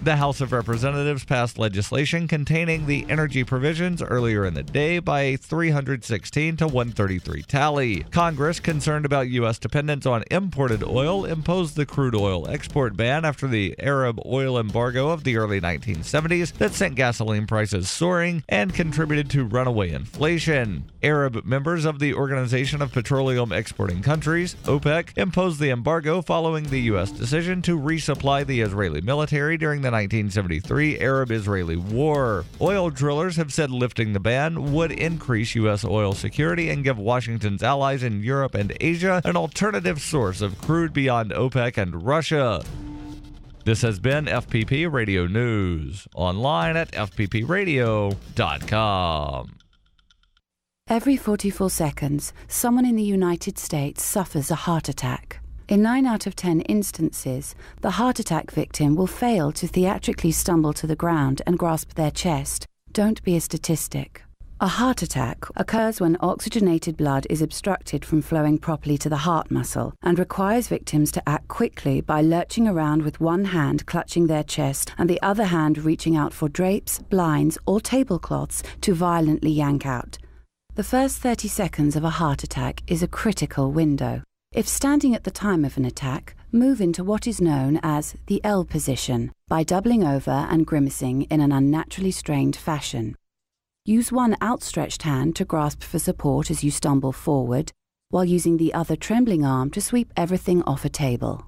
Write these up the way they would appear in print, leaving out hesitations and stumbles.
The House of Representatives passed legislation containing the energy provisions earlier in the day by 316 to 133 tally. Congress, concerned about U.S. dependence on imported oil, imposed the crude oil export ban after the Arab oil embargo of the early 1970s that sent gasoline prices soaring and contributed to runaway inflation. Arab members of the Organization of Petroleum Exporting Countries, OPEC, imposed the embargo following the U.S. decision to resupply the Israeli military during the 1973 Arab-Israeli War. Oil drillers have said lifting the ban would increase U.S. oil security and give Washington's allies in Europe and Asia an alternative source of crude beyond OPEC and Russia. This has been FPP Radio News, online at fppradio.com. Every 44 seconds, someone in the United States suffers a heart attack. In 9 out of 10 instances, the heart attack victim will fail to theatrically stumble to the ground and grasp their chest. Don't be a statistic. A heart attack occurs when oxygenated blood is obstructed from flowing properly to the heart muscle and requires victims to act quickly by lurching around with one hand clutching their chest and the other hand reaching out for drapes, blinds, or tablecloths to violently yank out. The first 30 seconds of a heart attack is a critical window. If standing at the time of an attack, move into what is known as the L position by doubling over and grimacing in an unnaturally strained fashion. Use one outstretched hand to grasp for support as you stumble forward, while using the other trembling arm to sweep everything off a table.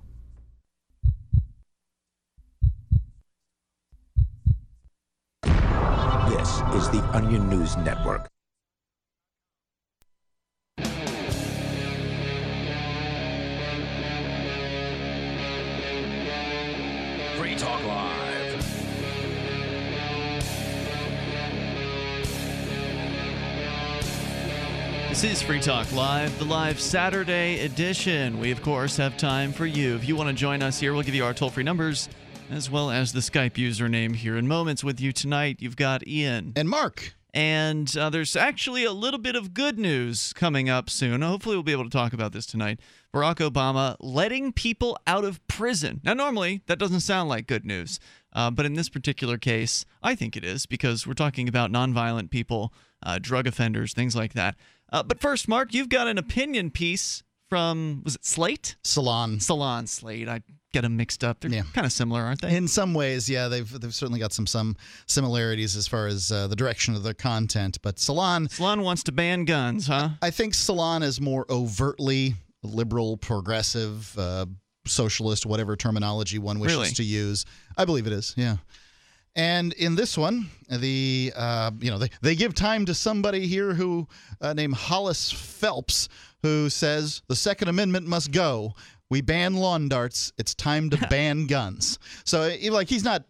This is the Onion News Network. Free Talk Live. This is Free Talk Live, the live Saturday edition. We, of course, have time for you. If you want to join us here, we'll give you our toll-free numbers as well as the Skype username here in moments. With you tonight, you've got Ian. And Mark. And there's actually a little bit of good news coming up soon. Hopefully we'll be able to talk about this tonight. Barack Obama letting people out of prison. Now, normally, that doesn't sound like good news. But in this particular case, I think it is, because we're talking about nonviolent people, drug offenders, things like that. But first, Mark, you've got an opinion piece from, was it Slate? Salon, Slate. I get them mixed up. They're kind of similar, aren't they? In some ways, yeah. They've certainly got some similarities as far as the direction of their content. But Salon wants to ban guns, huh? I think Salon is more overtly liberal, progressive, socialist, whatever terminology one wishes to use. I believe it is, yeah. And in this one, they give time to somebody here who named Hollis Phelps, who says the Second Amendment must go. We ban lawn darts. It's time to ban guns. So he's not,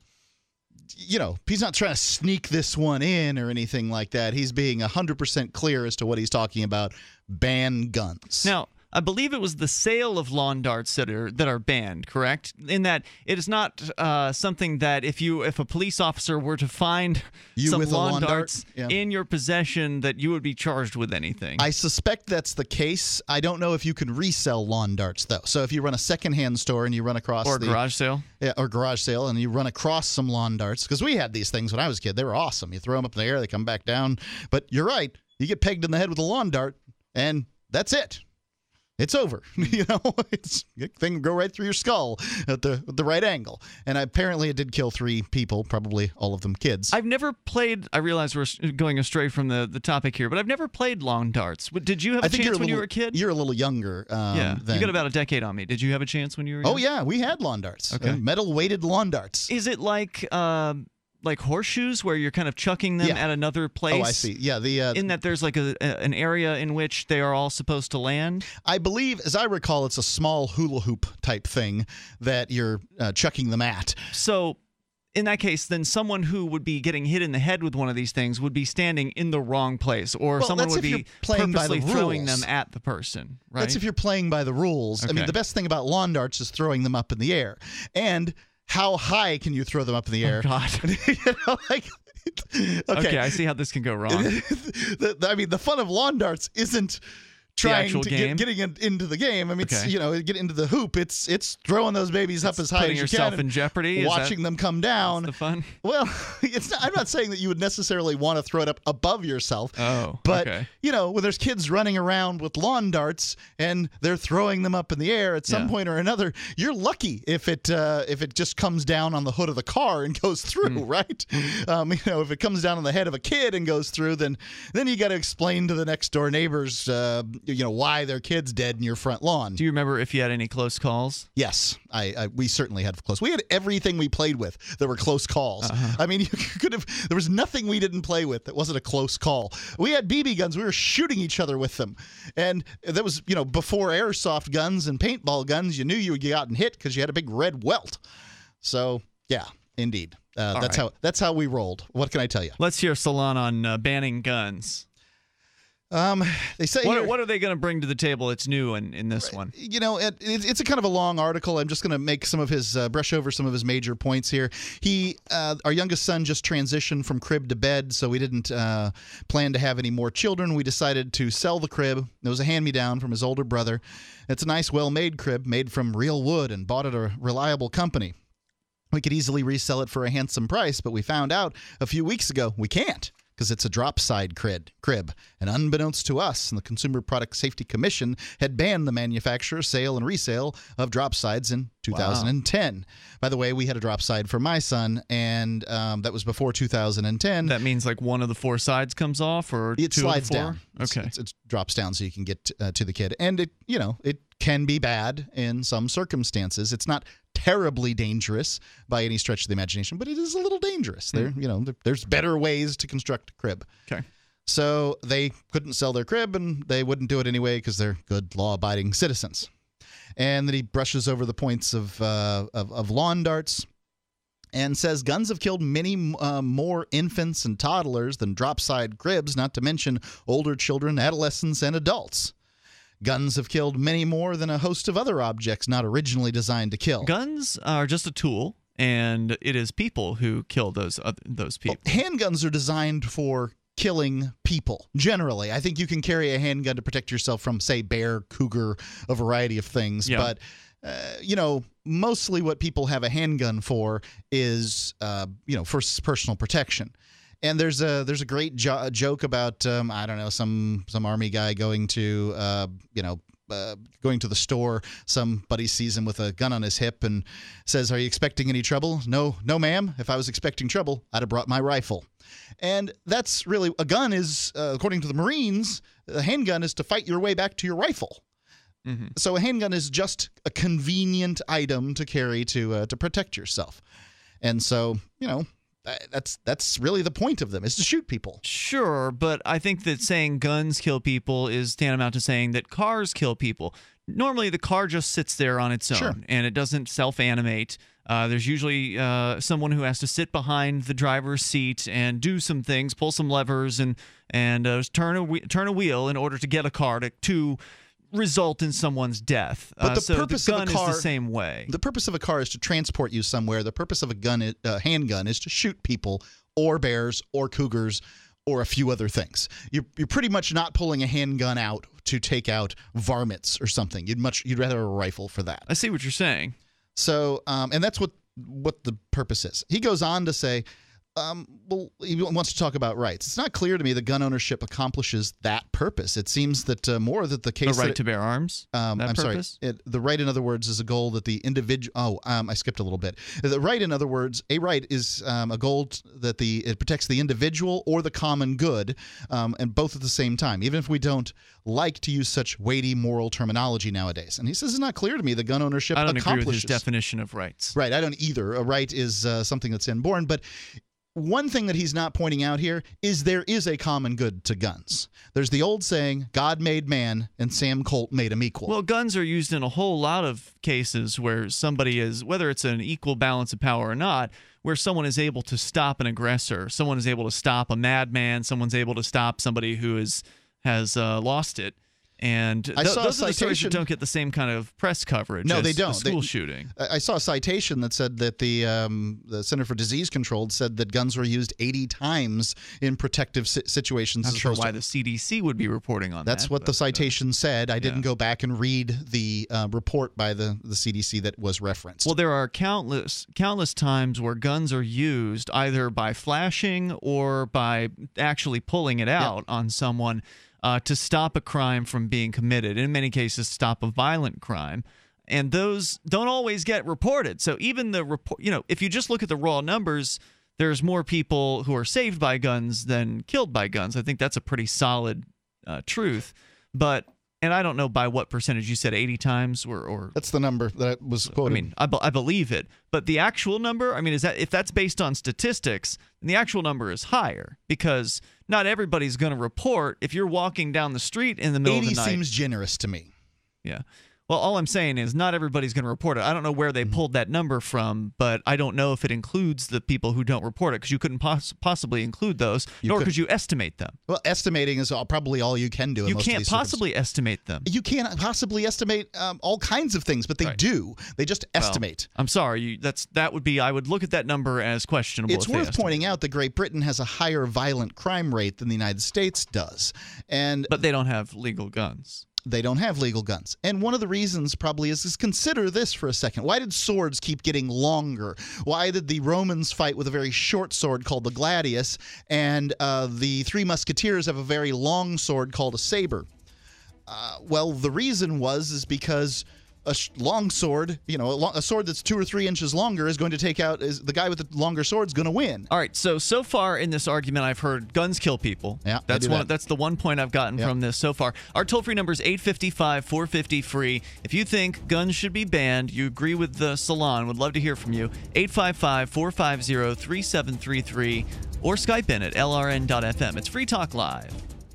he's not trying to sneak this one in or anything like that. He's being 100% clear as to what he's talking about. Ban guns. Now, I believe it was the sale of lawn darts that are banned, correct? In that it is not something that if a police officer were to find some lawn darts in your possession, that you would be charged with anything. I suspect that's the case. I don't know if you can resell lawn darts, though. So if you run a secondhand store and you run across garage sale. Yeah, or garage sale, and you run across some lawn darts, because we had these things when I was a kid. They were awesome. You throw them up in the air, they come back down. But you're right. You get pegged in the head with a lawn dart, and that's it. It's over. It's thing go right through your skull at the right angle. And apparently it did kill 3 people, probably all of them kids. I've never played. I realize we're going astray from the topic here, but I've never played lawn darts. Did you have a chance when you were a kid? You're a little younger. You got about a decade on me. Did you have a chance when you were young? Oh, yeah. We had lawn darts. Okay. Metal-weighted lawn darts. Is it like horseshoes where you're kind of chucking them at another place? Oh, I see. Yeah, in that there's like an area in which they are all supposed to land? I believe, as I recall, it's a small hula hoop type thing that you're chucking them at. So in that case, then someone who would be getting hit in the head with one of these things would be standing in the wrong place, or someone would be purposely throwing them at the person, right? That's if you're playing by the rules. Okay. I mean, the best thing about lawn darts is throwing them up in the air. And how high can you throw them up in the air? Oh, God. Okay, I see how this can go wrong. The fun of lawn darts isn't actual game? Getting into the game. I mean, it's, get into the hoop. It's throwing those babies up as high as you can. Putting yourself in jeopardy. Watching them come down. That's the fun. Well, I'm not saying that you would necessarily want to throw it up above yourself. Oh, but okay. When there's kids running around with lawn darts and they're throwing them up in the air at some point or another, you're lucky if it just comes down on the hood of the car and goes through, right? If it comes down on the head of a kid and goes through, then you got to explain to the next door neighbors, why their kid's dead in your front lawn. Do you remember if you had any close calls? Yes, we certainly had close. We had everything we played with that were close calls. I mean, you could have. There was nothing we didn't play with that wasn't a close call. We had BB guns. We were shooting each other with them, and that was before airsoft guns and paintball guns. You knew you had gotten hit because you had a big red welt. So yeah, indeed, that's how we rolled. What can I tell you? Let's hear Salon on banning guns. They say what are they going to bring to the table? It's new in this one. It's a kind of a long article. I'm just going to make some of his brush over some of his major points here. Our youngest son just transitioned from crib to bed, so we didn't plan to have any more children. We decided to sell the crib. It was a hand-me-down from his older brother. It's a nice, well-made crib made from real wood and bought at a reliable company. We could easily resell it for a handsome price, but we found out a few weeks ago we can't, because it's a drop-side crib. And unbeknownst to us, the Consumer Product Safety Commission had banned the manufacture, sale, and resale of drop sides in 2010. Wow. By the way, we had a drop side for my son, and that was before 2010. That means like one of the four sides comes off, or it two slides of the four? down. Okay, it drops down so you can get to the kid, and it can be bad in some circumstances. It's not terribly dangerous by any stretch of the imagination, but it is a little dangerous. There's better ways to construct a crib. Okay. So they couldn't sell their crib, and they wouldn't do it anyway because they're good, law-abiding citizens. And then he brushes over the points of lawn darts and says guns have killed many more infants and toddlers than drop-side cribs, not to mention older children, adolescents, and adults. Guns have killed many more than a host of other objects not originally designed to kill. Guns are just a tool, and it is people who kill those people. Well, handguns are designed for killing people, generally. I think you can carry a handgun to protect yourself from, say, bear, cougar, a variety of things. Yeah. But, mostly what people have a handgun for is, for personal protection. And there's a great joke about I don't know, some army guy going to going to the store. Somebody sees him with a gun on his hip and says, "Are you expecting any trouble?" No, ma'am. If I was expecting trouble, I'd have brought my rifle. And that's really, a gun is, according to the Marines, a handgun is to fight your way back to your rifle. Mm-hmm. So a handgun is just a convenient item to carry to protect yourself. And so, that's really the point of them, is to shoot people. Sure, but I think that saying guns kill people is tantamount to saying that cars kill people. Normally, the car just sits there on its own, sure, and it doesn't self-animate. There's usually someone who has to sit behind the driver's seat and do some things, pull some levers, and turn a wheel in order to get a car to result in someone's death. But the so purpose the gun of a car is the same way. The purpose of a car is to transport you somewhere. The purpose of a handgun is to shoot people, or bears, or cougars, or a few other things. You're pretty much not pulling a handgun out to take out varmints or something. You'd rather a rifle for that. I see what you're saying. So, and that's what the purpose is. He goes on to say, he wants to talk about rights. It's not clear to me that gun ownership accomplishes that purpose. It seems that more that the case... The right to bear arms? I'm purpose? sorry. The right, in other words, is a goal that the individual... I skipped a little bit. The right, in other words, a right is a goal that it protects the individual or the common good, and both at the same time, even if we don't like to use such weighty moral terminology nowadays. And he says it's not clear to me that gun ownership accomplishes... I don't agree with his definition of rights. Right, I don't either. A right is something that's inborn, but... One thing that he's not pointing out here is there is a common good to guns. There's the old saying, God made man and Sam Colt made him equal. Well, guns are used in a whole lot of cases where somebody is, whether it's an equal balance of power or not, where someone is able to stop an aggressor, someone is able to stop a madman, someone's able to stop somebody who has lost it. And I saw those a are the stories that citation. don't get the same kind of press coverage No, as they the don't. school shooting. I saw a citation that said that the Center for Disease Control said that guns were used 80 times in protective situations. Not as sure opposed why to- the CDC would be reporting on that. That's what the citation said. I didn't go back and read the report by the CDC that was referenced. Well, there are countless times where guns are used either by flashing or by actually pulling it out on someone to stop a crime from being committed. In many cases, stop a violent crime. And those don't always get reported. So even the report, if you just look at the raw numbers, there's more people who are saved by guns than killed by guns. I think that's a pretty solid truth. And I don't know by what percentage you said, 80 times or that's the number that was quoted. I mean, I believe it, but the actual number, I mean, is that if that's based on statistics, then the actual number is higher because not everybody's going to report if you're walking down the street in the middle of the night. 80 seems generous to me. Yeah. Well, all I'm saying is not everybody's going to report it. I don't know where they pulled that number from, but I don't know if it includes the people who don't report it because you couldn't possibly include those, nor could you estimate them. Well, estimating is probably all you can do. You can't possibly estimate them. You can't possibly estimate all kinds of things, but they do. They just estimate. Well, I'm sorry. That would be. I would look at that number as questionable. It's worth pointing out that Great Britain has a higher violent crime rate than the United States does, but they don't have legal guns. They don't have legal guns. And one of the reasons probably is consider this for a second. Why did swords keep getting longer? Why did the Romans fight with a very short sword called the gladius, and the Three Musketeers have a very long sword called a saber? Well, the reason is because a long sword, a sword that's 2 or 3 inches longer is going to take out the guy with the longer sword is going to win. All right. So far in this argument, I've heard guns kill people. Yeah, that's the one point I've gotten from this so far. Our toll-free number is 855-450-FREE. If you think guns should be banned, you agree with the Salon, would love to hear from you. 855-450-3733 or Skype in at LRN.FM. It's Free Talk Live.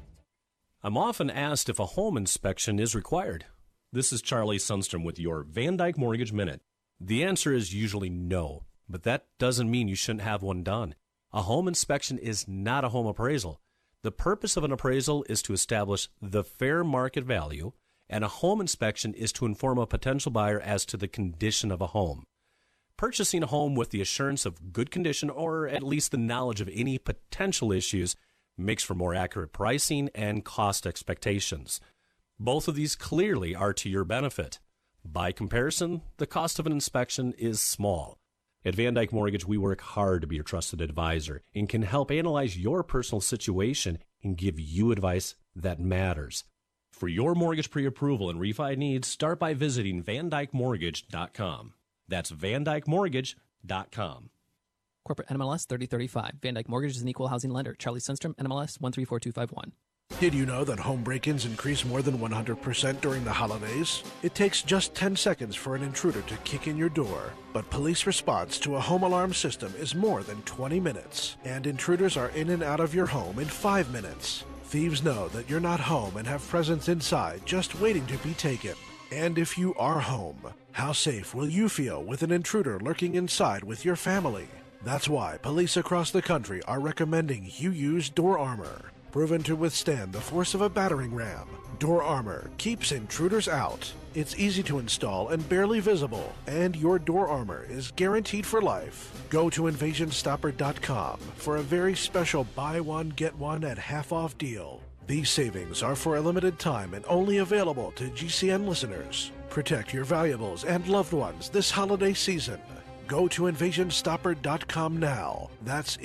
I'm often asked if a home inspection is required. This is Charlie Sundstrom with your Van Dyke Mortgage Minute. The answer is usually no, but that doesn't mean you shouldn't have one done. A home inspection is not a home appraisal. The purpose of an appraisal is to establish the fair market value, and a home inspection is to inform a potential buyer as to the condition of a home. Purchasing a home with the assurance of good condition or at least the knowledge of any potential issues makes for more accurate pricing and cost expectations. Both of these clearly are to your benefit. By comparison, the cost of an inspection is small. At Van Dyke Mortgage, we work hard to be your trusted advisor and can help analyze your personal situation and give you advice that matters. For your mortgage pre-approval and refi needs, start by visiting VanDykeMortgage.com. That's VanDykeMortgage.com. Corporate NMLS 3035. Van Dyke Mortgage is an equal housing lender. Charlie Sundstrom, NMLS 134251. Did you know that home break-ins increase more than 100% during the holidays? It takes just 10 seconds for an intruder to kick in your door, but police response to a home alarm system is more than 20 minutes, and intruders are in and out of your home in 5 minutes. Thieves know that you're not home and have presents inside just waiting to be taken. And if you are home, how safe will you feel with an intruder lurking inside with your family? That's why police across the country are recommending you use Door Armor. Proven to withstand the force of a battering ram, Door Armor keeps intruders out. It's easy to install and barely visible, and your Door Armor is guaranteed for life. Go to InvasionStopper.com for a very special buy one, get one at half off deal. These savings are for a limited time and only available to GCN listeners. Protect your valuables and loved ones this holiday season. Go to InvasionStopper.com now. That's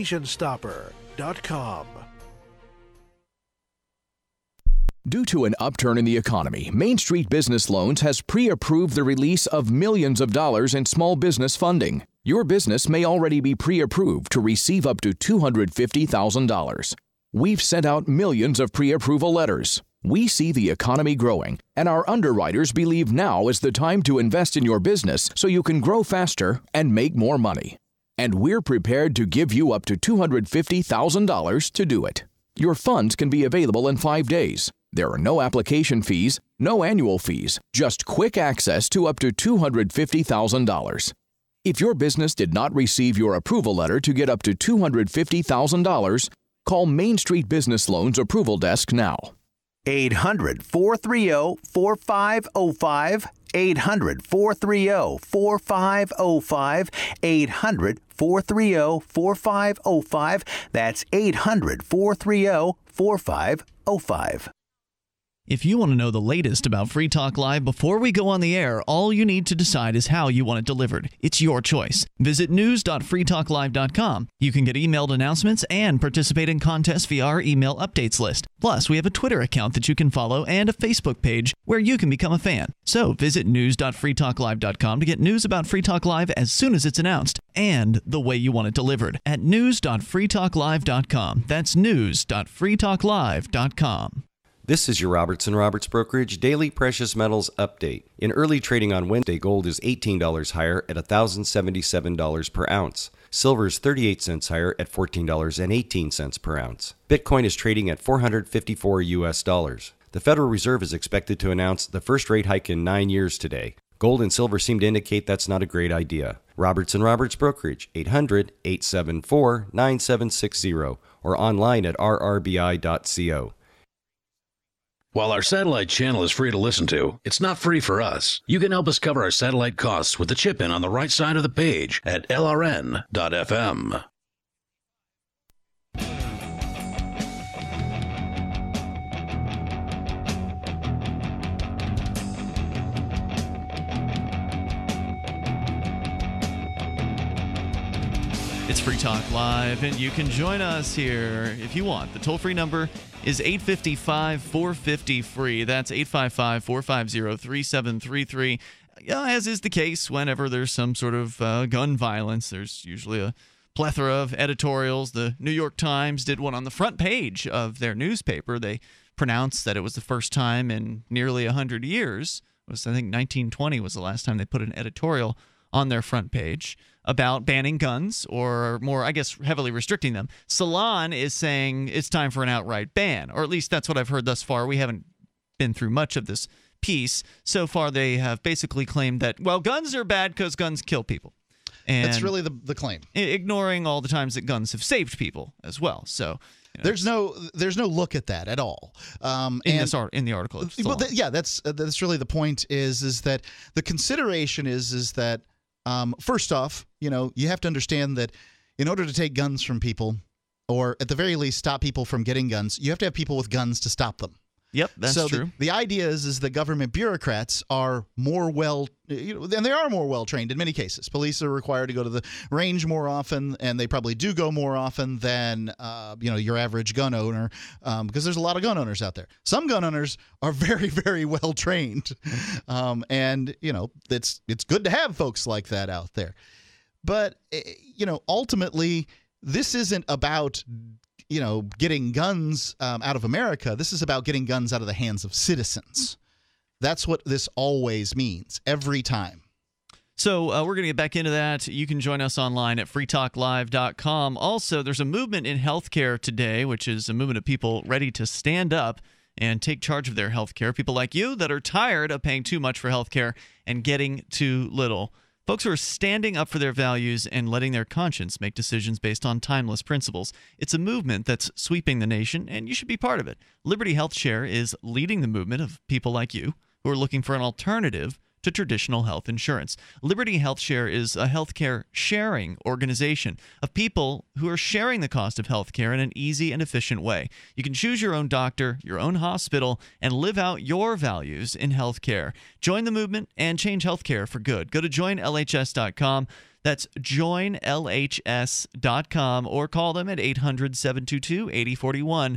InvasionStopper.com. Due to an upturn in the economy, Main Street Business Loans has pre-approved the release of millions of dollars in small business funding. Your business may already be pre-approved to receive up to $250,000. We've sent out millions of pre-approval letters. We see the economy growing, and our underwriters believe now is the time to invest in your business so you can grow faster and make more money. And we're prepared to give you up to $250,000 to do it. Your funds can be available in 5 days. There are no application fees, no annual fees, just quick access to up to $250,000. If your business did not receive your approval letter to get up to $250,000, call Main Street Business Loans Approval Desk now. 800-430-4505. 800-430-4505. 800-430-4505. That's 800-430-4505. If you want to know the latest about Free Talk Live before we go on the air, all you need to decide is how you want it delivered. It's your choice. Visit news.freetalklive.com. You can get emailed announcements and participate in contests via our email updates list. Plus, we have a Twitter account that you can follow and a Facebook page where you can become a fan. So visit news.freetalklive.com to get news about Free Talk Live as soon as it's announced and the way you want it delivered at news.freetalklive.com. That's news.freetalklive.com. This is your Robertson Roberts Brokerage Daily Precious Metals Update. In early trading on Wednesday, gold is $18 higher at $1,077 per ounce. Silver is 38 cents higher at $14.18 per ounce. Bitcoin is trading at $454 US. The Federal Reserve is expected to announce the first rate hike in 9 years today. Gold and silver seem to indicate that's not a great idea. Robertson Roberts Brokerage, 800-874-9760, or online at rrbi.co. While our satellite channel is free to listen to, it's not free for us. You can help us cover our satellite costs with the chip-in on the right side of the page at lrn.fm. It's Free Talk Live, and you can join us here if you want. The toll-free number is 855-450-FREE. That's 855-450-3733. As is the case whenever there's some sort of gun violence, there's usually a plethora of editorials. The New York Times did one on the front page of their newspaper. They pronounced that it was the first time in nearly 100 years. It was, I think, 1920 was the last time they put an editorial on their front page about banning guns, or more, I guess, heavily restricting them. Salon is saying it's time for an outright ban, or at least that's what I've heard thus far. We haven't been through much of this piece. So far, they have basically claimed that, well, guns are bad because guns kill people. And that's really the claim. Ignoring all the times that guns have saved people as well. So there's no look at that at all. In the article. That's really the point. Is that the consideration is that first off, you have to understand that in order to take guns from people, or at the very least stop people from getting guns, you have to have people with guns to stop them. Yep, that's true. The idea is that government bureaucrats are more and they are more well trained in many cases. Police are required to go to the range more often, and they probably do go more often than your average gun owner, because there's a lot of gun owners out there. Some gun owners are very, very well trained, and it's good to have folks like that out there. But ultimately, this isn't about getting guns out of America. This is about getting guns out of the hands of citizens. That's what this always means, every time. So we're going to get back into that. You can join us online at freetalklive.com. Also, there's a movement in healthcare today, which is a movement of people ready to stand up and take charge of their healthcare. People like you that are tired of paying too much for healthcare and getting too little. Folks who are standing up for their values and letting their conscience make decisions based on timeless principles. It's a movement that's sweeping the nation, and you should be part of it. Liberty Health Share is leading the movement of people like you who are looking for an alternative to traditional health insurance. Liberty Health Share is a healthcare sharing organization of people who are sharing the cost of healthcare in an easy and efficient way. You can choose your own doctor, your own hospital, and live out your values in healthcare. Join the movement and change healthcare for good. Go to joinlhs.com. That's joinlhs.com, or call them at 800-722-8041.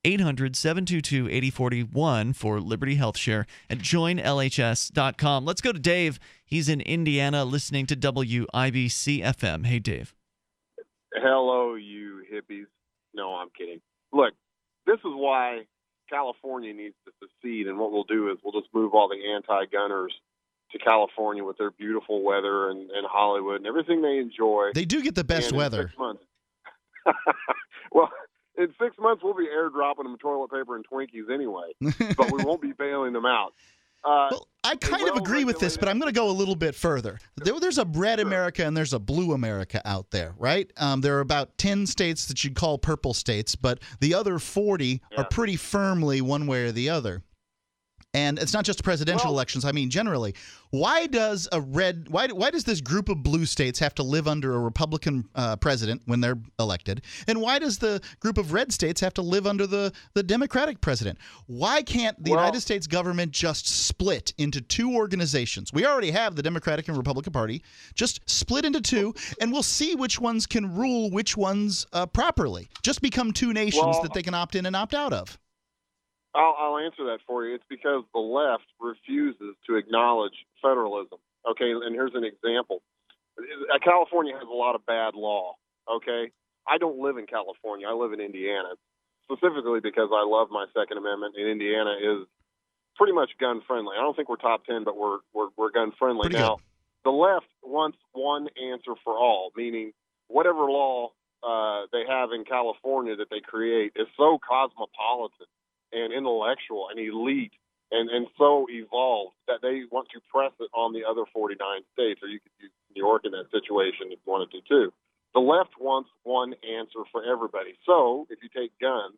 800-722-8041 for Liberty Health Share at joinlhs.com. Let's go to Dave. He's in Indiana listening to WIBC FM. Hey, Dave. Hello, you hippies. No, I'm kidding. Look, this is why California needs to secede, and what we'll do is we'll just move all the anti-gunners to California with their beautiful weather and Hollywood and everything they enjoy. They do get the best weather. 6 months. Well, in 6 months, we'll be airdropping them toilet paper and Twinkies anyway, but we won't be bailing them out. Well, I kind of agree with this, but I'm going to go a little bit further. There's a red America and there's a blue America out there, right? There are about 10 states that you'd call purple states, but the other 40 are pretty firmly one way or the other. And it's not just presidential elections. I mean, generally, why does this group of blue states have to live under a Republican president when they're elected? And why does the group of red states have to live under the Democratic president? Why can't the United States government just split into two organizations? We already have the Democratic and Republican Party. Just split into two, and we'll see which ones can rule which ones properly. Just become two nations that they can opt in and opt out of. I'll answer that for you. It's because the left refuses to acknowledge federalism. Okay, and here's an example. California has a lot of bad law. Okay, I don't live in California. I live in Indiana, specifically because I love my Second Amendment, and Indiana is pretty much gun friendly. I don't think we're top 10, but we're gun friendly. Now, the left wants one answer for all, meaning whatever law they have in California that they create is so cosmopolitan and intellectual and elite and so evolved that they want to press it on the other 49 states, or you could use New York in that situation if you wanted to too. The left wants one answer for everybody. So if you take guns,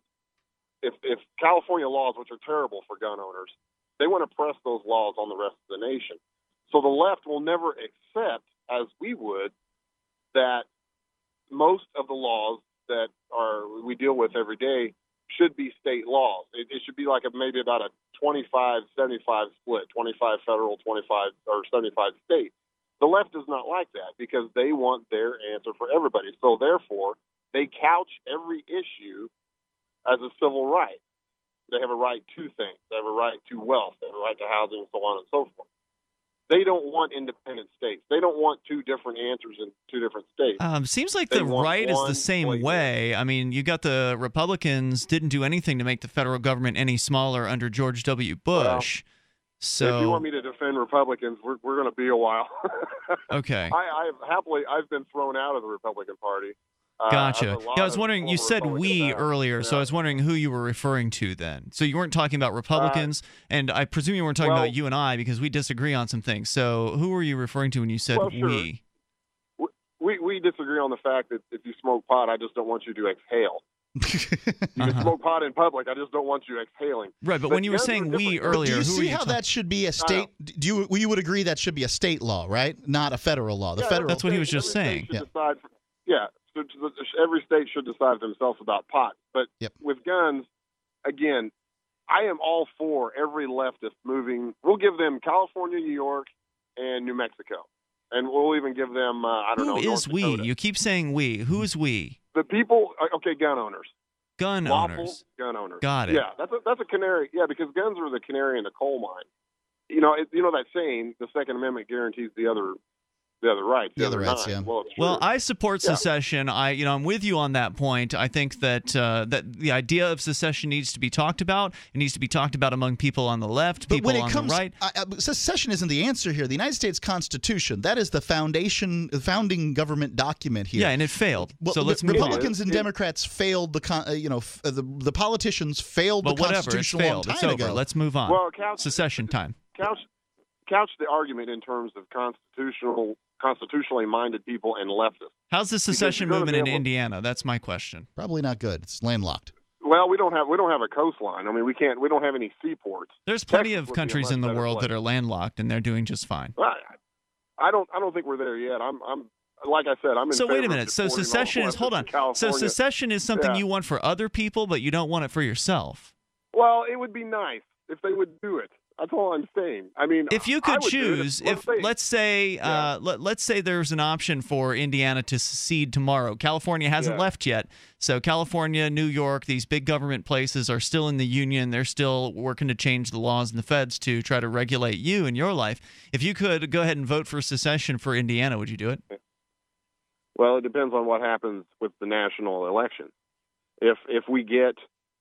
if California laws, which are terrible for gun owners, they want to press those laws on the rest of the nation. So the left will never accept, as we would, that most of the laws that we deal with every day should be state laws. It should be like maybe about a 25-75 split, 25 federal, 25 or 75 state. The left does not like that because they want their answer for everybody. So therefore, they couch every issue as a civil right. They have a right to things. They have a right to wealth. They have a right to housing, and so on and so forth. They don't want independent states. They don't want two different answers in two different states. Seems like the right is the same way. I mean, you got the Republicans didn't do anything to make the federal government any smaller under George W. Bush. So if you want me to defend Republicans, we're going to be a while. Okay. I've been thrown out of the Republican Party. Gotcha. Yeah, I was wondering, you said we earlier, so I was wondering who you were referring to then. So you weren't talking about Republicans, and I presume you weren't talking about you and I because we disagree on some things. So who were you referring to when you said we? We disagree on the fact that if you smoke pot, I just don't want you to exhale. You can smoke pot in public. I just don't want you exhaling. Right, but when you were saying we earlier, do you see how that should be a state? You would agree that should be a state law, right? Not a federal law. The federal. That's what he was just saying. Every state should decide for themselves about pot. But with guns, again, I am all for every leftist moving. We'll give them California, New York, and New Mexico. And we'll even give them, Who is we? You keep saying we. Who is we? The people, gun owners. Gun Lawful owners. Gun owners. Got it. Yeah, that's a canary. Yeah, because guns are the canary in the coal mine. You know that saying, the Second Amendment guarantees the other rights. The other rights, nine. yeah. Well, I support secession. I'm with you on that point. I think that that the idea of secession needs to be talked about. It needs to be talked about among people on the left, people on the right. Secession isn't the answer here. The United States Constitution, that is the founding government document here. Yeah, and it failed. Well, so let's move on. Republicans and Democrats failed the politicians failed the Constitution a long time ago. It's over. Let's move on. Well, secession time. Couch the argument in terms of constitutionally minded people and leftists. How's the secession movement in Indiana? That's my question. Probably not good. It's landlocked. Well, we don't have a coastline. I mean, we don't have any seaports. There's plenty of countries in the world that are landlocked, and they're doing just fine. Well, I don't think we're there yet. I'm like I said, I'm in. So wait a minute. So secession is So secession is something you want for other people, but you don't want it for yourself. Well, it would be nice if they would do it. That's all I'm saying. I mean, if you could choose, let's say there's an option for Indiana to secede tomorrow. California hasn't left yet, so California, New York, these big government places are still in the union. They're still working to change the laws in the feds to try to regulate you and your life. If you could go ahead and vote for secession for Indiana, would you do it? Well, it depends on what happens with the national election. If we get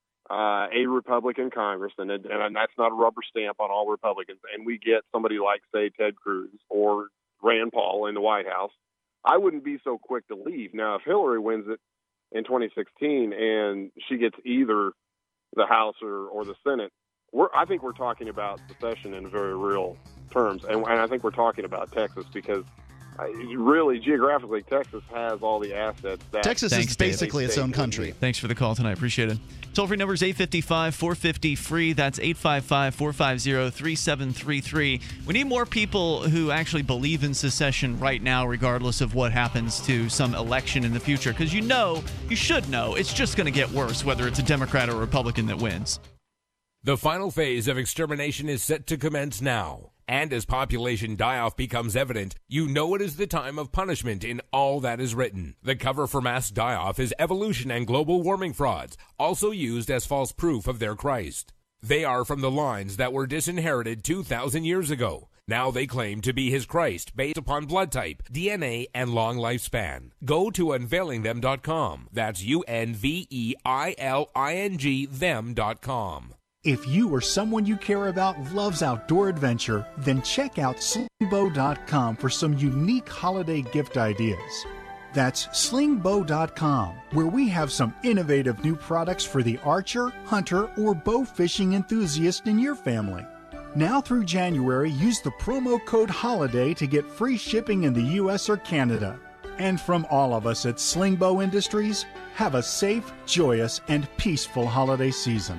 a Republican Congress, and that's not a rubber stamp on all Republicans, and we get somebody like, say, Ted Cruz or Rand Paul in the White House, I wouldn't be so quick to leave. Now, if Hillary wins it in 2016 and she gets either the House or the Senate, I think we're talking about secession in a very real terms. And I think we're talking about Texas because really, geographically, Texas has all the assets. Texas is basically its own country. Thanks for the call tonight. Appreciate it. Toll-free number is 855-450-FREE. That's 855-450-3733. We need more people who actually believe in secession right now, regardless of what happens to some election in the future. Because you should know, it's just going to get worse, whether it's a Democrat or Republican that wins. The final phase of extermination is set to commence now. And as population die-off becomes evident, you know it is the time of punishment in all that is written. The cover for mass die-off is evolution and global warming frauds, also used as false proof of their Christ. They are from the lines that were disinherited 2,000 years ago. Now they claim to be his Christ based upon blood type, DNA, and long lifespan. Go to unveilingthem.com. That's UNVEILING them.com. If you or someone you care about loves outdoor adventure, then check out slingbow.com for some unique holiday gift ideas. That's slingbow.com, where we have some innovative new products for the archer, hunter, or bow fishing enthusiast in your family. Now through January, use the promo code HOLIDAY to get free shipping in the U.S. or Canada. And from all of us at Slingbow Industries, have a safe, joyous, and peaceful holiday season.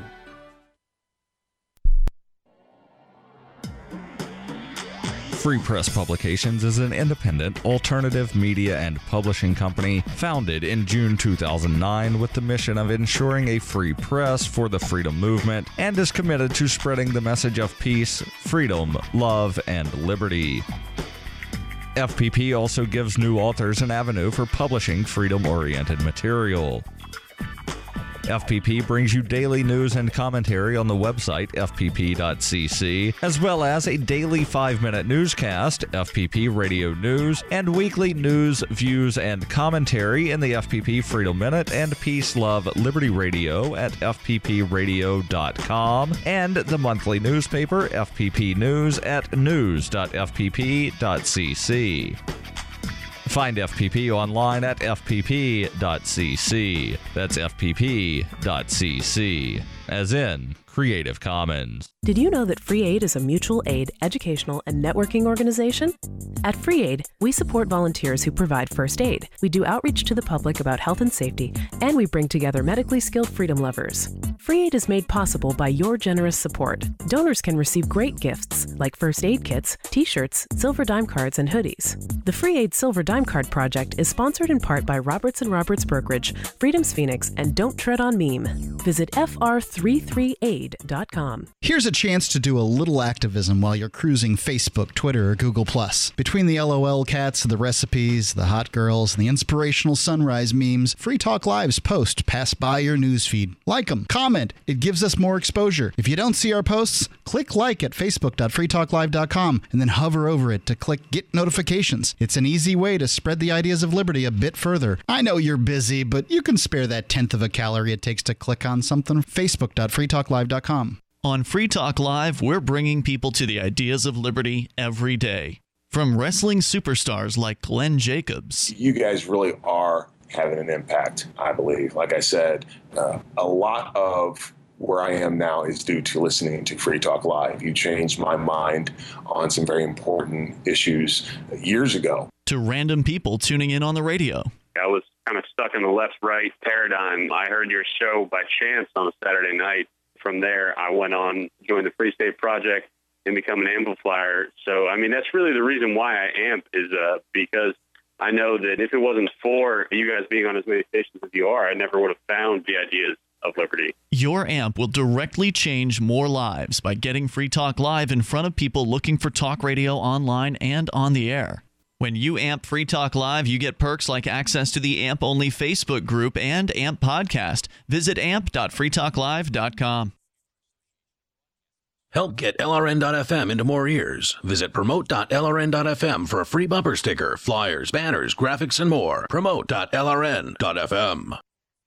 Free Press Publications is an independent, alternative media and publishing company founded in June 2009 with the mission of ensuring a free press for the freedom movement and is committed to spreading the message of peace, freedom, love, and liberty. FPP also gives new authors an avenue for publishing freedom-oriented material. FPP brings you daily news and commentary on the website fpp.cc, as well as a daily 5-minute newscast, FPP Radio News, and weekly news, views, and commentary in the FPP Freedom Minute and Peace, Love, Liberty Radio at fppradio.com, and the monthly newspaper FPP News at news.fpp.cc. Find FPP online at fpp.cc. That's fpp.cc, as in Creative Commons. Did you know that Free Aid is a mutual aid, educational, and networking organization? At Free Aid, we support volunteers who provide first aid. We do outreach to the public about health and safety, and we bring together medically skilled freedom lovers. Free Aid is made possible by your generous support. Donors can receive great gifts like first aid kits, t-shirts, silver dime cards, and hoodies. The Free Aid Silver Dime Card Project is sponsored in part by Roberts & Roberts Brokerage, Freedom's Phoenix, and Don't Tread on Meme. Visit fr33aid.com. Here's a chance to do a little activism while you're cruising Facebook, Twitter, or Google+. Between the LOL cats, the recipes, the hot girls, and the inspirational sunrise memes, Free Talk Live's posts pass by your newsfeed. Like them, comment. It gives us more exposure. If you don't see our posts, click like at facebook.freetalklive.com and then hover over it to click Get Notifications. It's an easy way to spread the ideas of liberty a bit further. I know you're busy, but you can spare that 1/10 of a calorie it takes to click on something. Facebook.freetalklive.com. On Free Talk Live, we're bringing people to the ideas of liberty every day. From wrestling superstars like Glenn Jacobs. You guys really are having an impact, I believe. Like I said, a lot of where I am now is due to listening to Free Talk Live. You changed my mind on some very important issues years ago. To random people tuning in on the radio. I was kind of stuck in the left-right paradigm. I heard your show by chance on a Saturday night. From there, I went on, joined the Free State Project, and become an amplifier. So, I mean, that's really the reason why I amp is because I know that if it wasn't for you guys being on as many stations as you are, I never would have found the ideas of liberty. Your amp will directly change more lives by getting Free Talk Live in front of people looking for talk radio online and on the air. When you amp Free Talk Live, you get perks like access to the AMP-only Facebook group and AMP podcast. Visit amp.freetalklive.com. Help get LRN.FM into more ears. Visit promote.lrn.fm for a free bumper sticker, flyers, banners, graphics, and more. Promote.lrn.fm.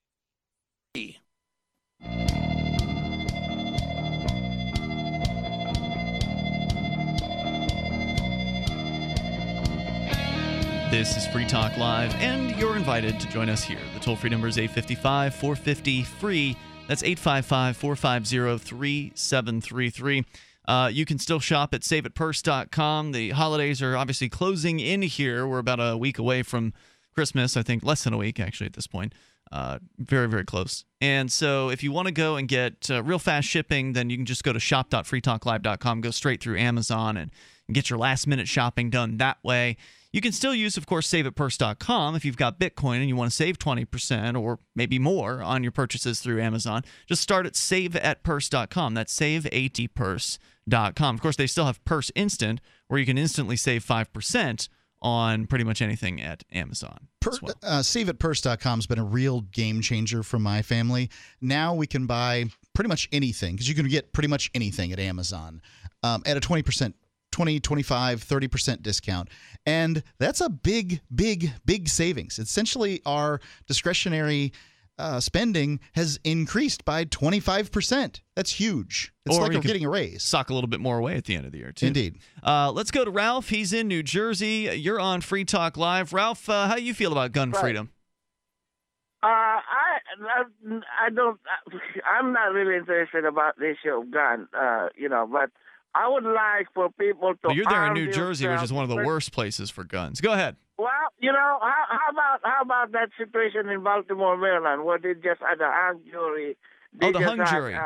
This is Free Talk Live, and you're invited to join us here. The toll-free number is 855-450-FREE. That's 855-450-3733. You can still shop at saveatpurse.com. The holidays are obviously closing in here. We're about a week away from Christmas, I think less than a week actually at this point. Very, very close. And so if you want to go and get real fast shipping, then you can just go to shop.freetalklive.com, go straight through Amazon and get your last-minute shopping done that way. You can still use, of course, saveatpurse.com if you've got Bitcoin and you want to save 20% or maybe more on your purchases through Amazon. Just start at saveatpurse.com. That's saveatpurse.com. Of course, they still have Purse Instant, where you can instantly save 5% on pretty much anything at Amazon. SaveAtPurse.com has been a real game changer for my family. Now we can buy pretty much anything, because you can get pretty much anything at Amazon at a 20%, 20, 25, 30% discount. And that's a big, big, big savings. Essentially, our discretionary spending has increased by 25%. That's huge. It's like we're getting a raise. Sock a little bit more away at the end of the year, too. Indeed. Let's go to Ralph. He's in New Jersey. You're on Free Talk Live. Ralph, how do you feel about gun freedom? I'm not really interested about the issue of gun, but I would like for people to. You're there in New Jersey, which is one of the worst places for guns. Go ahead. Well, how about that situation in Baltimore, Maryland, where they just had a hung jury? The hung jury.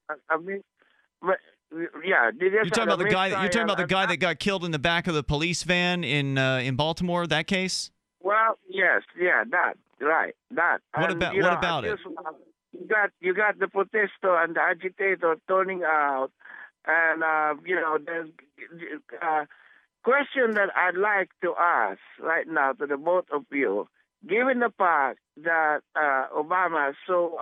Yeah, you're talking about the guy. You're talking about the guy that got killed in the back of the police van in Baltimore. That case. Well, yes, yeah, that right, that. What about it? You got the protester and the agitator turning out, and there's question that I'd like to ask right now to the both of you, given the fact that Obama is so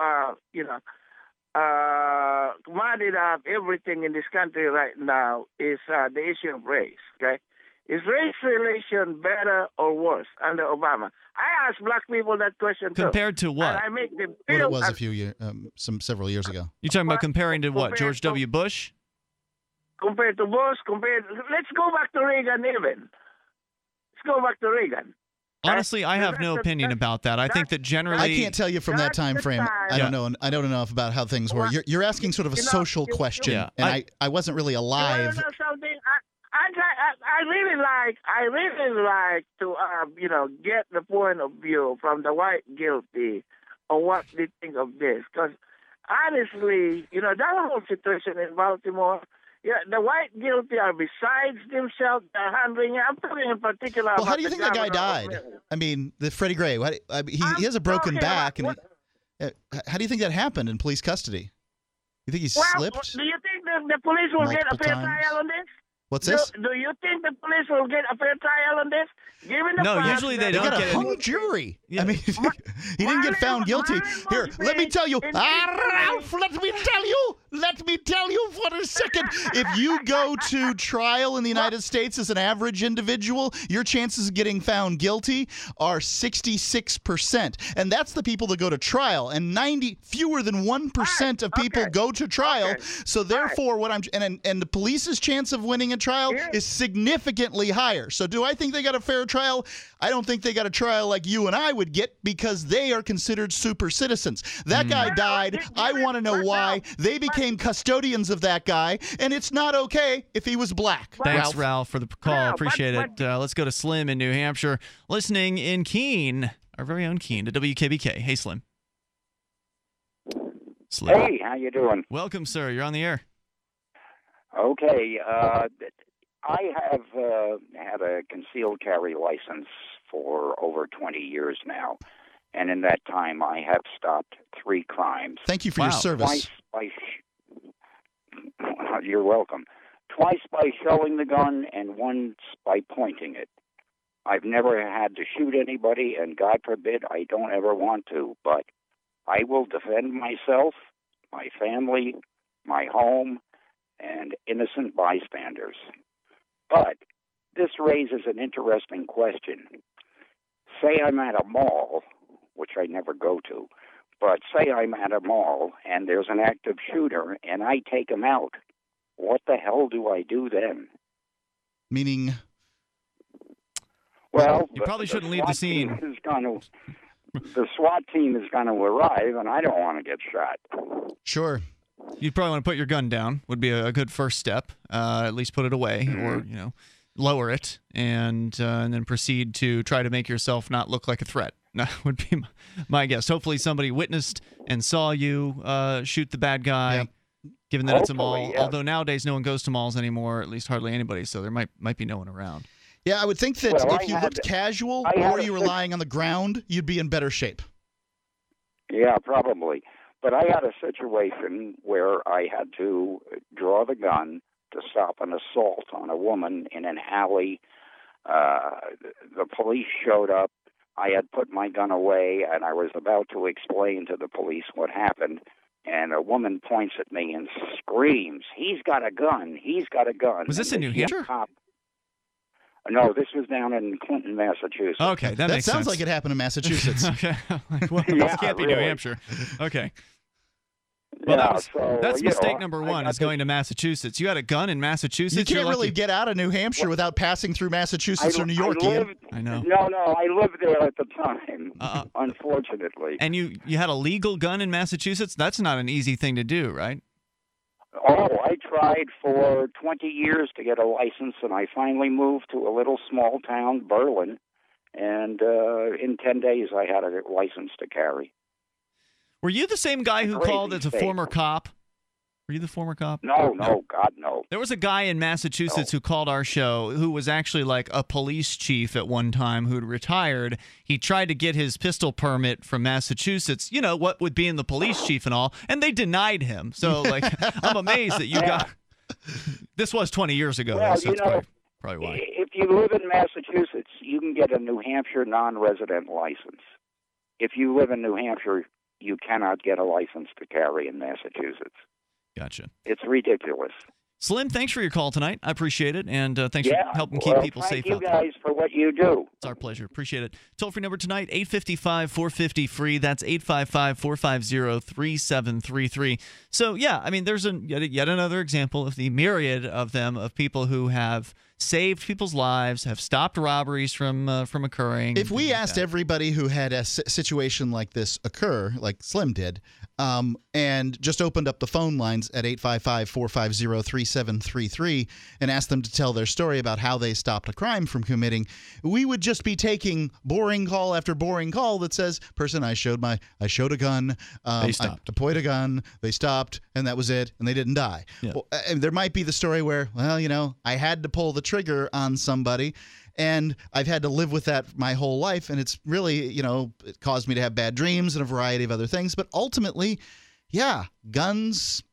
commanded up everything in this country right now is the issue of race. Okay, is race relation better or worse under Obama? I ask black people that question compared to what? And I make them What feel it was a few years, several years ago. You're talking about comparing to what? George W. Bush? Compared to Bush, let's go back to Reagan even. Let's go back to Reagan. Honestly, I have no opinion about that. I think that generally, I can't tell you from that time frame. I don't know. I don't know enough about how things were. You're asking sort of a social question, and I wasn't really alive. Something I really like to get the point of view from the white guilty on what they think of this, because honestly, that whole situation in Baltimore. Yeah, the white guilty are besides themselves. They're handling it. I'm talking in particular. Well, how do you think that guy died? I mean, the Freddie Gray. He has a broken back, and how do you think that happened in police custody? You think he slipped? Do you think the police will get a fair trial on this? What's this? Do you think the police will get a fair trial on this? Given the fact usually they don't got get a hung jury. Yeah. I mean, he didn't get found guilty. Here, let me tell you, Ralph. Let me tell you for a second. If you go to trial in the United States as an average individual, your chances of getting found guilty are 66%, and that's the people that go to trial. And fewer than 1% of people go to trial. So therefore, and the police's chance of winning a trial is significantly higher. So do I think they got a fair trial? I don't think they got a trial like you and I would get, because they are considered super citizens. That guy died. I want to know why. They became custodians of that guy, and it's not okay if he was black. Thanks, Ralph, for the call. Appreciate it. Let's go to Slim in New Hampshire, listening in Keene, our very own Keene, to WKBK. Hey, Slim. Hey, how you doing? Welcome, sir. You're on the air. Okay. I have had a concealed carry license for over 20 years now, and in that time I have stopped 3 crimes. Thank you for your service. You're welcome. Twice by showing the gun and once by pointing it. I've never had to shoot anybody, and God forbid I don't ever want to, but I will defend myself, my family, my home, and innocent bystanders. But this raises an interesting question. Say I'm at a mall, which I never go to, but say I'm at a mall and there's an active shooter and I take him out. What the hell do I do then? Meaning? Well, you probably shouldn't leave the scene. The SWAT team is going to arrive, and I don't want to get shot. Sure. You'd probably want to put your gun down. Would be a good first step. At least put it away, or lower it, and then proceed to try to make yourself not look like a threat. That would be my guess. Hopefully, somebody witnessed and saw you shoot the bad guy. Yep. Given that it's a mall, Yes. although nowadays no one goes to malls anymore, at least hardly anybody, so there might be no one around. Yeah, I would think that Well, if you looked casual or you were lying on the ground, you'd be in better shape. Yeah, probably. But I had a situation where I had to draw the gun to stop an assault on a woman in an alley. The police showed up. I had put my gun away, and I was about to explain to the police what happened. And a woman points at me and screams, "He's got a gun! He's got a gun!" Was this in New Hampshire? No, this was down in Clinton, Massachusetts. Okay, that makes sense. That sounds like it happened in Massachusetts. Okay, well, Yeah, this can't be really. New Hampshire. Okay. Well, that's mistake number one, is going to Massachusetts. You had a gun in Massachusetts? You can't You're really lucky. get out of New Hampshire without passing through Massachusetts or New York, Ian. I know. No, I lived there at the time, unfortunately. And you had a legal gun in Massachusetts? That's not an easy thing to do, right? Oh, I tried for 20 years to get a license, and I finally moved to a little small town, Berlin, and in 10 days I had a license to carry. Were you the same guy who Crazy called as a state. former cop? Were you the former cop? No, God, no. There was a guy in Massachusetts who called our show who was actually like a police chief at one time who'd retired. He tried to get his pistol permit from Massachusetts, what would be in the police chief and all, and they denied him. So, I'm amazed that you got... This was 20 years ago, Well, so that's probably why. If you live in Massachusetts, you can get a New Hampshire non-resident license. If you live in New Hampshire, you cannot get a license to carry in Massachusetts. Gotcha. It's ridiculous. Slim, thanks for your call tonight. I appreciate it, and thanks for helping keep people safe out there. Thank you guys for what you do. It's our pleasure. Appreciate it. Toll-free number tonight, 855-450-FREE. That's 855-450-3733. So, there's yet another example of the myriad of them, of people who have saved people's lives, have stopped robberies from occurring. If we asked everybody who had a situation like this occur, like Slim did, and just opened up the phone lines at 855-450-3733 and asked them to tell their story about how they stopped a crime from committing, we would just be taking boring call after boring call that says, "Person, I showed a gun, they stopped. I deployed a gun, they stopped, and that was it, and they didn't die." Yeah. Well, and there might be the story where, I had to pull the trigger on somebody, and I've had to live with that my whole life, and it's really, it caused me to have bad dreams and a variety of other things. But ultimately, guns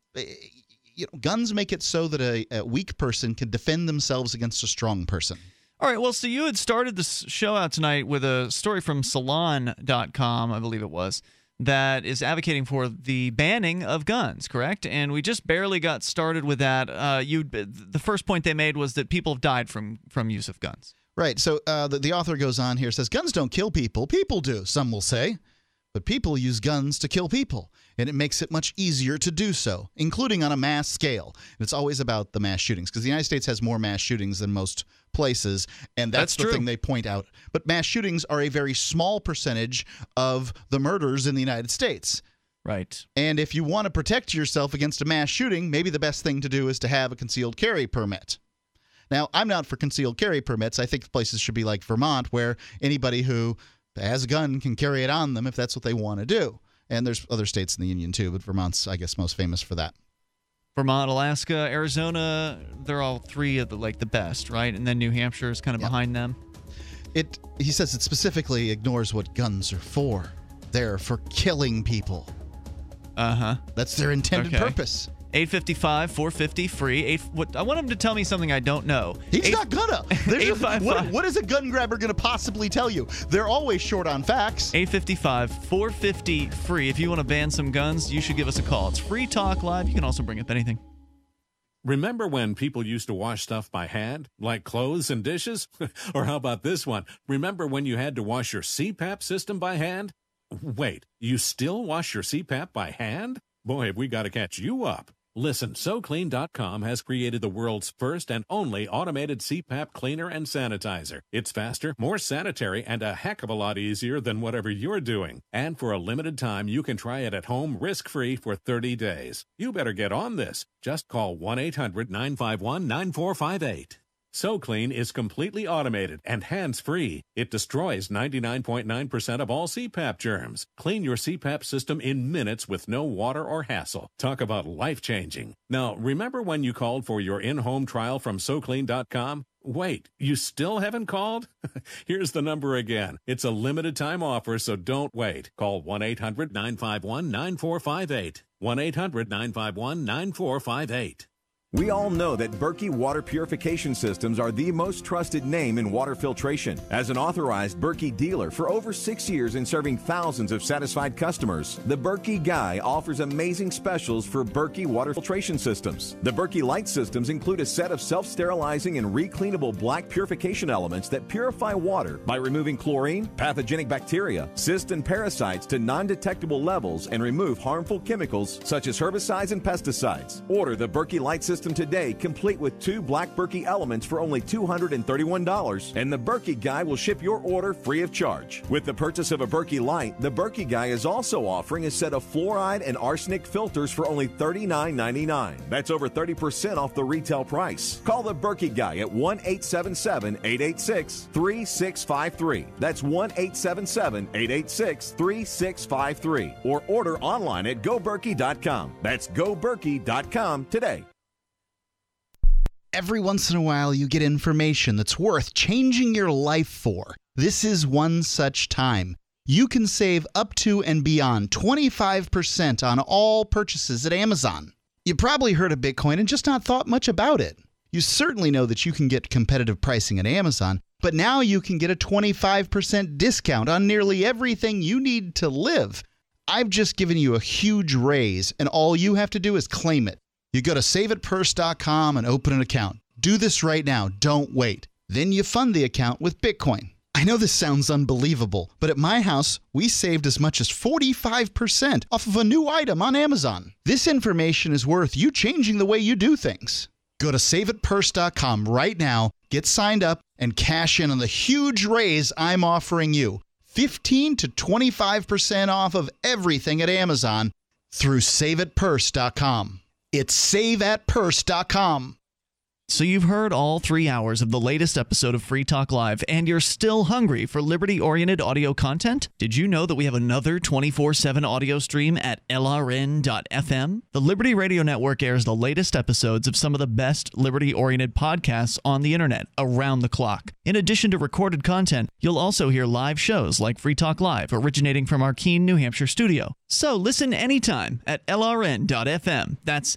make it so that a weak person can defend themselves against a strong person. All right, well, so you had started this show out tonight with a story from Salon.com, I believe it was, that is advocating for the banning of guns, correct? And we just barely got started with that. The first point they made was that people have died from use of guns. Right. So the author goes on here, says, guns don't kill people. People do, some will say. But people use guns to kill people, and it makes it much easier to do so, including on a mass scale. And it's always about the mass shootings, because the United States has more mass shootings than most places, and that's the thing they point out. But mass shootings are a very small percentage of the murders in the United States. Right. And if you want to protect yourself against a mass shooting, maybe the best thing to do is to have a concealed carry permit. Now, I'm not for concealed carry permits. I think places should be like Vermont, where anybody who has a gun can carry it on them if that's what they want to do. And there's other states in the union too, but Vermont's, I guess, most famous for that. Vermont, Alaska, Arizona, they're all three of the best, right? And then New Hampshire is kind of behind them. He says it specifically ignores what guns are for. They're for killing people. Uh-huh. That's their intended purpose. 855-450-FREE. I want him to tell me something I don't know. He's not gonna. What is a gun grabber going to possibly tell you? They're always short on facts. 855-450-FREE. If you want to ban some guns, you should give us a call. It's Free Talk Live. You can also bring up anything. Remember when people used to wash stuff by hand, like clothes and dishes? Or how about this one? Remember when you had to wash your CPAP system by hand? Wait, you still wash your CPAP by hand? Boy, have we got to catch you up. Listen, SoClean.com has created the world's first and only automated CPAP cleaner and sanitizer. It's faster, more sanitary, and a heck of a lot easier than whatever you're doing. And for a limited time, you can try it at home risk-free for 30 days. You better get on this. Just call 1-800-951-9458. SoClean is completely automated and hands-free. It destroys 99.9% of all CPAP germs. Clean your CPAP system in minutes with no water or hassle. Talk about life-changing. Now, remember when you called for your in-home trial from SoClean.com? Wait, you still haven't called? Here's the number again. It's a limited-time offer, so don't wait. Call 1-800-951-9458. 1-800-951-9458. We all know that Berkey Water Purification Systems are the most trusted name in water filtration. As an authorized Berkey dealer for over 6 years and serving thousands of satisfied customers, the Berkey Guy offers amazing specials for Berkey water filtration systems. The Berkey Light systems include a set of self-sterilizing and recleanable black purification elements that purify water by removing chlorine, pathogenic bacteria, cysts, and parasites to non-detectable levels and remove harmful chemicals such as herbicides and pesticides. Order the Berkey Light system today, complete with 2 black Berkey elements for only $231, and the Berkey Guy will ship your order free of charge. With the purchase of a Berkey Light, the Berkey Guy is also offering a set of fluoride and arsenic filters for only $39.99. That's over 30% off the retail price. Call the Berkey Guy at 1-877-886-3653. That's 1-877-886-3653. Or order online at GoBerkey.com. That's GoBerkey.com today. Every once in a while, you get information that's worth changing your life for. This is one such time. You can save up to and beyond 25% on all purchases at Amazon. You probably heard of Bitcoin and just not thought much about it. You certainly know that you can get competitive pricing at Amazon, but now you can get a 25% discount on nearly everything you need to live. I've just given you a huge raise, and all you have to do is claim it. You go to saveitpurse.com and open an account. Do this right now. Don't wait. Then you fund the account with Bitcoin. I know this sounds unbelievable, but at my house, we saved as much as 45% off of a new item on Amazon. This information is worth you changing the way you do things. Go to saveitpurse.com right now, get signed up, and cash in on the huge raise I'm offering you. 15 to 25% off of everything at Amazon through saveitpurse.com. It's saveatpurse.com. So you've heard all 3 hours of the latest episode of Free Talk Live, and you're still hungry for liberty-oriented audio content? Did you know that we have another 24/7 audio stream at LRN.FM? The Liberty Radio Network airs the latest episodes of some of the best liberty-oriented podcasts on the internet around the clock. In addition to recorded content, you'll also hear live shows like Free Talk Live, originating from our Keene, New Hampshire studio. So listen anytime at LRN.FM. That's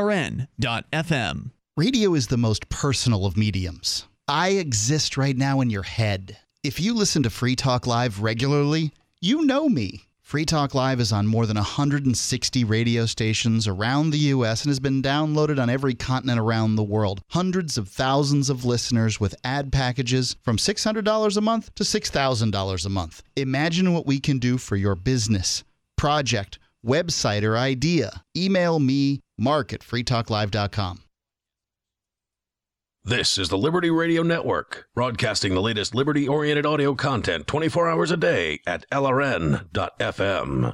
LRN.FM. Radio is the most personal of mediums. I exist right now in your head. If you listen to Free Talk Live regularly, you know me. Free Talk Live is on more than 160 radio stations around the U.S. and has been downloaded on every continent around the world. Hundreds of thousands of listeners with ad packages from $600 a month to $6,000 a month. Imagine what we can do for your business, project, website, or idea. Email me, mark@freetalklive.com. This is the Liberty Radio Network, broadcasting the latest liberty-oriented audio content 24 hours a day at LRN.FM.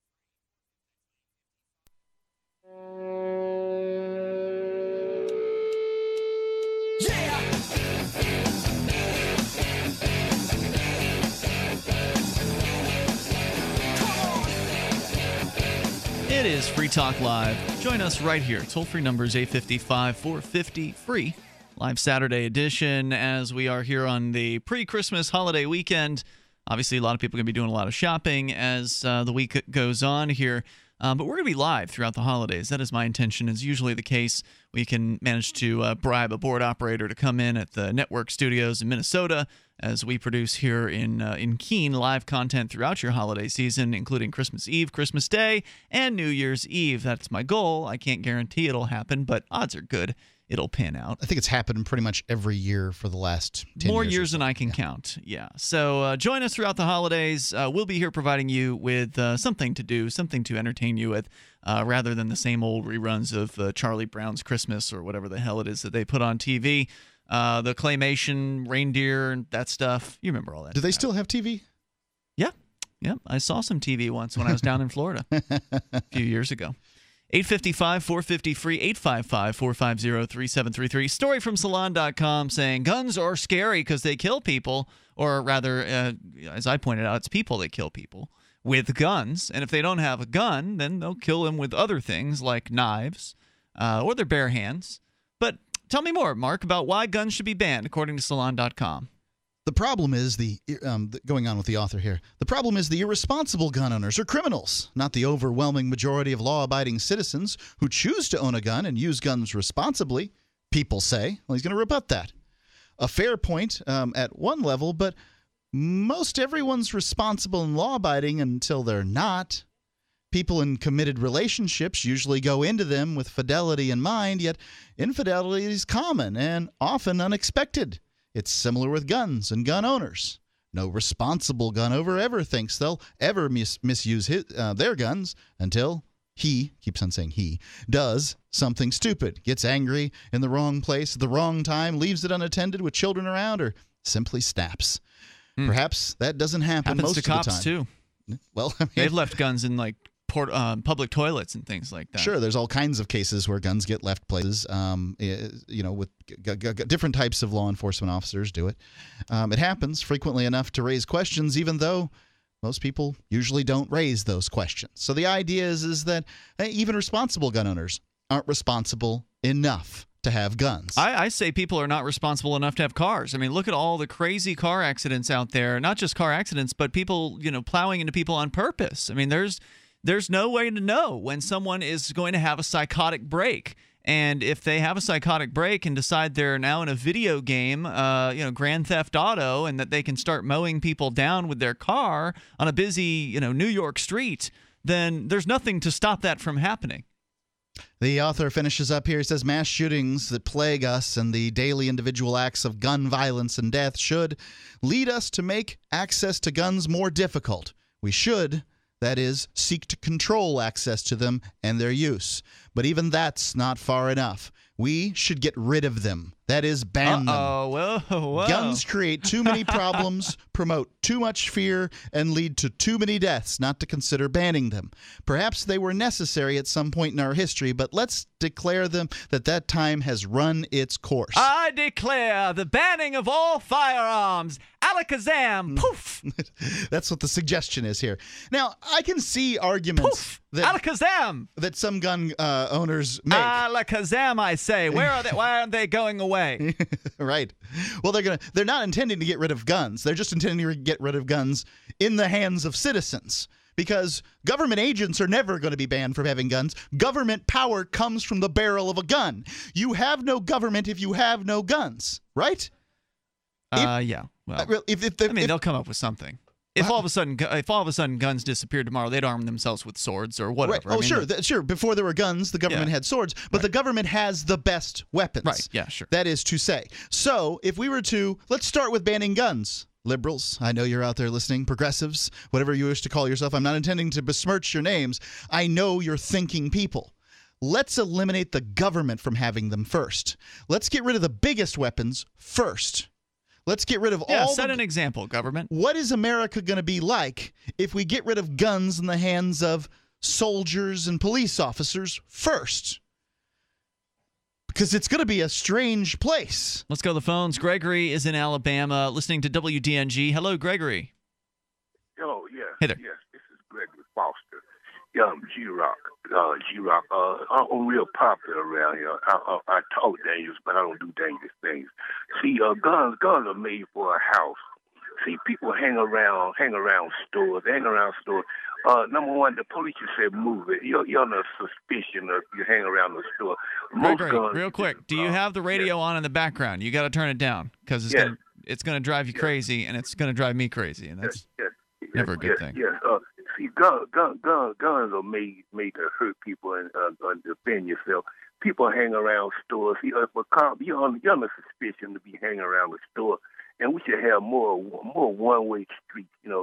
It is Free Talk Live. Join us right here. Toll-free numbers 855-450-FREE. Live Saturday edition as we are here on the pre-Christmas holiday weekend. Obviously, a lot of people are going to be doing a lot of shopping as the week goes on here. But we're going to be live throughout the holidays. That is my intention. It's usually the case. We can manage to bribe a board operator to come in at the network studios in Minnesota as we produce here in Keene live content throughout your holiday season, including Christmas Eve, Christmas Day, and New Year's Eve. That's my goal. I can't guarantee it'll happen, but odds are good it'll pan out. I think it's happened pretty much every year for the last 10 More years. years than I can count, yeah. So join us throughout the holidays. We'll be here providing you with something to do, something to entertain you with, rather than the same old reruns of Charlie Brown's Christmas or whatever the hell it is that they put on TV. The claymation, reindeer, and that stuff. You remember all that. Do they still have TV? Yeah. Yeah. I saw some TV once when I was down in Florida a few years ago. 855-450-FREE, 855-450-3733. Story from Salon.com saying guns are scary because they kill people, or rather, as I pointed out, it's people that kill people with guns. And if they don't have a gun, then they'll kill them with other things like knives or their bare hands. But tell me more, Mark, about why guns should be banned, according to Salon.com. The problem is going on with the author here. The problem is the irresponsible gun owners are criminals, not the overwhelming majority of law-abiding citizens who choose to own a gun and use guns responsibly. People say. Well, he's going to rebut that. A fair point at one level, but most everyone's responsible and law-abiding until they're not. People in committed relationships usually go into them with fidelity in mind, yet infidelity is common and often unexpected. It's similar with guns and gun owners. No responsible gun owner ever thinks they'll ever misuse their guns until he, keeps on saying he, does something stupid, gets angry in the wrong place at the wrong time, leaves it unattended with children around, or simply snaps. Perhaps that doesn't happen Happens most to of the time. Time. Too. Well, I mean, they've left guns in like public toilets and things like that. Sure, there's all kinds of cases where guns get left places. With different types of law enforcement officers do it. It happens frequently enough to raise questions, even though most people usually don't raise those questions. So the idea is that even responsible gun owners aren't responsible enough to have guns. I say people are not responsible enough to have cars. I mean, look at all the crazy car accidents out there. Not just car accidents, but people, plowing into people on purpose. I mean, there's no way to know when someone is going to have a psychotic break. And if they have a psychotic break and decide they're now in a video game, Grand Theft Auto, and that they can start mowing people down with their car on a busy, New York street, then there's nothing to stop that from happening. The author finishes up here. He says, mass shootings that plague us and the daily individual acts of gun violence and death should lead us to make access to guns more difficult. We should, that is, seek to control access to them and their use. But even that's not far enough. We should get rid of them. That is, ban them. Whoa. Guns create too many problems, promote too much fear, and lead to too many deaths not to consider banning them. Perhaps they were necessary at some point in our history, but let's declare them that time has run its course. I declare the banning of all firearms. Alakazam, poof. That's what the suggestion is here. Now, I can see arguments Alakazam that some gun owners make. Alakazam, I say. Where are they? Why aren't they going away? Right. Well, they're not intending to get rid of guns. They're just intending to get rid of guns in the hands of citizens. Because government agents are never going to be banned from having guns. Government power comes from the barrel of a gun. You have no government if you have no guns, right? Yeah. Well, they'll come up with something. If all of a sudden guns disappeared tomorrow, they'd arm themselves with swords or whatever. Right. Oh, sure. Before there were guns, the government had swords, but the government has the best weapons. Right. Yeah. Sure. That is to say. So if we were to, let's start with banning guns. Liberals, I know you're out there listening. Progressives, whatever you wish to call yourself. I'm not intending to besmirch your names. I know you're thinking people. Let's eliminate the government from having them first. Let's get rid of the biggest weapons first. Let's get rid of all. Set an example, government. What is America going to be like if we get rid of guns in the hands of soldiers and police officers first? Because it's going to be a strange place. Let's go to the phones. Gregory is in Alabama, listening to WDNG. Hello, Gregory. Hello, yes. Hey there. Yes, this is Gregory Foster. G-Rock. G-Rock. I'm real popular around here. I talk dangerous, but I don't do dangerous things. See, guns are made for a house. See, people hang around stores. Number one, the police just said move it. You're under suspicion if you hang around the store. Gregory, real quick, do you have the radio on in the background? You got to turn it down because it's going to drive you crazy, and it's going to drive me crazy, and that's never a good thing. Yes. See, guns are made to hurt people and defend yourself. people hang around stores. You're under suspicion to be hanging around the store, and we should have more one-way streets. You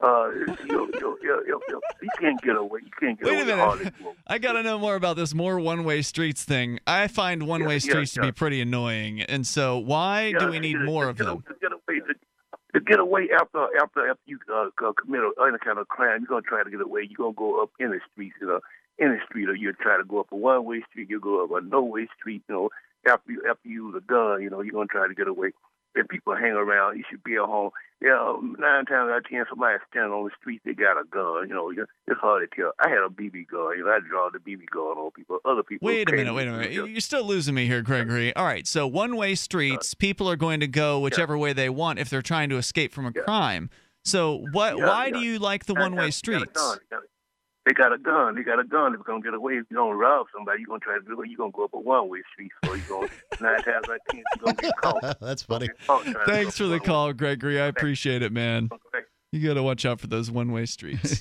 can't get away. You can't get away. Wait a minute. I got to know more about this more one-way streets thing. I find one-way streets to be pretty annoying, and so why do we need more of them? To get away after you commit any kind of crime, you're gonna try to get away. You're gonna go up in the streets, in the street, or you try to go up a one-way street. You go up a no-way street. After you use a gun, you're gonna try to get away. If people hang around, you should be at home. 9 times out of 10, somebody standing on the street, they got a gun. It's hard to tell. I had a BB gun. I draw the BB gun on people. Other people. Wait a minute. You're still losing me here, Gregory. All right, so one-way streets, people are going to go whichever way they want if they're trying to escape from a crime. So why do you like the one-way streets? They got a gun. They're going to get away. If you don't rob somebody, you're going to try to do it. You're going to go up a one-way street. So you're going 9 times out of 10, you're going to get caught. That's funny. Thanks for the call, Gregory. I appreciate it, man. You got to watch out for those one-way streets.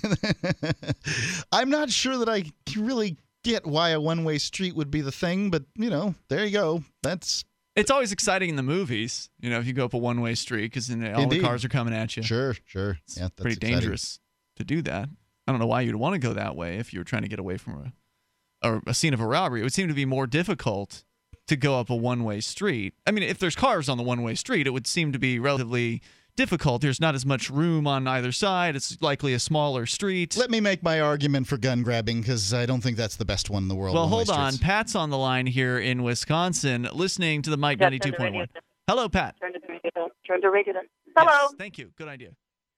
I'm not sure that I really get why a one-way street would be the thing, but, there you go. It's always exciting in the movies, if you go up a one-way street, because all the cars are coming at you. Sure. It's pretty dangerous to do that. I don't know why you'd want to go that way if you were trying to get away from a scene of a robbery. It would seem to be more difficult to go up a one-way street. I mean, if there's cars on the one-way street, it would seem to be relatively difficult. There's not as much room on either side. It's likely a smaller street. Let me make my argument for gun grabbing, because I don't think that's the best one in the world. Well, hold on. Pat's on the line here in Wisconsin, listening to the Mike 92.1. Hello, Pat. Turn the radio down. Hello. Yes, thank you. Good idea.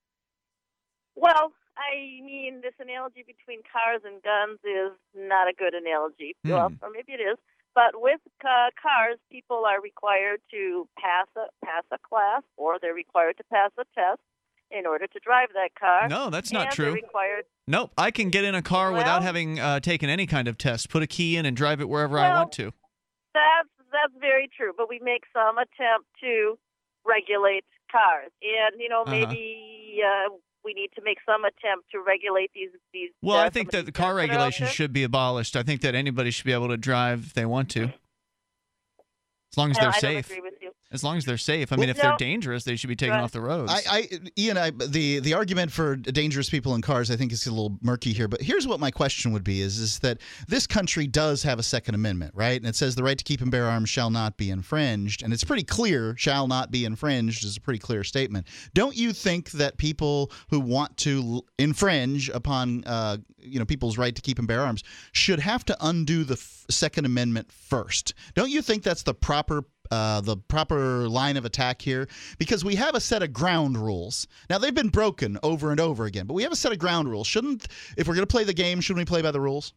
Well, I mean, this analogy between cars and guns is not a good analogy. Well, or maybe it is. But with cars, people are required to pass a class, or they're required to pass a test in order to drive that car. No, that's not true. They're required. Nope, I can get in a car without having taken any kind of test. Put a key in and drive it wherever I want to. That's very true. But we make some attempt to regulate cars, and maybe. We need to make some attempt to regulate these. Well, I think that the car regulations should be abolished. I think that anybody should be able to drive if they want to, as long as they're safe. I don't agree with you. As long as they're safe. I mean, if they're dangerous, they should be taken off the roads. The argument for dangerous people in cars, I think, is a little murky here. But here's what my question would be: is that this country does have a Second Amendment, right? And it says the right to keep and bear arms shall not be infringed, and it's pretty clear. Shall not be infringed is a pretty clear statement. Don't you think that people who want to infringe upon people's right to keep and bear arms should have to undo the Second Amendment first? Don't you think that's the proper line of attack here? Because we have a set of ground rules. Now, they've been broken over and over again, but we have a set of ground rules. If we're going to play the game, shouldn't we play by the rules?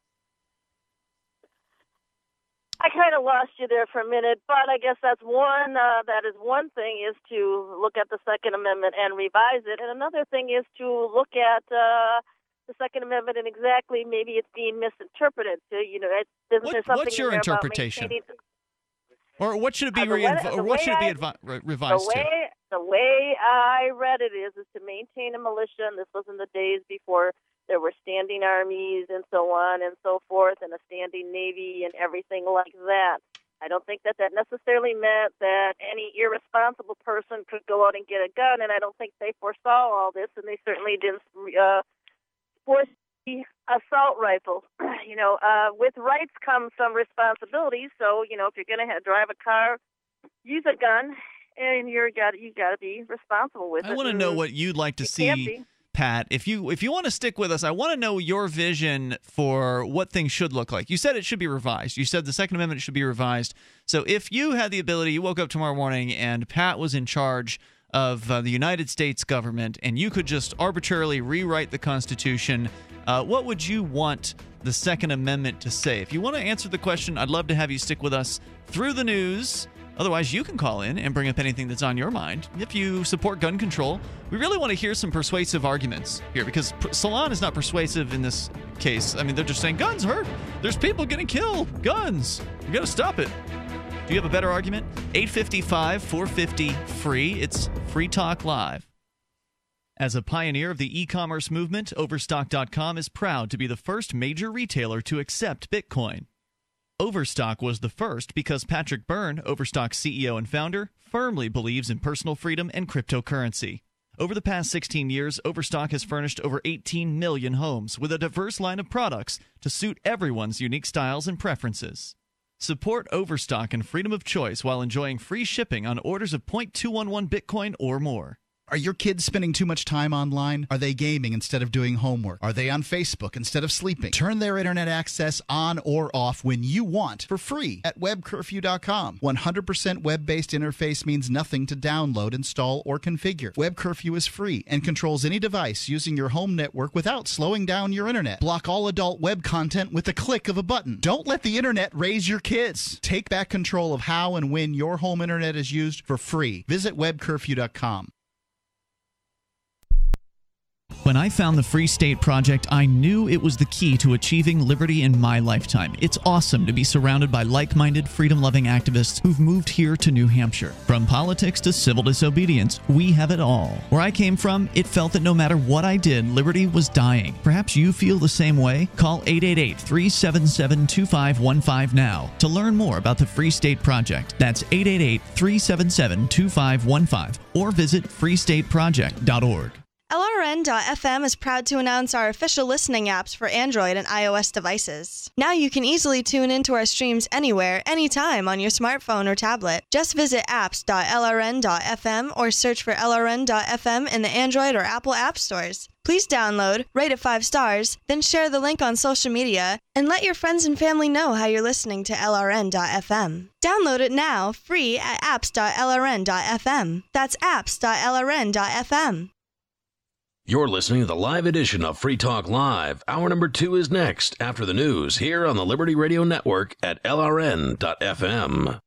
I kind of lost you there for a minute, but I guess that's one. That is one thing, is to look at the Second Amendment and revise it, and another thing is to look at the Second Amendment and exactly maybe it's being misinterpreted. What's your interpretation? Or what should it be revised to? The way I read it is to maintain a militia, and this was in the days before there were standing armies and so on and so forth, and a standing navy and everything like that. I don't think that necessarily meant that any irresponsible person could go out and get a gun, and I don't think they foresaw all this, and they certainly didn't force the assault rifle. With rights comes some responsibilities. So, if you're going to drive a car, use a gun, and you got to be responsible with it. I want to know what you'd like to see, Pat. If you want to stick with us, I want to know your vision for what things should look like. You said it should be revised. You said the Second Amendment should be revised. So if you had the ability, you woke up tomorrow morning and Pat was in charge of the United States government, and you could just arbitrarily rewrite the Constitution, what would you want the Second Amendment to say? If you want to answer the question, I'd love to have you stick with us through the news. Otherwise, you can call in and bring up anything that's on your mind. If you support gun control, we really want to hear some persuasive arguments here, because Salon is not persuasive in this case. I mean, they're just saying guns hurt. There's people getting killed. Guns. You got to stop it. Do you have a better argument? 855-450-FREE. It's Free Talk Live. As a pioneer of the e-commerce movement, Overstock.com is proud to be the first major retailer to accept Bitcoin. Overstock was the first because Patrick Byrne, Overstock's CEO and founder, firmly believes in personal freedom and cryptocurrency. Over the past 16 years, Overstock has furnished over 18 million homes with a diverse line of products to suit everyone's unique styles and preferences. Support Overstock and freedom of choice while enjoying free shipping on orders of 0.211 Bitcoin or more. Are your kids spending too much time online? Are they gaming instead of doing homework? Are they on Facebook instead of sleeping? Turn their internet access on or off when you want for free at webcurfew.com. 100% web-based interface means nothing to download, install, or configure. Web Curfew is free and controls any device using your home network without slowing down your internet. Block all adult web content with a click of a button. Don't let the internet raise your kids. Take back control of how and when your home internet is used for free. Visit webcurfew.com. When I found the Free State Project, I knew it was the key to achieving liberty in my lifetime. It's awesome to be surrounded by like-minded, freedom-loving activists who've moved here to New Hampshire. From politics to civil disobedience, we have it all. Where I came from, it felt that no matter what I did, liberty was dying. Perhaps you feel the same way? Call 888-377-2515 now to learn more about the Free State Project. That's 888-377-2515 or visit freestateproject.org. LRN.FM is proud to announce our official listening apps for Android and iOS devices. Now you can easily tune into our streams anywhere, anytime on your smartphone or tablet. Just visit apps.lrn.fm or search for LRN.FM in the Android or Apple app stores. Please download, rate it 5 stars, then share the link on social media, and let your friends and family know how you're listening to LRN.FM. Download it now, free at apps.lrn.fm. That's apps.lrn.fm. You're listening to the live edition of Free Talk Live. Hour number 2 is next after the news here on the Liberty Radio Network at LRN.FM.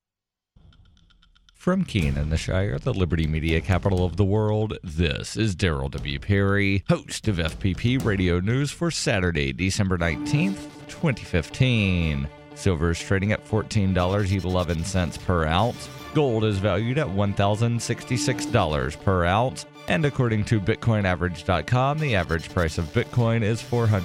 From Keene in the Shire, the Liberty Media capital of the world, this is Daryl W. Perry, host of FPP Radio News for Saturday, December 19th, 2015. Silver is trading at $14.11 per ounce. Gold is valued at $1,066 per ounce. And according to BitcoinAverage.com, the average price of Bitcoin is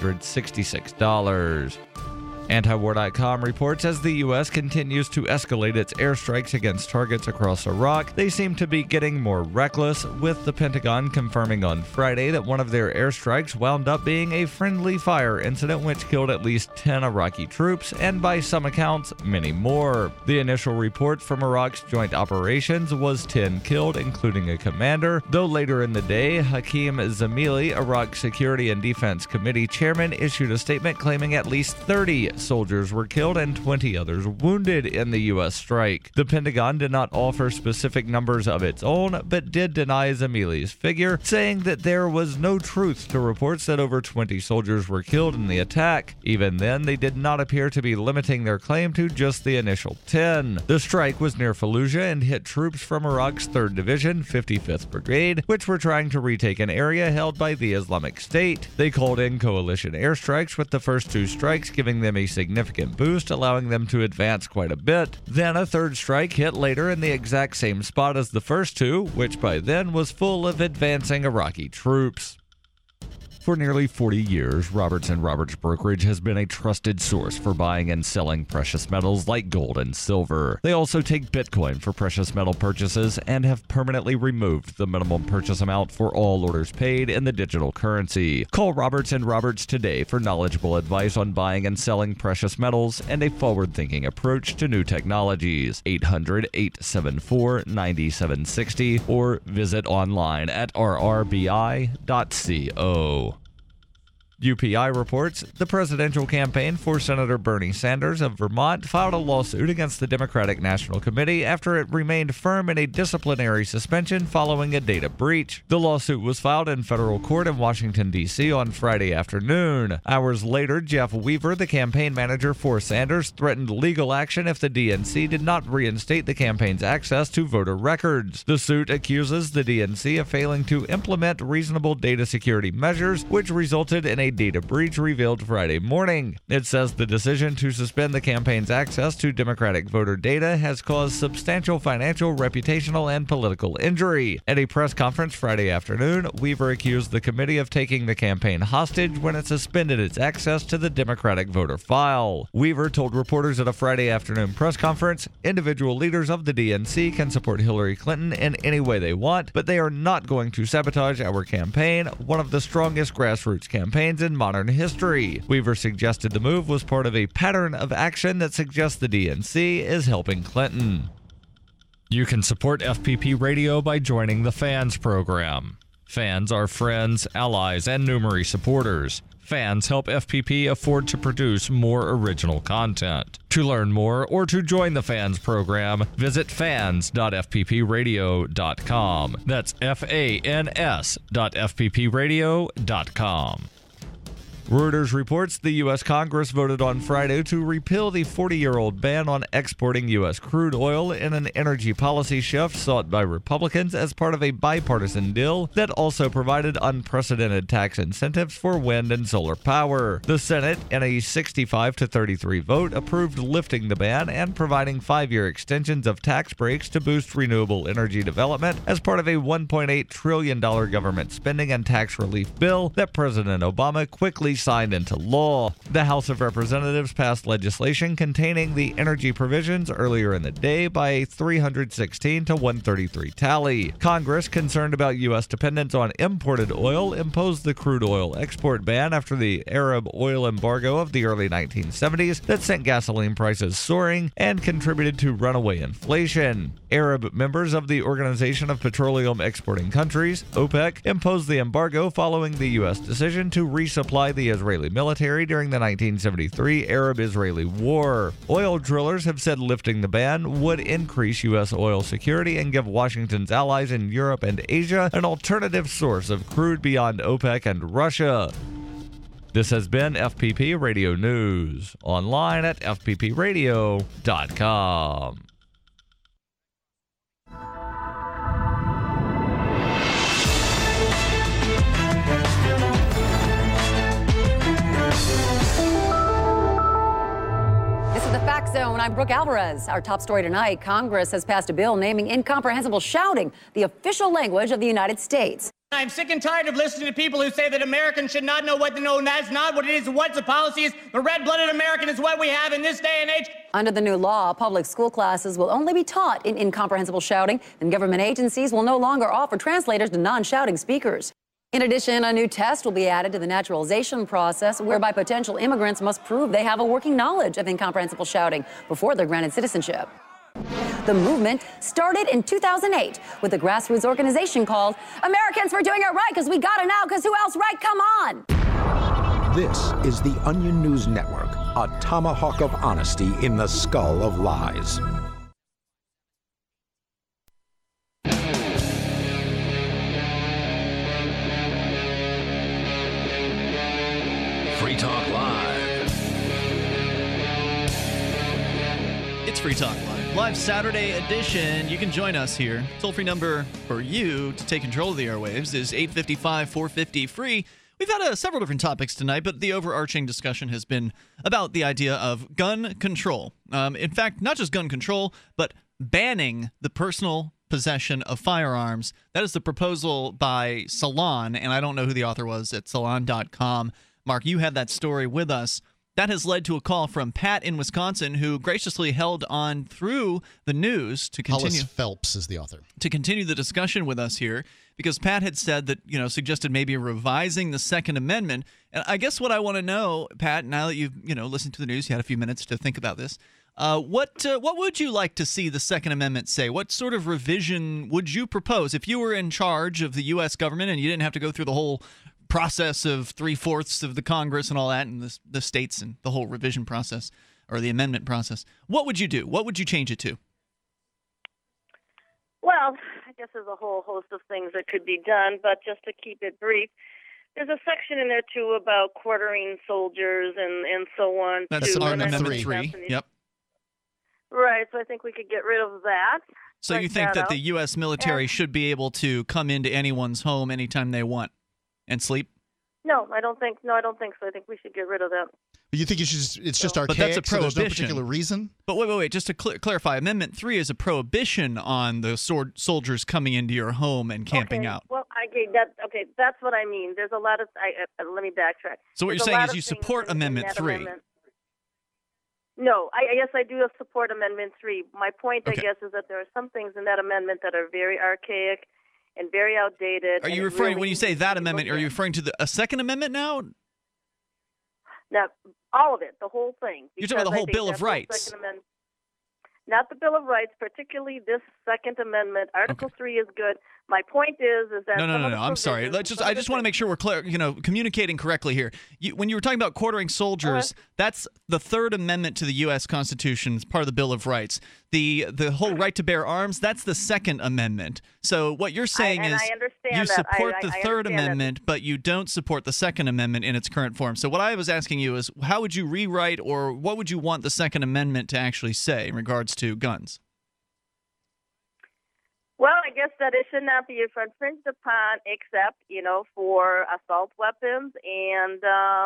$466. Antiwar.com reports as the U.S. continues to escalate its airstrikes against targets across Iraq, they seem to be getting more reckless, with the Pentagon confirming on Friday that one of their airstrikes wound up being a friendly fire incident which killed at least 10 Iraqi troops, and by some accounts, many more. The initial report from Iraq's joint operations was 10 killed, including a commander, though later in the day, Hakeem Zamili, Iraq Security and Defense Committee chairman, issued a statement claiming at least 30 soldiers were killed and 20 others wounded in the U.S. strike. The Pentagon did not offer specific numbers of its own, but did deny Zamili's figure, saying that there was no truth to reports that over 20 soldiers were killed in the attack. Even then, they did not appear to be limiting their claim to just the initial 10. The strike was near Fallujah and hit troops from Iraq's 3rd Division, 55th Brigade, which were trying to retake an area held by the Islamic State. They called in coalition airstrikes, with the first 2 strikes giving them a significant boost, allowing them to advance quite a bit. Then a 3rd strike hit later in the exact same spot as the first 2, which by then was full of advancing Iraqi troops. For nearly 40 years, Roberts & Roberts Brokerage has been a trusted source for buying and selling precious metals like gold and silver. They also take Bitcoin for precious metal purchases and have permanently removed the minimum purchase amount for all orders paid in the digital currency. Call Roberts & Roberts today for knowledgeable advice on buying and selling precious metals and a forward-thinking approach to new technologies. 800-874-9760 or visit online at rrbi.co. UPI reports the presidential campaign for Senator Bernie Sanders of Vermont filed a lawsuit against the Democratic National Committee after it remained firm in a disciplinary suspension following a data breach. The lawsuit was filed in federal court in Washington, D.C. on Friday afternoon. Hours later, Jeff Weaver, the campaign manager for Sanders, threatened legal action if the DNC did not reinstate the campaign's access to voter records. The suit accuses the DNC of failing to implement reasonable data security measures, which resulted in a a data breach revealed Friday morning. It says the decision to suspend the campaign's access to Democratic voter data has caused substantial financial, reputational, and political injury. At a press conference Friday afternoon, Weaver accused the committee of taking the campaign hostage when it suspended its access to the Democratic voter file. Weaver told reporters at a Friday afternoon press conference, individual leaders of the DNC can support Hillary Clinton in any way they want, but they are not going to sabotage our campaign, one of the strongest grassroots campaigns in modern history. Weaver suggested the move was part of a pattern of action that suggests the DNC is helping Clinton. You can support FPP Radio by joining the Fans program. Fans are friends, allies, and Numery supporters. Fans help FPP afford to produce more original content. To learn more or to join the Fans program, visit fans.fppradio.com. That's fans.fppradio.com. Reuters reports the U.S. Congress voted on Friday to repeal the 40-year-old ban on exporting U.S. crude oil in an energy policy shift sought by Republicans as part of a bipartisan deal that also provided unprecedented tax incentives for wind and solar power. The Senate, in a 65-33 vote, approved lifting the ban and providing 5-year extensions of tax breaks to boost renewable energy development as part of a $1.8 trillion government spending and tax relief bill that President Obama quickly signed into law. The House of Representatives passed legislation containing the energy provisions earlier in the day by a 316 to 133 tally. Congress, concerned about U.S. dependence on imported oil, imposed the crude oil export ban after the Arab oil embargo of the early 1970s that sent gasoline prices soaring and contributed to runaway inflation. Arab members of the Organization of Petroleum Exporting Countries, OPEC, imposed the embargo following the U.S. decision to resupply the Israeli military during the 1973 Arab-Israeli War. Oil drillers have said lifting the ban would increase U.S. oil security and give Washington's allies in Europe and Asia an alternative source of crude beyond OPEC and Russia. This has been FPP Radio News, online at fppradio.com. The Fact Zone. I'm Brooke Alvarez. Our top story tonight, Congress has passed a bill naming incomprehensible shouting the official language of the United States. I'm sick and tired of listening to people who say that Americans should not know what to know, and that's not what it is, what the policy is. The red-blooded American is what we have in this day and age. Under the new law, public school classes will only be taught in incomprehensible shouting, and government agencies will no longer offer translators to non-shouting speakers. In addition, a new test will be added to the naturalization process, whereby potential immigrants must prove they have a working knowledge of incomprehensible shouting before they're granted citizenship. The movement started in 2008 with a grassroots organization called Americans for Doing It Right, because we gotta now, because who else, right? Come on! This is the Onion News Network, a tomahawk of honesty in the skull of lies. Free Talk Live. It's Free Talk Live. Live Saturday edition. You can join us here. Toll-free number for you to take control of the airwaves is 855-450-FREE. We've had several different topics tonight, but the overarching discussion has been about the idea of gun control. In fact, not just gun control, but banning the personal possession of firearms. That is the proposal by Salon, and I don't know who the author was at salon.com. Mark, you had that story with us. That has led to a call from Pat in Wisconsin, who graciously held on through the news to continue. Hollis Phelps is the author. To continue the discussion with us here, because Pat had said that, suggested maybe revising the Second Amendment. And I guess what I want to know, Pat, now that you've, listened to the news, you had a few minutes to think about this. What would you like to see the Second Amendment say? What sort of revision would you propose if you were in charge of the U.S. government and you didn't have to go through the whole process of 3/4 of the Congress and all that, and the states and the whole revision process or the amendment process? What would you do? What would you change it to? Well, I guess there's a whole host of things that could be done, but just to keep it brief, there's a section in there too about quartering soldiers and so on. That's Amendment 3. Yep. Right, so I think we could get rid of that. So you think that the U.S. military should be able to come into anyone's home anytime they want and sleep? No, I don't think. No, I don't think so. I think we should get rid of that. You think it's just archaic, But that's a so there's no prohibition. particular reason? But wait. Just to clarify, Amendment 3 is a prohibition on the soldiers coming into your home and camping out. Well, that's what I mean. There's a lot of. Let me backtrack. So what you're saying is you support Amendment 3. No, I guess I do support Amendment 3. My point, I guess, is that there are some things in that amendment that are very archaic and very outdated. Are you referring, when you say that amendment, are you referring to a Second Amendment now? No, all of it, the whole thing. You're talking about the whole Bill of Rights. Not the Bill of Rights, particularly this Second Amendment. Article 3 is good. My point is that No. I'm sorry. I just want to make sure we're clear, communicating correctly here. When you were talking about quartering soldiers, that's the Third Amendment to the U.S. Constitution. It's part of the Bill of Rights. The whole right to bear arms, that's the Second Amendment. So what you're saying is you support the Third Amendment, but you don't support the Second Amendment in its current form. So what I was asking you is, how would you rewrite, or what would you want the Second Amendment to actually say in regards to guns? Well, I guess that it should not be infringed upon, except for assault weapons and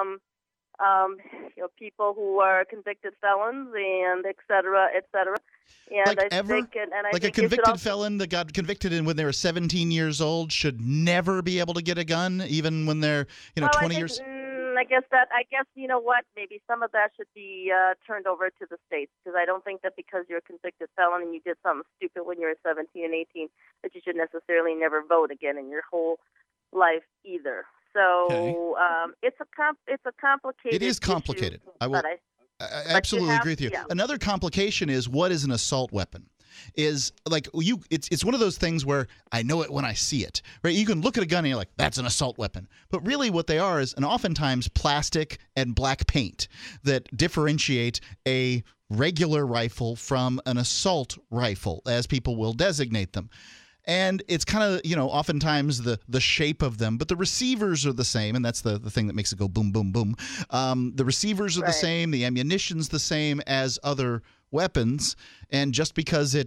people who are convicted felons and et cetera, et cetera. And a convicted felon that got convicted when they were 17 years old should never be able to get a gun, even when they're 20 years. I guess you know what? Maybe some of that should be turned over to the states, because I don't think that because you're a convicted felon and you did something stupid when you were 17 and 18 that you should necessarily never vote again in your whole life either. So it's a complicated. It is complicated. Issue, I absolutely agree with you. Yeah. Another complication is, what is an assault weapon? Is like it's one of those things where I know it when I see it, right? You can look at a gun and you're like, that's an assault weapon. But really what they are is oftentimes plastic and black paint that differentiate a regular rifle from an assault rifle, as people will designate them. And it's kind of, oftentimes the shape of them, but the receivers are the same, and that's the thing that makes it go boom, boom, boom. The receivers are the same, the ammunition's the same as other weapons, and just because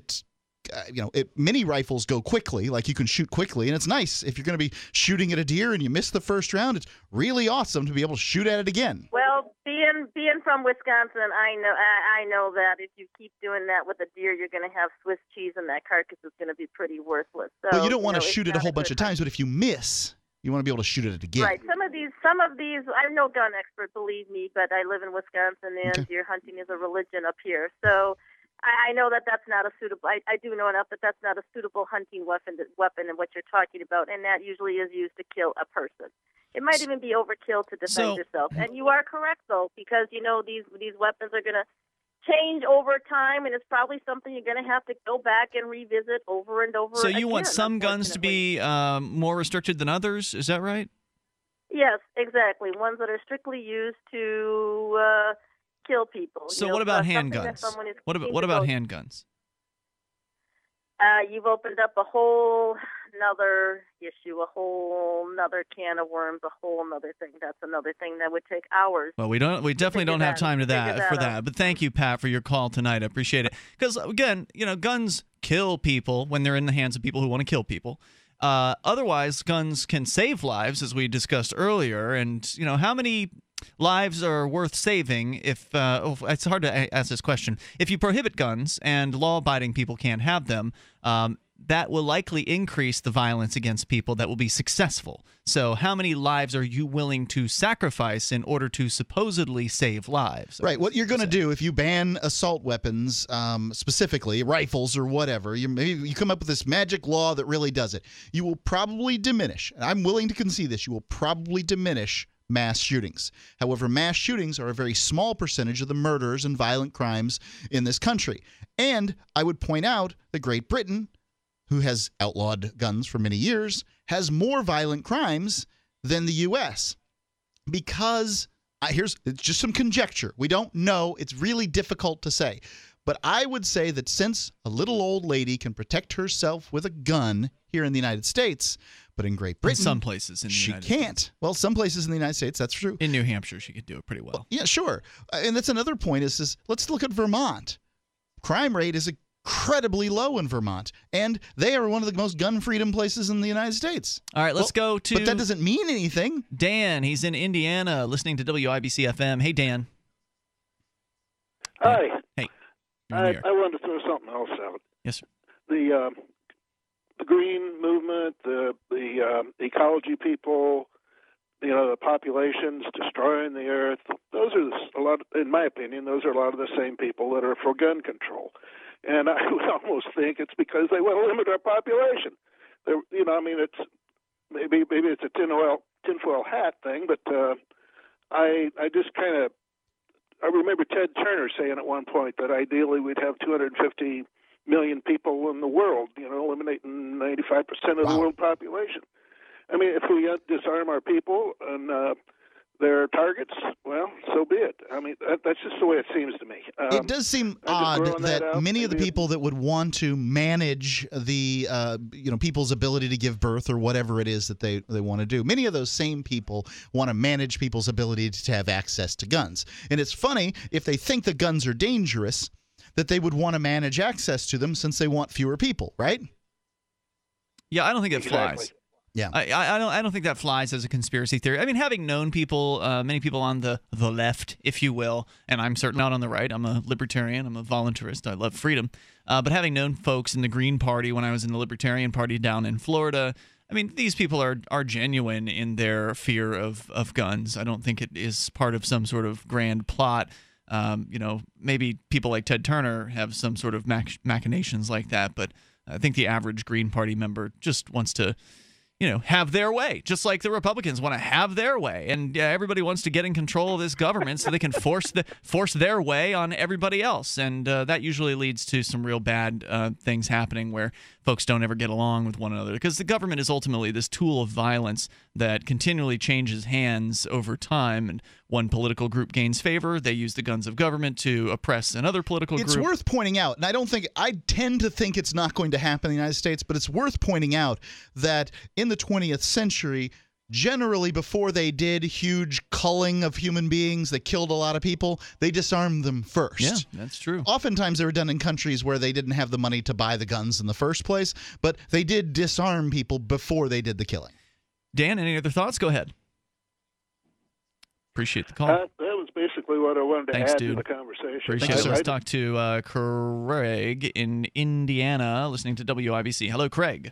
mini rifles go quickly, like you can shoot quickly, and it's nice if you're going to be shooting at a deer and you miss the first round. It's really awesome to be able to shoot at it again. Well, being from Wisconsin, I know that if you keep doing that with a deer, you're going to have Swiss cheese, and that carcass is going to be pretty worthless. So, well, you don't want to shoot it a whole bunch of times, but if you miss, you want to be able to shoot it again. Right. Some of these, I'm no gun expert, believe me, but I live in Wisconsin, and deer hunting is a religion up here. So I know that that's not a suitable. I do know enough that that's not a suitable hunting weapon in what you're talking about, and that usually is used to kill a person. It might even be overkill to defend yourself. And you are correct, though, because these weapons are going to change over time, and it's probably something you're going to have to go back and revisit over and over. So you want some guns to be more restricted than others? Is that right? Yes, exactly. Ones that are strictly used to kill people. So what about handguns? What about handguns? You've opened up a whole another issue, a whole another can of worms, a whole another thing. That's another thing that would take hours. Well, we definitely don't have time for that. But thank you, Pat, for your call tonight. I appreciate it. Because again, guns kill people when they're in the hands of people who want to kill people. Otherwise, guns can save lives, as we discussed earlier. And how many lives are worth saving if it's hard to ask this question. If you prohibit guns and law-abiding people can't have them, that will likely increase the violence against people that will be successful. So how many lives are you willing to sacrifice in order to supposedly save lives? Right. What you're going to do if you ban assault weapons, specifically rifles or whatever, maybe you come up with this magic law that really does it. You will probably diminish, and I'm willing to concede this, you will probably diminish mass shootings. However, mass shootings are a very small percentage of the murders and violent crimes in this country. And I would point out that Great Britain, who has outlawed guns for many years, has more violent crimes than the U.S. Because it's just some conjecture. We don't know. It's really difficult to say. But I would say that since a little old lady can protect herself with a gun here in the United States, but in Great Britain, in some places in the United can't. States. Well, some places in the United States, that's true. In New Hampshire, she could do it pretty well. Yeah, sure. And that's another point is let's look at Vermont. Crime rate is incredibly low in Vermont, and they are one of the most gun freedom places in the United States. All right, let's go to... But that doesn't mean anything. Dan, he's in Indiana listening to WIBC FM. Hey, Dan. Hi. Hey. I wanted to throw something else out. Yes, sir. The green movement, the ecology people, the populations destroying the earth. Those are a lot, in my opinion, those are a lot of the same people that are for gun control. And I would almost think it's because they want to limit our population. It's maybe it's a tinfoil hat thing, but I just kind of. I remember Ted Turner saying at one point that ideally we'd have 250 million people in the world, eliminating 95% of the world population. I mean, if we disarm our people and their targets, well, so be it. I mean, that's just the way it seems to me. It does seem odd that many of the people that would want to manage the people's ability to give birth or whatever it is that they want to do, many of those same people want to manage people's ability to have access to guns. And it's funny, if they think the guns are dangerous, that they would want to manage access to them since they want fewer people, right? Yeah, I don't think it flies. Yeah, I don't think that flies as a conspiracy theory. I mean, having known people, many people on the left, if you will, and I'm certainly not on the right. I'm a libertarian. I'm a voluntarist. I love freedom. But having known folks in the Green Party when I was in the Libertarian Party down in Florida, I mean, these people are genuine in their fear of guns. I don't think it is part of some sort of grand plot. Maybe people like Ted Turner have some sort of machinations like that, but I think the average Green Party member just wants to have their way, just like the Republicans want to have their way. And everybody wants to get in control of this government so they can force their way on everybody else. And that usually leads to some real bad things happening where folks don't ever get along with one another, because the government is ultimately this tool of violence that continually changes hands over time. And one political group gains favor, they use the guns of government to oppress another political group. It's worth pointing out, and I tend to think it's not going to happen in the United States, but it's worth pointing out that in the 20th century, generally before they did huge culling of human beings that killed a lot of people, they disarmed them first. Yeah, that's true. Oftentimes they were done in countries where they didn't have the money to buy the guns in the first place, but they did disarm people before they did the killing. Dan, any other thoughts? Go ahead. Appreciate the call. That was basically what I wanted to add to the conversation. Appreciate it. Let's talk to Craig in Indiana, listening to WIBC. Hello, Craig.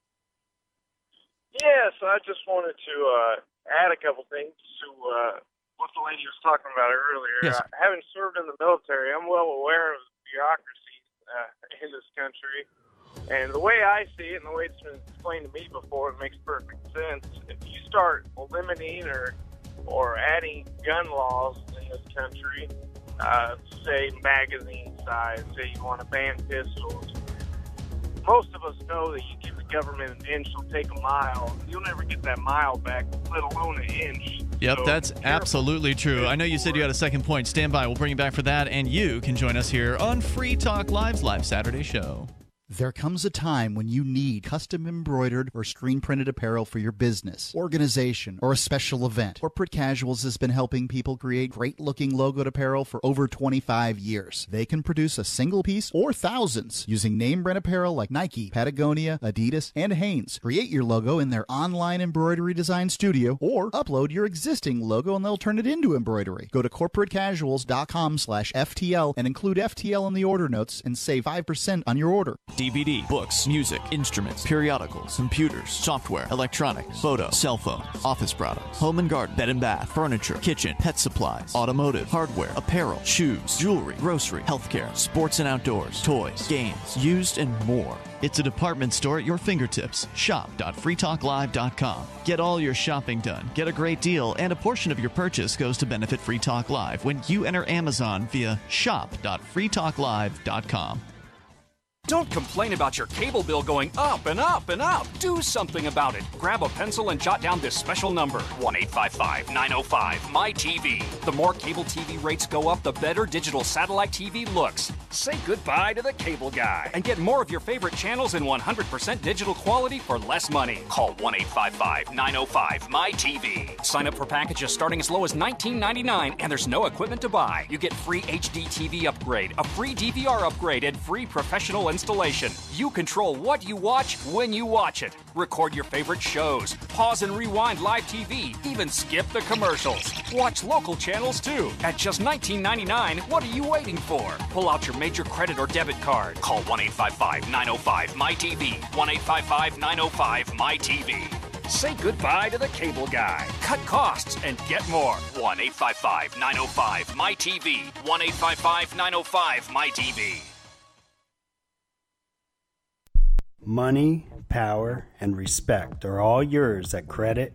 Yes, I just wanted to add a couple things to what the lady was talking about earlier. Yes. Having served in the military, I'm well aware of the bureaucracy in this country. And the way I see it and the way it's been explained to me before, it makes perfect sense. If you start eliminating or adding gun laws in this country, say magazine size, say you want to ban pistols, most of us know that you give the government an inch, it'll take a mile. You'll never get that mile back, let alone an inch. Yep, So, that's absolutely true. I know you said you had a second point. Stand by. We'll bring you back for that, and you can join us here on Free Talk Live's Live Saturday show. There comes a time when you need custom embroidered or screen printed apparel for your business, organization, or a special event. Corporate Casuals has been helping people create great looking logoed apparel for over 25 years. They can produce a single piece or thousands using name brand apparel like Nike, Patagonia, Adidas, and Hanes. Create your logo in their online embroidery design studio or upload your existing logo and they'll turn it into embroidery. Go to corporatecasuals.com/FTL and include FTL in the order notes and save 5% on your order. DVD, books, music, instruments, periodicals, computers, software, electronics, photo, cell phones, office products, home and garden, bed and bath, furniture, kitchen, pet supplies, automotive, hardware, apparel, shoes, jewelry, grocery, healthcare, sports and outdoors, toys, games, used, and more. It's a department store at your fingertips. Shop.freetalklive.com. Get all your shopping done, get a great deal, and a portion of your purchase goes to benefit Free Talk Live when you enter Amazon via shop.freetalklive.com. Don't complain about your cable bill going up and up and up. Do something about it. Grab a pencil and jot down this special number, 1-855-905-MY-TV. The more cable TV rates go up, the better digital satellite TV looks. Say goodbye to the cable guy and get more of your favorite channels in 100% digital quality for less money. Call 1-855-905-MY-TV. Sign up for packages starting as low as $19.99, and there's no equipment to buy. You get free HD TV upgrade, a free DVR upgrade, and free professional installation. You control what you watch when you watch it. Record your favorite shows, pause and rewind live TV, even skip the commercials. Watch local channels too. At just $19.99, what are you waiting for? Pull out your major credit or debit card. Call 1-855-905-MY-TV. 1-855-905-MY-TV. Say goodbye to the cable guy. Cut costs and get more. 1-855-905-MY-TV. 1-855-905-MY-TV. Money, power, and respect are all yours at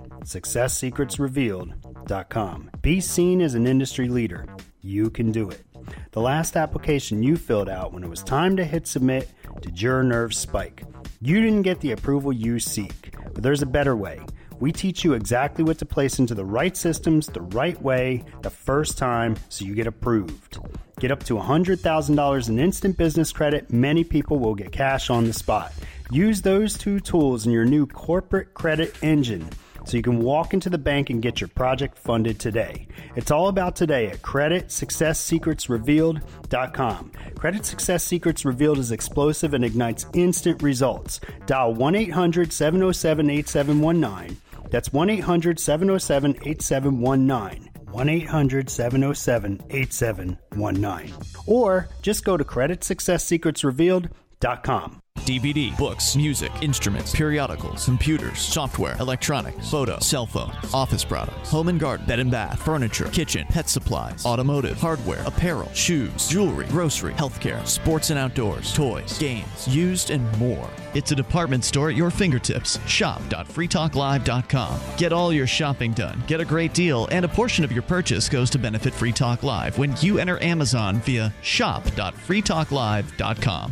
CreditSuccessSecretsRevealed.com. Be seen as an industry leader. You can do it. The last application you filled out when it was time to hit submit did your nerves spike. You didn't get the approval you seek, but there's a better way. We teach you exactly what to place into the right systems the right way the first time so you get approved. Get up to $100,000 in instant business credit. Many people will get cash on the spot. Use those two tools in your new corporate credit engine so you can walk into the bank and get your project funded today. It's all about today at CreditSuccessSecretsRevealed.com. Credit Success Secrets Revealed is explosive and ignites instant results. Dial 1-800-707-8719. That's 1-800-707-8719. 1-800-707-8719. Or just go to CreditSuccessSecretsRevealed.com. DVD, books, music, instruments, periodicals, computers, software, electronics, photo, cell phone, office products, home and garden, bed and bath, furniture, kitchen, pet supplies, automotive, hardware, apparel, shoes, jewelry, grocery, healthcare, sports and outdoors, toys, games, used, and more. It's a department store at your fingertips. Shop.freetalklive.com. Get all your shopping done, get a great deal, and a portion of your purchase goes to benefit Free Talk Live when you enter Amazon via shop.freetalklive.com.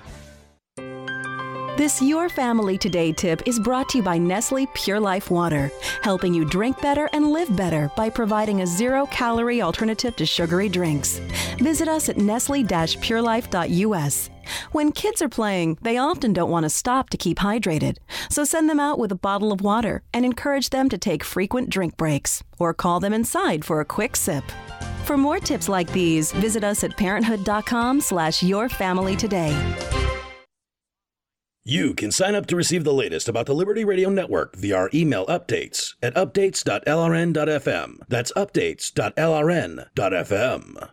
This Your Family Today tip is brought to you by Nestle Pure Life Water, helping you drink better and live better by providing a zero-calorie alternative to sugary drinks. Visit us at nestle-purelife.us. When kids are playing, they often don't want to stop to keep hydrated. So send them out with a bottle of water and encourage them to take frequent drink breaks or call them inside for a quick sip. For more tips like these, visit us at parenthood.com/yourfamilytoday. You can sign up to receive the latest about the Liberty Radio Network via our email updates at updates.lrn.fm. That's updates.lrn.fm.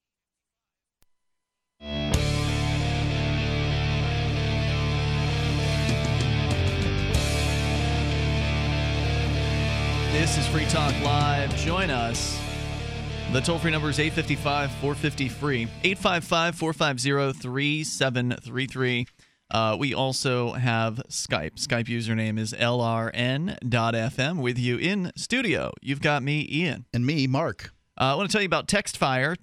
This is Free Talk Live. Join us. The toll-free number is 855-450-FREE, 855-450-3733. We also have Skype. Skype username is lrn.fm. With you in studio, you've got me, Ian. And me, Mark. I want to tell you about TextFire,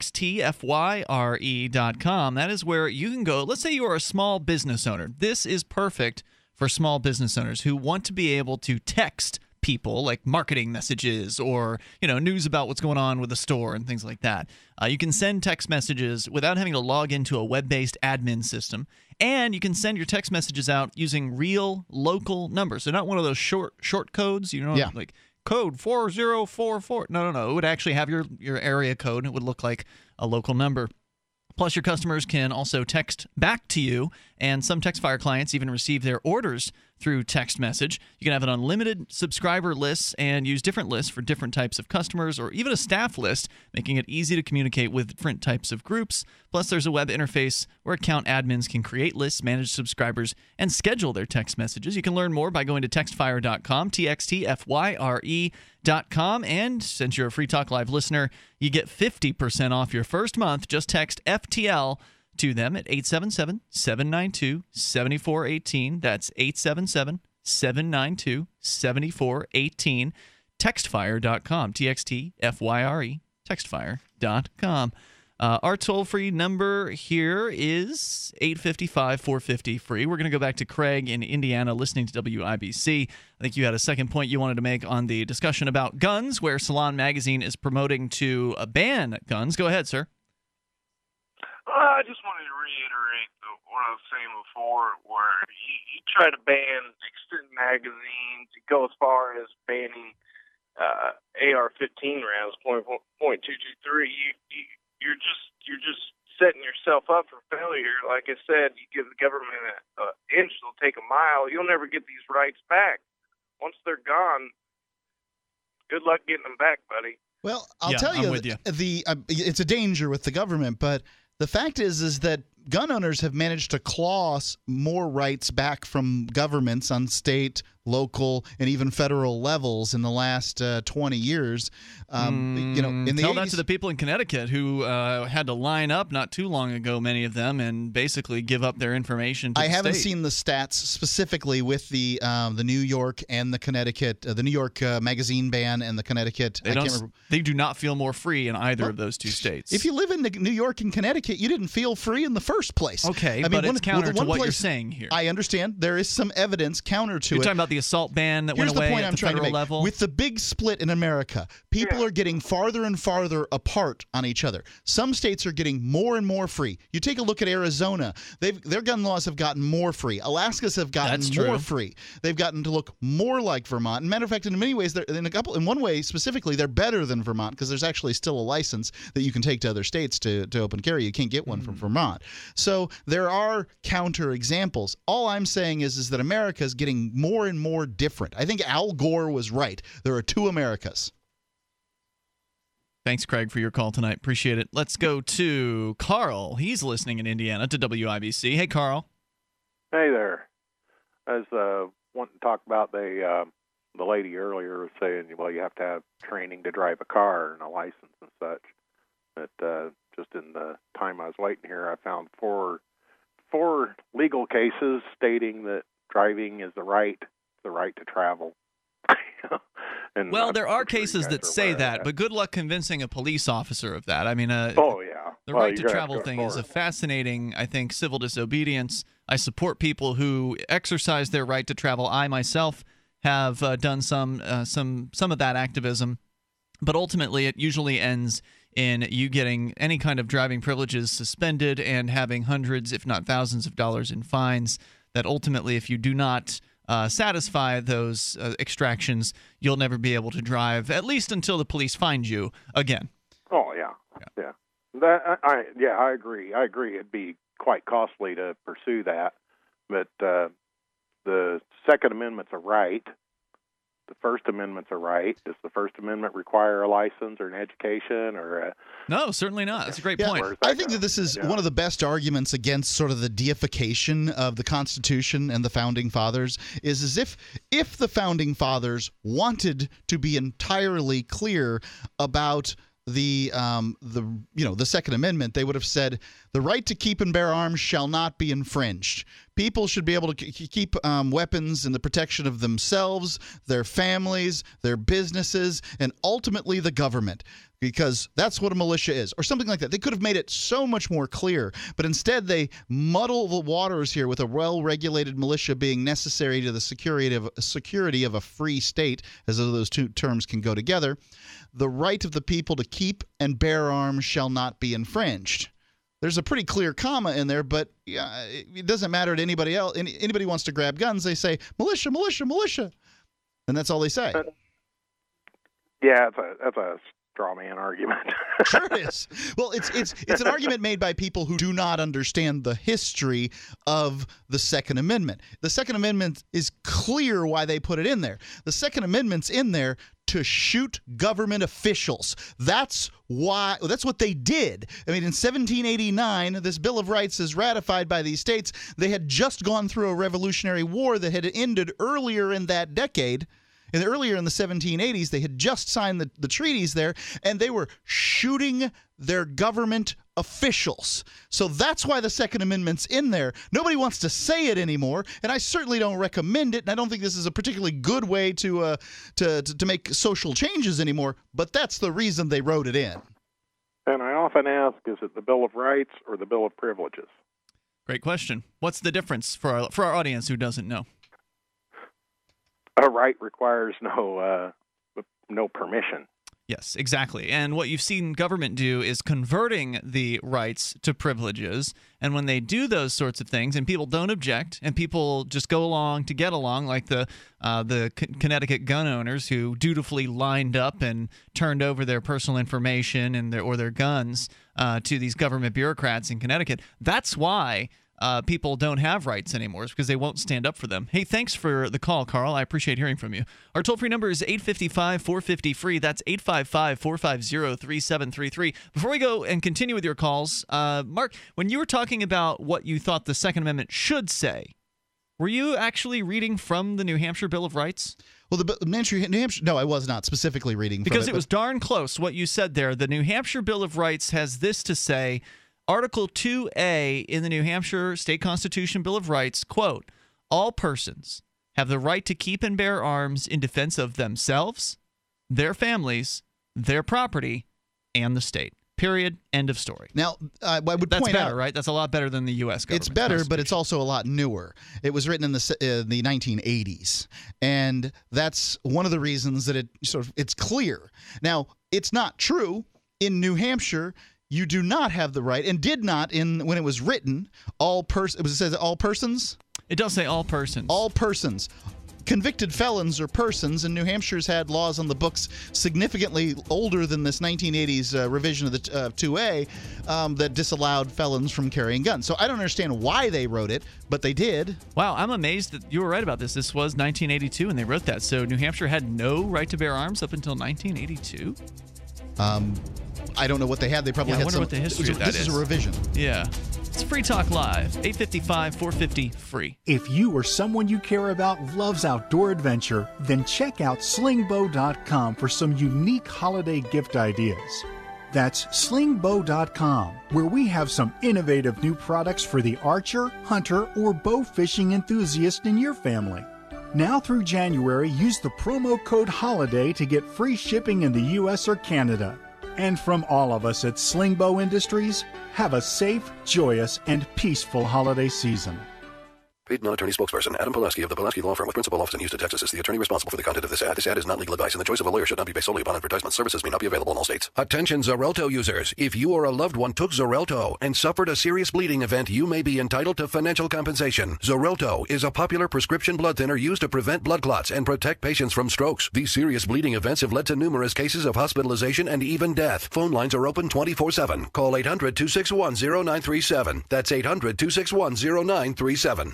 TXTFYRE.com. That is where you can go. Let's say you are a small business owner. This is perfect for small business owners who want to be able to text people, like marketing messages or news about what's going on with the store and things like that. You can send text messages without having to log into a web-based admin system, and you can send your text messages out using real local numbers. So not one of those short codes, like code 4044. No. It would actually have your area code, and it would look like a local number. Plus, your customers can also text back to you, and some TextFire clients even receive their orders through text message. You can have an unlimited subscriber list and use different lists for different types of customers, or even a staff list, making it easy to communicate with different types of groups. Plus, there's a web interface where account admins can create lists, manage subscribers, and schedule their text messages. You can learn more by going to textfire.com, TXTFYRE.com, and since you're a Free Talk Live listener, you get 50% off your first month. Just text FTL to them at 877-792-7418. That's 877-792-7418. Textfire.com, TXTFYRE, textfire.com. Our toll-free number here is 855-450-FREE. We're going to go back to Craig in Indiana listening to WIBC. I think you had a second point you wanted to make on the discussion about guns, where Salon Magazine is promoting to ban guns. Go ahead, sir. I just wanted to reiterate what I was saying before, where you try to ban extended magazines, you go as far as banning AR-15 rounds, .223. You're just setting yourself up for failure. Like I said, you give the government an inch, they'll take a mile. You'll never get these rights back. Once they're gone, good luck getting them back, buddy. Well, I'll tell you, it's a danger with the government, but the fact is that gun owners have managed to claw more rights back from governments on state, local, and even federal levels in the last 20 years. Tell that to the people in Connecticut who had to line up not too long ago, many of them, and basically give up their information to the haven't state. seen the stats specifically with the New York and the Connecticut, the New York magazine ban and the Connecticut. They do not feel more free in either of those two states. If you live in New York and Connecticut, you didn't feel free in the first place. Okay, but it's counter to what you're saying here. I understand. There is some evidence counter to it. You're talking about the assault ban that went away at the federal level? With the big split in America, people are getting farther and farther apart on each other. Some states are getting more and more free. You take a look at Arizona. Their gun laws have gotten more free. Alaska's have gotten more free. They've gotten to look more like Vermont. And matter of fact, in many ways, in one way specifically, they're better than Vermont because there's actually still a license that you can take to other states to open carry. You can't get one from Vermont. So there are counter examples. All I'm saying is that America is getting more and more different. I think Al Gore was right. There are two Americas. Thanks, Craig, for your call tonight. Appreciate it. Let's go to Carl. He's listening in Indiana to WIBC. Hey, Carl. Hey there. I was wanting to talk about the lady earlier was saying, well, you have to have training to drive a car and a license and such. But just in the time I was waiting here, I found four legal cases stating that driving is the right to travel. Well, there are cases that say that, but good luck convincing a police officer of that. I mean, the right to travel thing is a fascinating, I think, civil disobedience. I support people who exercise their right to travel. I myself have done some of that activism, but ultimately it usually ends in you getting any kind of driving privileges suspended and having hundreds, if not thousands of dollars in fines that ultimately, if you do not satisfy those extractions, you'll never be able to drive, at least until the police find you again. Oh, yeah. I agree. It'd be quite costly to pursue that, but the Second Amendment's a right. The First Amendment's a right. Does the First Amendment require a license or an education or No, certainly not. That's a great point. I think that this is one of the best arguments against sort of the deification of the Constitution and the Founding Fathers is as if the Founding Fathers wanted to be entirely clear about the Second Amendment, they would have said the right to keep and bear arms shall not be infringed. People should be able to keep weapons in the protection of themselves, their families, their businesses, and ultimately the government, because that's what a militia is, or something like that. They could have made it so much more clear, but instead they muddle the waters here with a well-regulated militia being necessary to the security of a free state, as though those two terms can go together. The right of the people to keep and bear arms shall not be infringed. There's a pretty clear comma in there, but it doesn't matter to anybody else. Anybody wants to grab guns, they say, militia, militia, militia. And that's all they say. Yeah, that's a straw man argument. Sure it is. Well, it's an argument made by people who do not understand the history of the Second Amendment. The Second Amendment is clear why they put it in there. The Second Amendment's in there to shoot government officials. That's what they did. I mean, in 1789, this Bill of Rights is ratified by these states. They had just gone through a Revolutionary War that had ended earlier in that decade. And earlier in the 1780s, they had just signed the treaties there, and they were shooting their government officials. So that's why the Second Amendment's in there. Nobody wants to say it anymore, and I certainly don't recommend it, and I don't think this is a particularly good way to make social changes anymore, but that's the reason they wrote it in. And I often ask, is it the Bill of Rights or the Bill of Privileges? Great question. What's the difference for our audience who doesn't know? A right requires no permission. Yes, exactly. And what you've seen government do is converting the rights to privileges. And when they do those sorts of things, and people don't object, and people just go along to get along, like the Connecticut gun owners who dutifully lined up and turned over their personal information and their guns to these government bureaucrats in Connecticut. That's why people don't have rights anymore, is because they won't stand up for them. Hey, thanks for the call, Carl. I appreciate hearing from you. Our toll-free number is 855-450-FREE. That's 855-450-3733. Before we go and continue with your calls, Mark, when you were talking about what you thought the Second Amendment should say, were you actually reading from the New Hampshire Bill of Rights? Well, the New Hampshire, no, I was not specifically reading from it. Because it was darn close what you said there. The New Hampshire Bill of Rights has this to say: Article 2A in the New Hampshire State Constitution Bill of Rights, quote, all persons have the right to keep and bear arms in defense of themselves, their families, their property, and the state. Period. End of story. Now, I would That's point better, out, right? That's a lot better than the U.S. government. It's better, but it's also a lot newer. It was written in the 1980s, and that's one of the reasons that it's clear. Now, it's not true in New Hampshire. You do not have the right, and did not when it was written. It says all persons. It does say all persons. All persons. Convicted felons are persons, and New Hampshire's had laws on the books significantly older than this 1980s revision of the 2A that disallowed felons from carrying guns. So I don't understand why they wrote it, but they did. Wow, I'm amazed that you were right about this. This was 1982 when they wrote that. So New Hampshire had no right to bear arms up until 1982? I don't know what they had. They probably I had wonder some. what the history of that This is a revision. Yeah. It's Free Talk Live, 855-450-FREE. If you or someone you care about loves outdoor adventure, then check out slingbow.com for some unique holiday gift ideas. That's slingbow.com, where we have some innovative new products for the archer, hunter, or bow fishing enthusiast in your family. Now through January, use the promo code HOLIDAY to get free shipping in the U.S. or Canada. And from all of us at Slingbow Industries, have a safe, joyous, and peaceful holiday season. Paid non-attorney spokesperson Adam Pulaski of the Pulaski Law Firm with principal office in Houston, Texas is the attorney responsible for the content of this ad. This ad is not legal advice, and the choice of a lawyer should not be based solely upon advertisement. Services may not be available in all states. Attention Xarelto users. If you or a loved one took Xarelto and suffered a serious bleeding event, you may be entitled to financial compensation. Xarelto is a popular prescription blood thinner used to prevent blood clots and protect patients from strokes. These serious bleeding events have led to numerous cases of hospitalization and even death. Phone lines are open 24/7. Call 800-261-0937. That's 800-261-0937.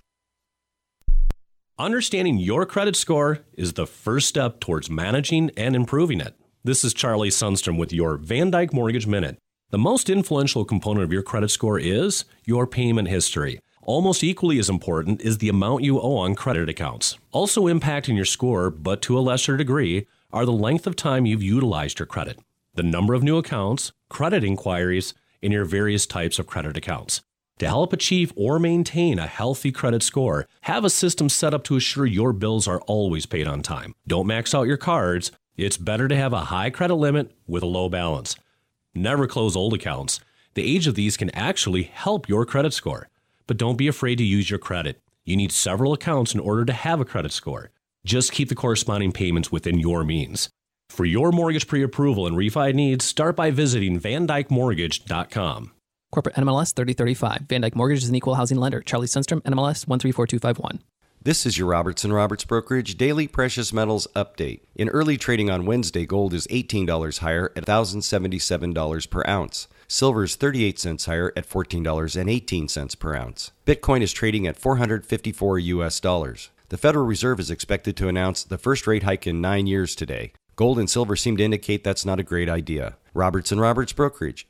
Understanding your credit score is the first step towards managing and improving it. This is Charlie Sundstrom with your Van Dyke Mortgage Minute. The most influential component of your credit score is your payment history. Almost equally as important is the amount you owe on credit accounts. Also impacting your score, but to a lesser degree, are the length of time you've utilized your credit, the number of new accounts, credit inquiries, and your various types of credit accounts. To help achieve or maintain a healthy credit score, have a system set up to assure your bills are always paid on time. Don't max out your cards. It's better to have a high credit limit with a low balance. Never close old accounts. The age of these can actually help your credit score. But don't be afraid to use your credit. You need several accounts in order to have a credit score. Just keep the corresponding payments within your means. For your mortgage pre-approval and refi needs, start by visiting VanDykeMortgage.com. Corporate NMLS 3035. Van Dyke Mortgage is an equal housing lender. Charlie Sundstrom, NMLS 134251. This is your Robertson Roberts Brokerage Daily Precious Metals Update. In early trading on Wednesday, gold is $18 higher at $1,077 per ounce. Silver is 38 cents higher at $14.18 per ounce. Bitcoin is trading at $454 US. The Federal Reserve is expected to announce the first rate hike in 9 years today. Gold and silver seem to indicate that's not a great idea. Robertson Roberts Brokerage,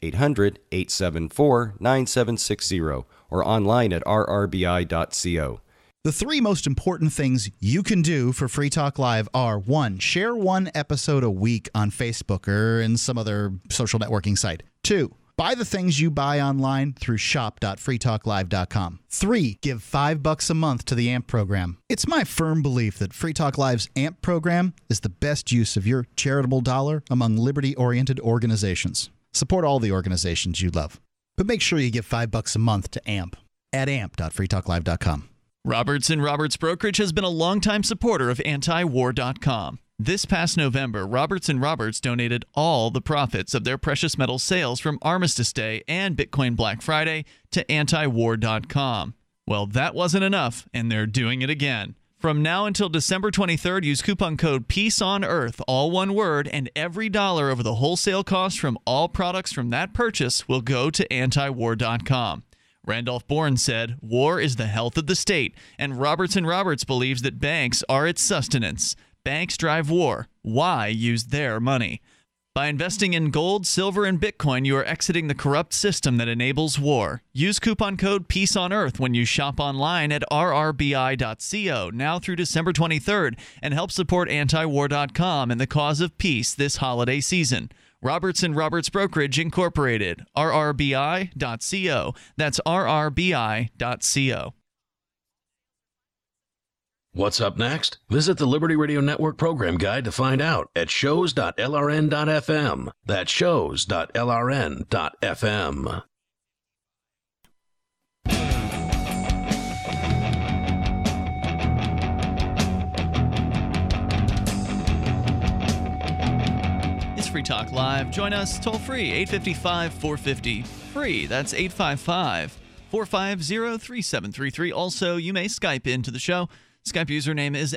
800-874-9760, or online at rrbi.co. The three most important things you can do for Free Talk Live are: 1, share one episode a week on Facebook or in some other social networking site. 2, buy the things you buy online through shop.freetalklive.com. 3, give $5 a month to the AMP program. It's my firm belief that Free Talk Live's AMP program is the best use of your charitable dollar among liberty-oriented organizations. Support all the organizations you love. But make sure you give $5 a month to AMP at amp.freetalklive.com. Roberts & Roberts Brokerage has been a longtime supporter of antiwar.com. This past November, Roberts & Roberts donated all the profits of their precious metal sales from Armistice Day and Bitcoin Black Friday to antiwar.com. Well, that wasn't enough, and they're doing it again. From now until December 23rd, use coupon code PEACEONEARTH, all one word, and every dollar over the wholesale cost from all products from that purchase will go to antiwar.com. Randolph Bourne said, "War is the health of the state, and Roberts & Roberts believes that banks are its sustenance. Banks drive war. Why use their money?" By investing in gold, silver, and Bitcoin, you are exiting the corrupt system that enables war. Use coupon code PEACEONEARTH when you shop online at rrbi.co now through December 23rd and help support antiwar.com and the cause of peace this holiday season. Roberts & Roberts Brokerage Incorporated, rrbi.co. That's rrbi.co. What's up next? Visit the Liberty Radio Network program guide to find out at shows.lrn.fm. That's shows.lrn.fm. It's Free Talk Live. Join us toll free, 855-450-FREE. That's 855-450-3733. Also, you may Skype into the show. Skype username is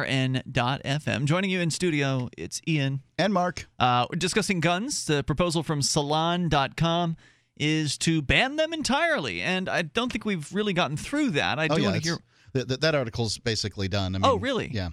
LRN.FM. Joining you in studio, it's Ian. And Mark. We're discussing guns. The proposal from Salon.com is to ban them entirely. And I don't think we've really gotten through that. I do want to hear. That article's basically done. I mean, oh, really? Yeah.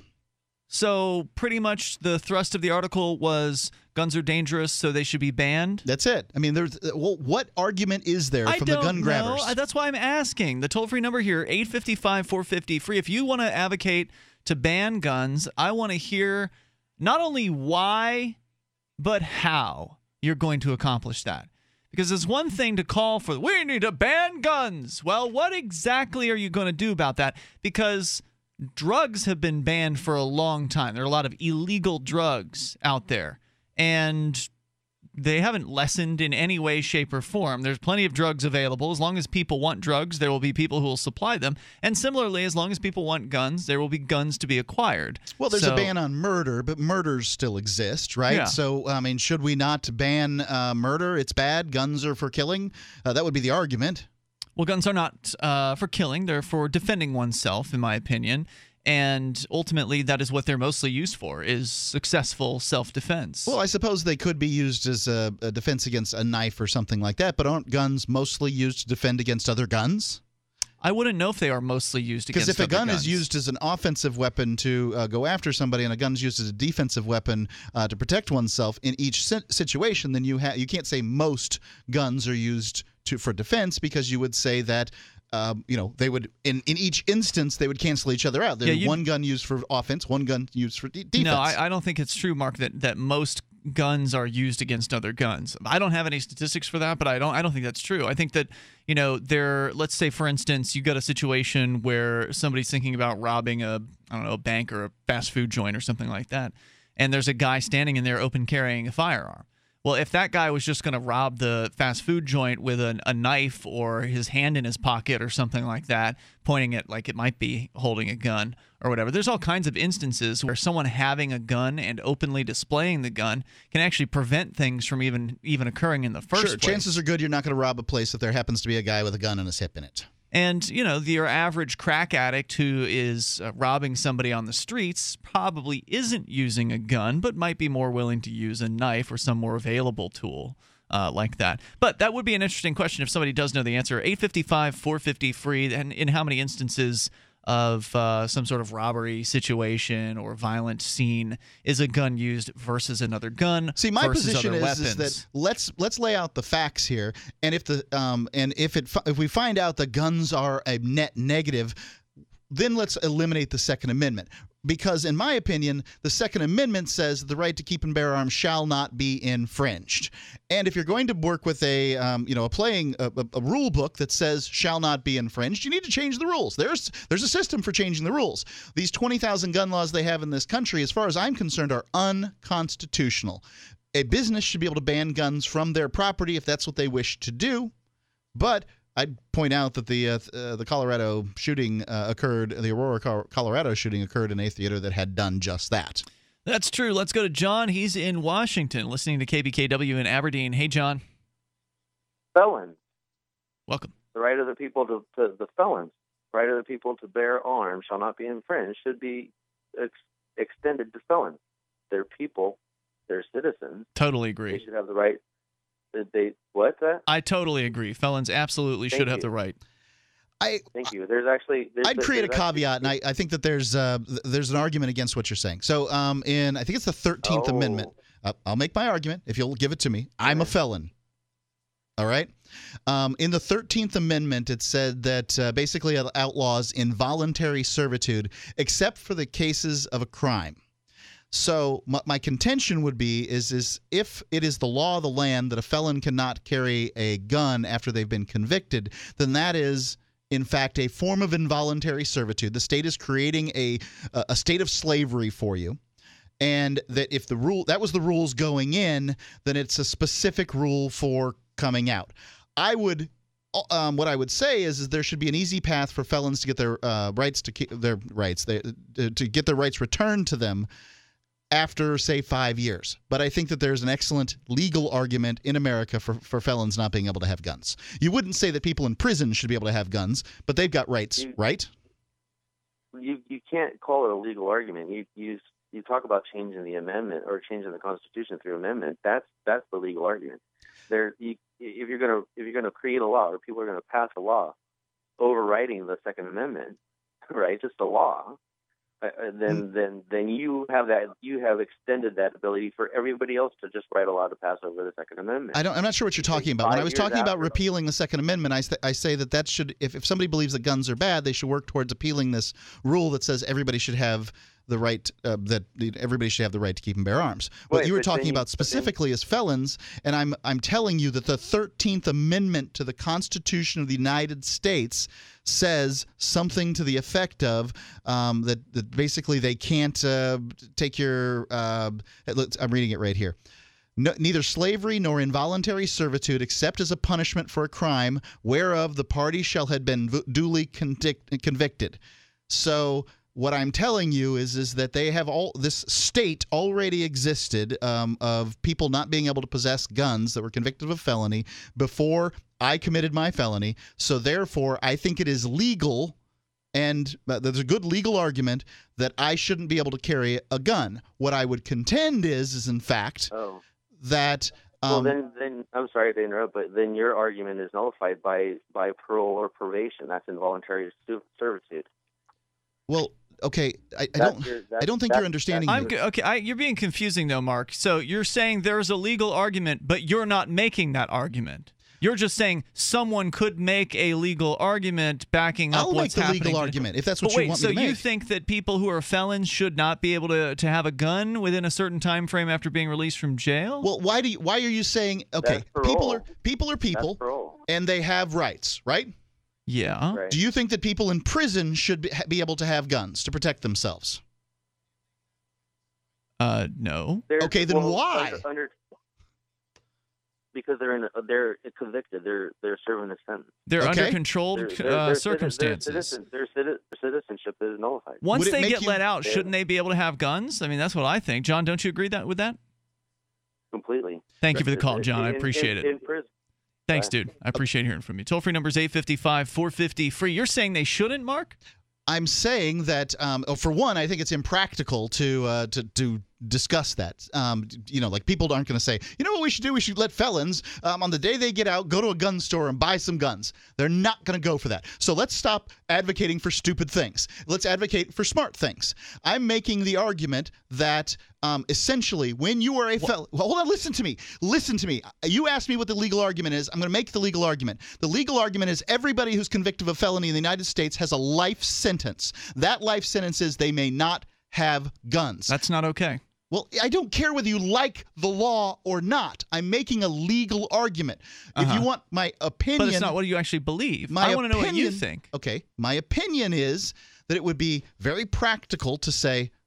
So pretty much the thrust of the article was guns are dangerous, so they should be banned? That's it. I mean, what argument is there from the gun grabbers? That's why I'm asking. The toll-free number here, 855-450-FREE. If you want to advocate to ban guns, I want to hear not only why, but how you're going to accomplish that. Because it's one thing to call for, we need to ban guns. Well, what exactly are you going to do about that? Because drugs have been banned for a long time. There are a lot of illegal drugs out there, and they haven't lessened in any way, shape, or form. There's plenty of drugs available. As long as people want drugs, there will be people who will supply them. And similarly, as long as people want guns, there will be guns to be acquired. Well, there's a ban on murder, but murders still exist, right? Yeah. So, I mean, should we not ban murder? It's bad. Guns are for killing. That would be the argument. Well, guns are not for killing. They're for defending oneself, in my opinion. And ultimately, that is what they're mostly used for, is successful self-defense. Well, I suppose they could be used as a defense against a knife or something like that, but aren't guns mostly used to defend against other guns? I wouldn't know if they are mostly used against other guns. Because if a gun is used as an offensive weapon to go after somebody and a gun is used as a defensive weapon to protect oneself in each situation, then you can't say most guns are used for defense, because you would say that they would in each instance they would cancel each other out. There's one gun used for offense, one gun used for defense. No, I don't think it's true, Mark, that most guns are used against other guns. I don't have any statistics for that, but I don't think that's true. I think that let's say for instance you got a situation where somebody's thinking about robbing a bank or a fast food joint or something like that, and there's a guy standing in there open carrying a firearm. Well, if that guy was just going to rob the fast food joint with a knife or his hand in his pocket or something like that, pointing it like it might be holding a gun or whatever, there's all kinds of instances where someone having a gun and openly displaying the gun can actually prevent things from even occurring in the first place. Chances are good you're not going to rob a place if there happens to be a guy with a gun and his hip in it. And, your average crack addict who is robbing somebody on the streets probably isn't using a gun, but might be more willing to use a knife or some more available tool like that. But that would be an interesting question if somebody does know the answer. 855-450-FREE, and in how many instances of some sort of robbery situation or violent scene is a gun used versus another gun? See, my versus position other is that let's lay out the facts here, and if we find out the guns are a net negative, then let's eliminate the Second Amendment. Because in my opinion, the Second Amendment says the right to keep and bear arms shall not be infringed. And if you're going to work with a rule book that says shall not be infringed, you need to change the rules. There's a system for changing the rules. These 20,000 gun laws they have in this country, as far as I'm concerned, are unconstitutional. a business should be able to ban guns from their property if that's what they wish to do. But I'd point out that the Colorado shooting occurred, the Aurora, Colorado shooting occurred in a theater that had done just that. That's true. Let's go to John. He's in Washington, listening to KBKW in Aberdeen. Hey, John. Felons. Welcome. The right of the people to the felons, right of the people to bear arms shall not be infringed, should be extended to felons. They're people. They're citizens. Totally agree. They should have the right. What's that? I totally agree. Felons absolutely should have the right. Thank you. I'd create a caveat, and I think that there's an argument against what you're saying. So in I think it's the 13th Amendment. I'll make my argument if you'll give it to me. I'm a felon. All right. In the 13th Amendment, it said that basically it outlaws involuntary servitude except for the cases of a crime. So my contention would be is if it is the law of the land that a felon cannot carry a gun after they've been convicted, then that is in fact a form of involuntary servitude. The state is creating a state of slavery for you. And that if that was the rules going in, then it's a specific rule for coming out. What I would say is there should be an easy path for felons to get their rights to get their rights returned to them after, say, 5 years. But I think that there's an excellent legal argument in America for felons not being able to have guns. You wouldn't say that people in prison should be able to have guns, but they've got rights, right? You can't call it a legal argument. You talk about changing the amendment or changing the Constitution through amendment. That's the legal argument. If you're going to create a law, or people are going to pass a law overriding the Second Amendment, right? Just a law. Then you have extended that ability for everybody else to just write a law to pass over the Second Amendment. I'm not sure what you're talking about. When I was talking about repealing the Second Amendment, I say that should, if somebody believes that guns are bad, they should work towards appealing this rule that says everybody should have the right everybody should have the right to keep and bear arms. What you were talking about specifically is felons, and I'm telling you that the 13th Amendment to the Constitution of the United States says something to the effect of that basically they can't take your I'm reading it right here. No, neither slavery nor involuntary servitude except as a punishment for a crime whereof the party shall have been duly convicted. So what I'm telling you is that they have this state already existed of people not being able to possess guns that were convicted of a felony before I committed my felony. So therefore, I think it is legal, and there's a good legal argument that I shouldn't be able to carry a gun. What I would contend is in fact that. Then I'm sorry to interrupt, but then your argument is nullified by parole or probation. That's involuntary servitude. Well, okay, I don't think you're understanding. You're being confusing though, Mark. So you're saying there's a legal argument, but you're not making that argument. You're just saying someone could make a legal argument backing up what's happening. I'll make the legal argument if that's what you want me to make. So you think that people who are felons should not be able to have a gun within a certain time frame after being released from jail? Well, why are you saying people are people and they have rights, right? Yeah. Right. Do you think that people in prison should be able to have guns to protect themselves? No. Okay, then why? Because they're convicted. They're serving a sentence. They're under controlled circumstances. Their citizenship is nullified. Once they get let out, shouldn't they be able to have guns? I mean, that's what I think. John, don't you agree with that? Completely. Thank you for the call, John. I appreciate it. In prison. Thanks, dude. I appreciate hearing from you. Toll-free number is 855-450-FREE. You're saying they shouldn't, Mark? I'm saying that, for one, I think it's impractical to discuss that. Like people aren't going to say, you know what we should do? We should let felons, on the day they get out, go to a gun store and buy some guns. They're not going to go for that. So let's stop advocating for stupid things. Let's advocate for smart things. I'm making the argument that essentially when you are a felon... Well, hold on, listen to me. Listen to me. You asked me what the legal argument is. I'm going to make the legal argument. The legal argument is everybody who's convicted of a felony in the United States has a life sentence. That life sentence is they may not have guns. That's not okay. Well, I don't care whether you like the law or not. I'm making a legal argument. If you want my opinion... But it's not what you actually believe. I want to know what you think. Okay. My opinion is that it would be very practical to say,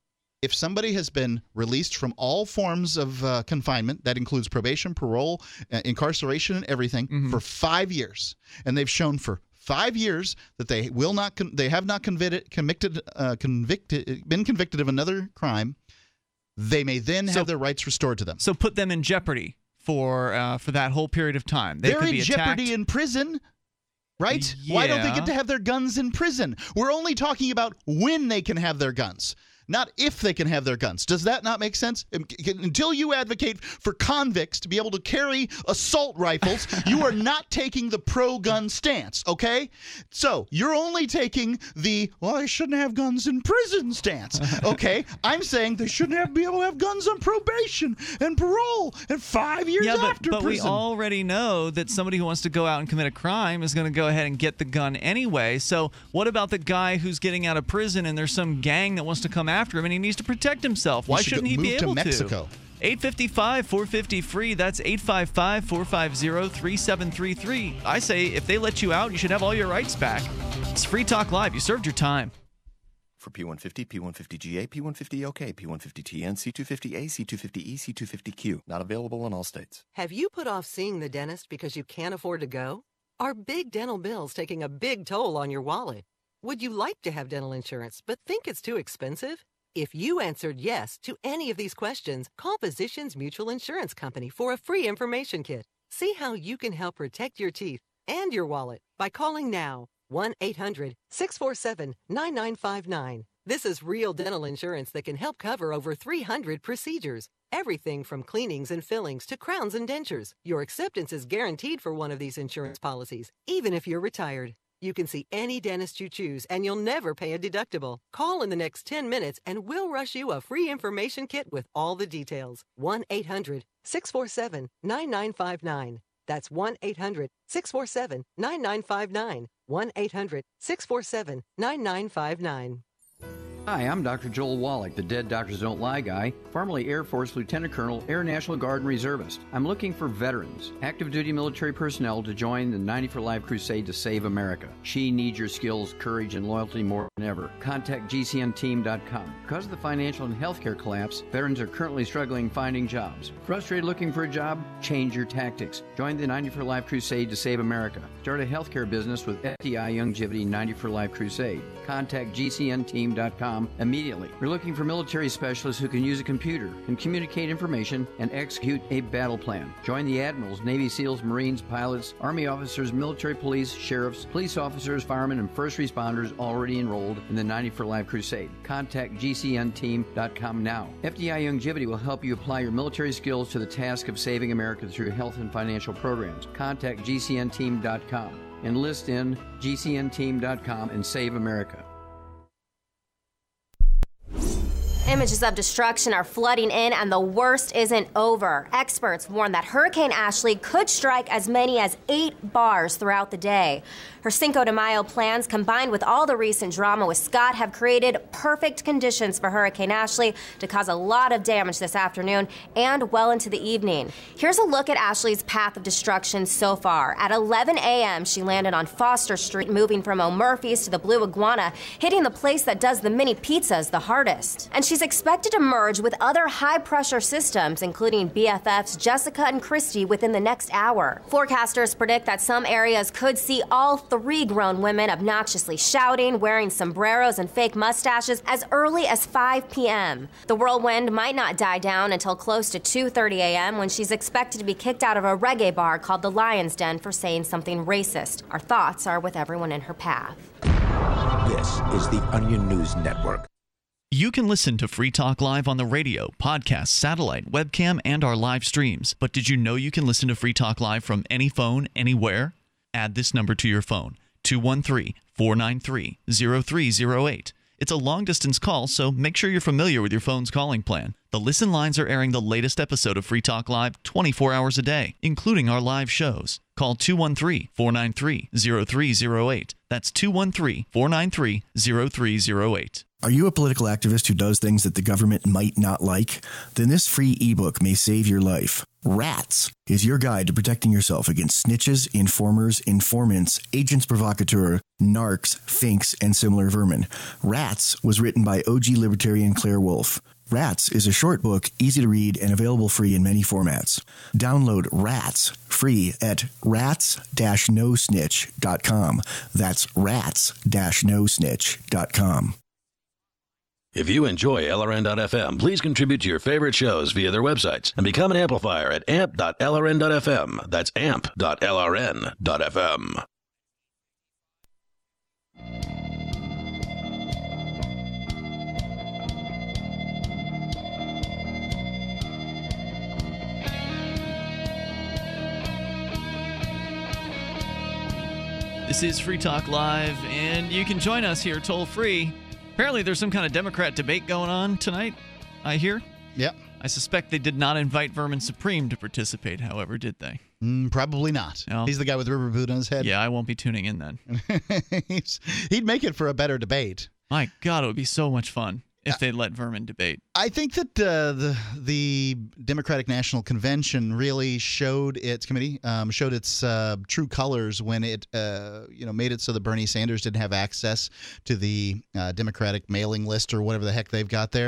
if somebody has been released from all forms of confinement, that includes probation, parole, incarceration, and everything, for 5 years, and they've shown for 5 years that they will not, they have not been convicted of another crime, they may then have their rights restored to them. So put them in jeopardy for that whole period of time. They're in jeopardy in prison. Right? Yeah. Why don't they get to have their guns in prison? We're only talking about when they can have their guns, not if they can have their guns. Does that not make sense? Until you advocate for convicts to be able to carry assault rifles, you are not taking the pro-gun stance, okay? So you're only taking the, well, I shouldn't have guns in prison stance, okay? I'm saying they shouldn't be able to have guns on probation and parole and 5 years after but prison. We already know that somebody who wants to go out and commit a crime is going to go ahead and get the gun anyway. So what about the guy who's getting out of prison and there's some gang that wants to come after him and he needs to protect himself? Why shouldn't he be able to? Mexico. 855-450-FREE. That's 855-450-3733. I say if they let you out, you should have all your rights back. It's Free Talk Live. You served your time. For P150, P150GA, P150OK, P150TN, C250A, C250E, C250Q. Not available in all states. Have you put off seeing the dentist because you can't afford to go? Are big dental bills taking a big toll on your wallet? Would you like to have dental insurance but think it's too expensive? If you answered yes to any of these questions, call Physicians Mutual Insurance Company for a free information kit. See how you can help protect your teeth and your wallet by calling now 1-800-647-9959. This is real dental insurance that can help cover over 300 procedures. Everything from cleanings and fillings to crowns and dentures. Your acceptance is guaranteed for one of these insurance policies, even if you're retired. You can see any dentist you choose, and you'll never pay a deductible. Call in the next 10 minutes, and we'll rush you a free information kit with all the details. 1-800-647-9959. That's 1-800-647-9959. 1-800-647-9959. Hi, I'm Dr. Joel Wallach, the Dead Doctors Don't Lie guy, formerly Air Force Lieutenant Colonel, Air National Guard and Reservist. I'm looking for veterans, active duty military personnel to join the 90 for Life crusade to save America. She needs your skills, courage, and loyalty more than ever. Contact GCNteam.com. Because of the financial and healthcare collapse, veterans are currently struggling finding jobs. Frustrated looking for a job? Change your tactics. Join the 90 for Life crusade to save America. Start a healthcare business with FDI Youngevity 90 for Life crusade. Contact GCNteam.com immediately. We're looking for military specialists who can use a computer and communicate information and execute a battle plan. Join the admirals, Navy SEALs, Marines, pilots, Army officers, military police, sheriffs, police officers, firemen, and first responders already enrolled in the 90 for Life crusade. Contact GCNteam.com now. FDI Youngevity will help you apply your military skills to the task of saving America through health and financial programs. Contact GCNteam.com. Enlist in GCNteam.com and save America. Images of destruction are flooding in, and the worst isn't over. Experts warn that Hurricane Ashley could strike as many as 8 bars throughout the day. Her Cinco de Mayo plans, combined with all the recent drama with Scott, have created perfect conditions for Hurricane Ashley to cause a lot of damage this afternoon and well into the evening. Here's a look at Ashley's path of destruction so far. At 11 a.m., she landed on Foster Street, moving from O'Murphy's to the Blue Iguana, hitting the place that does the mini pizzas the hardest. And she's expected to merge with other high-pressure systems, including BFFs Jessica and Christy, within the next hour. Forecasters predict that some areas could see all 3 grown women obnoxiously shouting, wearing sombreros and fake mustaches as early as 5 p.m. The whirlwind might not die down until close to 2:30 a.m. when she's expected to be kicked out of a reggae bar called the Lion's Den for saying something racist. Our thoughts are with everyone in her path. This is the Onion News Network. You can listen to Free Talk Live on the radio, podcast, satellite, webcam, and our live streams. But did you know you can listen to Free Talk Live from any phone, anywhere? Add this number to your phone, 213-493-0308. It's a long-distance call, so make sure you're familiar with your phone's calling plan. The Listen lines are airing the latest episode of Free Talk Live 24 hours a day, including our live shows. Call 213-493-0308. That's 213-493-0308. Are you a political activist who does things that the government might not like? Then this free ebook may save your life. Rats is your guide to protecting yourself against snitches, informers, informants, agents provocateurs, narcs, finks, and similar vermin. Rats was written by OG libertarian Claire Wolfe. Rats is a short book, easy to read, and available free in many formats. Download Rats free at rats-nosnitch.com. That's rats-nosnitch.com. If you enjoy LRN.FM, please contribute to your favorite shows via their websites and become an amplifier at amp.lrn.fm. That's amp.lrn.fm. This is Free Talk Live, and you can join us here toll-free. Apparently there's some kind of Democrat debate going on tonight, I hear. Yep. I suspect they did not invite Vermin Supreme to participate, however, did they? Probably not. No. He's the guy with rubber boot on his head. Yeah, I won't be tuning in then. He'd make it for a better debate. My God, it would be so much fun if they'd let Vermin debate. I think that the Democratic National Convention really showed its true colors when it made it so that Bernie Sanders didn't have access to the Democratic mailing list or whatever the heck they've got there.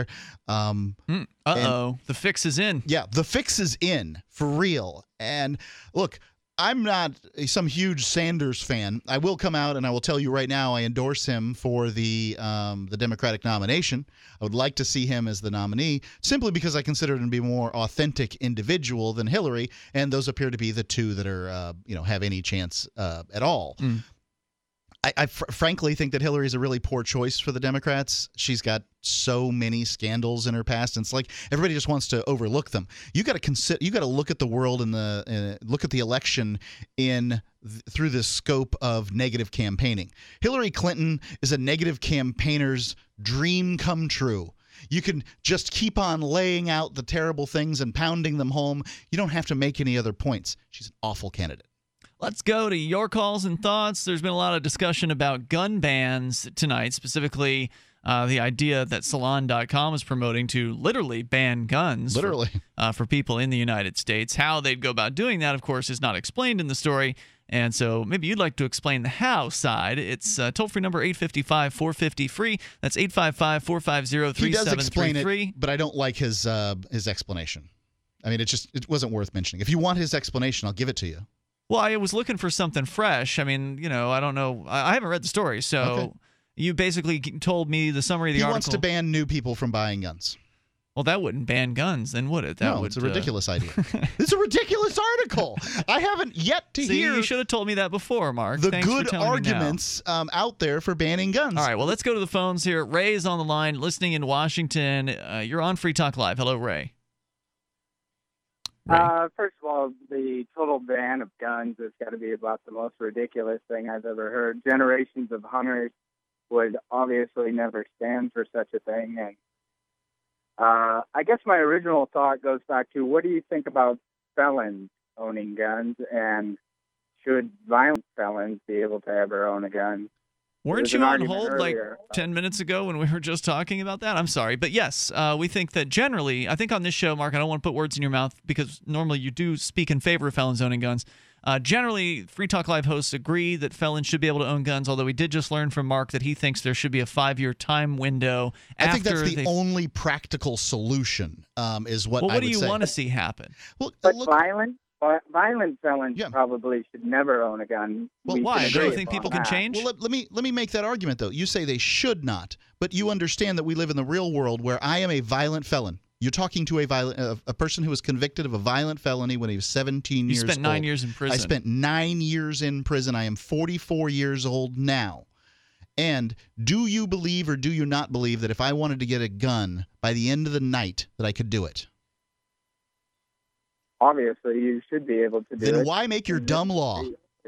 The fix is in. Yeah, the fix is in for real. And look, I'm not some huge Sanders fan. I will come out and I will tell you right now I endorse him for the Democratic nomination. I would like to see him as the nominee simply because I consider him to be a more authentic individual than Hillary, and those appear to be the two that are have any chance at all. I frankly think that Hillary is a really poor choice for the Democrats. She's got so many scandals in her past, and it's like everybody just wants to overlook them. You got to look at the world and look at the election through the scope of negative campaigning. Hillary Clinton is a negative campaigner's dream come true. You can just keep on laying out the terrible things and pounding them home. You don't have to make any other points. She's an awful candidate. Let's go to your calls and thoughts. There's been a lot of discussion about gun bans tonight, specifically the idea that Salon.com is promoting to literally ban guns for people in the United States. How they'd go about doing that, of course, is not explained in the story. And so maybe you'd like to explain the how side. It's toll-free number 855-450-FREE. That's 855-450-3733. He does explain it, but I don't like his explanation. I mean, it wasn't worth mentioning. If you want his explanation, I'll give it to you. Well, I was looking for something fresh. I mean, I don't know. I haven't read the story, so okay. You basically told me the summary of the article. He wants to ban new people from buying guns. Well, that wouldn't ban guns, then, would it? No, it's a ridiculous idea. It's a ridiculous article. I haven't yet to hear. You should have told me that before, Mark. The Thanks good arguments out there for banning guns. All right, well, let's go to the phones here. Ray is on the line, listening in Washington. You're on Free Talk Live. Hello, Ray. First of all, the total ban of guns has got to be about the most ridiculous thing I've ever heard. Generations of hunters would obviously never stand for such a thing. And I guess my original thought goes back to, what do you think about felons owning guns, and should violent felons be able to ever own a gun? Weren't you on hold like 10 minutes ago when we were just talking about that? I'm sorry. But yes, we think that generally, I think on this show, Mark, I don't want to put words in your mouth because normally you do speak in favor of felons owning guns. Generally, Free Talk Live hosts agree that felons should be able to own guns, although we did just learn from Mark that he thinks there should be a 5-year time window. I think that's the only practical solution is what I would say. Well, what do you want to see happen? Well, violent felons probably should never own a gun. Well, why? Do you think people can change? Well, let me make that argument, though. You say they should not, but you understand that we live in the real world where I am a violent felon. You're talking to a person who was convicted of a violent felony when he was 17 years old. You spent 9 years in prison. I spent 9 years in prison. I am 44 years old now. And do you believe or do you not believe that if I wanted to get a gun by the end of the night that I could do it? Obviously, you should be able to do it. Then why make your dumb law?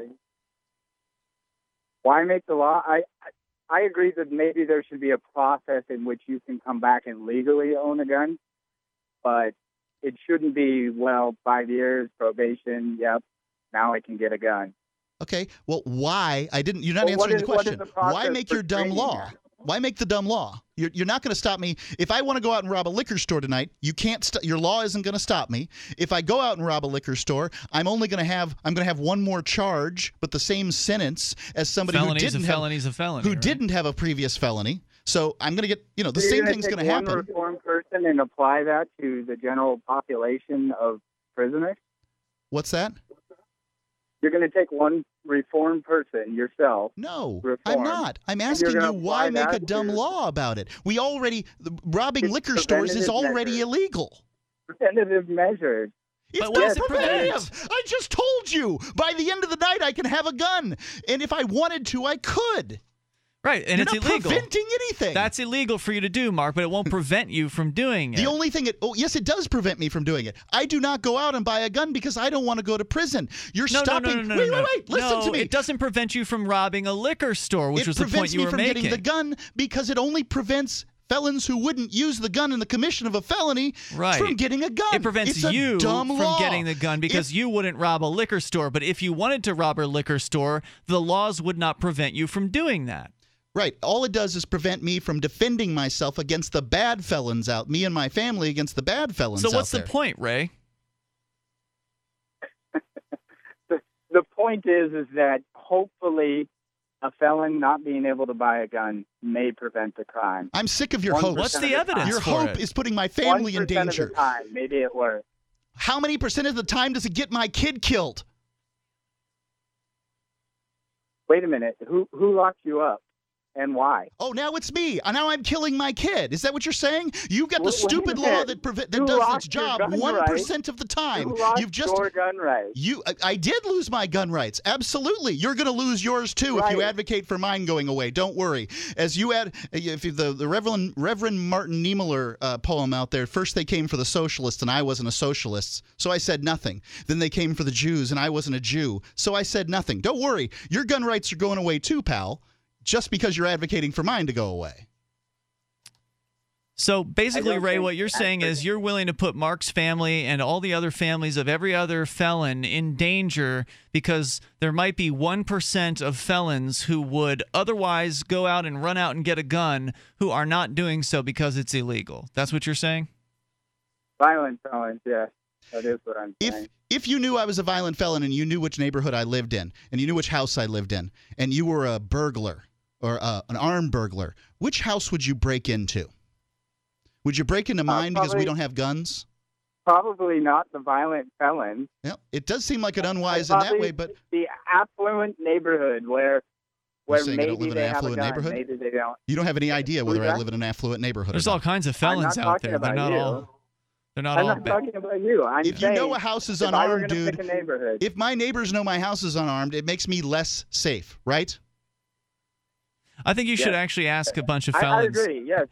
Why make the law? I agree that maybe there should be a process in which you can come back and legally own a gun, but it shouldn't be, 5 years, probation, yep, now I can get a gun. Okay, well, why? You're not answering the question. Why make your dumb law? Why make the dumb law? You're not going to stop me. If I want to go out and rob a liquor store tonight, you can't. Your law isn't going to stop me. If I go out and rob a liquor store, I'm going to have one more charge, but the same sentence as somebody who didn't have a previous felony. So I'm going to get. The same thing's going to happen. One reformed person person and apply that to the general population of prisoners? What's that? You're going to take one reformed person, yourself. No, reformed, I'm not. I'm asking you why make a dumb law about it? Robbing liquor stores is already illegal. Preventative measures. It's not preventative. I just told you. By the end of the night, I can have a gun. And if I wanted to, I could. Right, and You're it's not illegal. preventing anything. That's illegal for you to do, Mark, but it won't prevent you from doing it. The only thing yes, it does prevent me from doing it. I do not go out and buy a gun because I don't want to go to prison. You're stopping. Wait. Listen to me. It doesn't prevent you from robbing a liquor store, which was the point you were making. It prevents me from getting the gun because it only prevents felons who wouldn't use the gun in the commission of a felony from getting a gun. It prevents you from getting the gun because you wouldn't rob a liquor store. But if you wanted to rob a liquor store, the laws would not prevent you from doing that. Right. All it does is prevent me from defending myself against the bad felons me and my family against the bad felons out there. So what's the point, Ray? The point is that hopefully a felon not being able to buy a gun may prevent the crime. I'm sick of your hope. What's the evidence Your for hope it? is putting my family in 1% danger. of the time, maybe it works. How many percent of the time does it get my kid killed? Wait a minute. Who locked you up? And why? Oh, now it's me. Now I'm killing my kid. Is that what you're saying? You've got the stupid Wait a law minute. that You does lost its job your gun 1% of the time. You lost You've just your gun rights. I did lose my gun rights. Absolutely. You're going to lose yours too if you advocate for mine going away. Don't worry. As you if the Reverend Martin Niemöller poem out there, first they came for the socialists and I wasn't a socialist, so I said nothing. Then they came for the Jews and I wasn't a Jew, so I said nothing. Don't worry. Your gun rights are going away too, pal. Just because you're advocating for mine to go away. So basically, Ray, what you're saying is you're willing to put Mark's family and all the other families of every other felon in danger because there might be 1% of felons who would otherwise go out and run out and get a gun who are not doing so because it's illegal. That's what you're saying? Violent felons, yes. That is what I'm saying. If you knew I was a violent felon and you knew which neighborhood I lived in and you knew which house I lived in and you were a burglar or an armed burglar, which house would you break into? Would you break into mine because we don't have guns? Probably not the violent felon. Yeah, it does seem like it unwise in that way, but the affluent neighborhood where saying I don't maybe live in they an have a affluent gun, neighborhood? maybe they don't. You don't have any idea whether I live in an affluent neighborhood. There's or not. all kinds of felons out there. They're not all. They're not all I'm not talking about you. I'm if saying you know a house is if I were unarmed, gonna dude, pick a neighborhood, if my neighbors know my house is unarmed, it makes me less safe, right? I think you should actually ask a bunch of I felons. agree. Yes.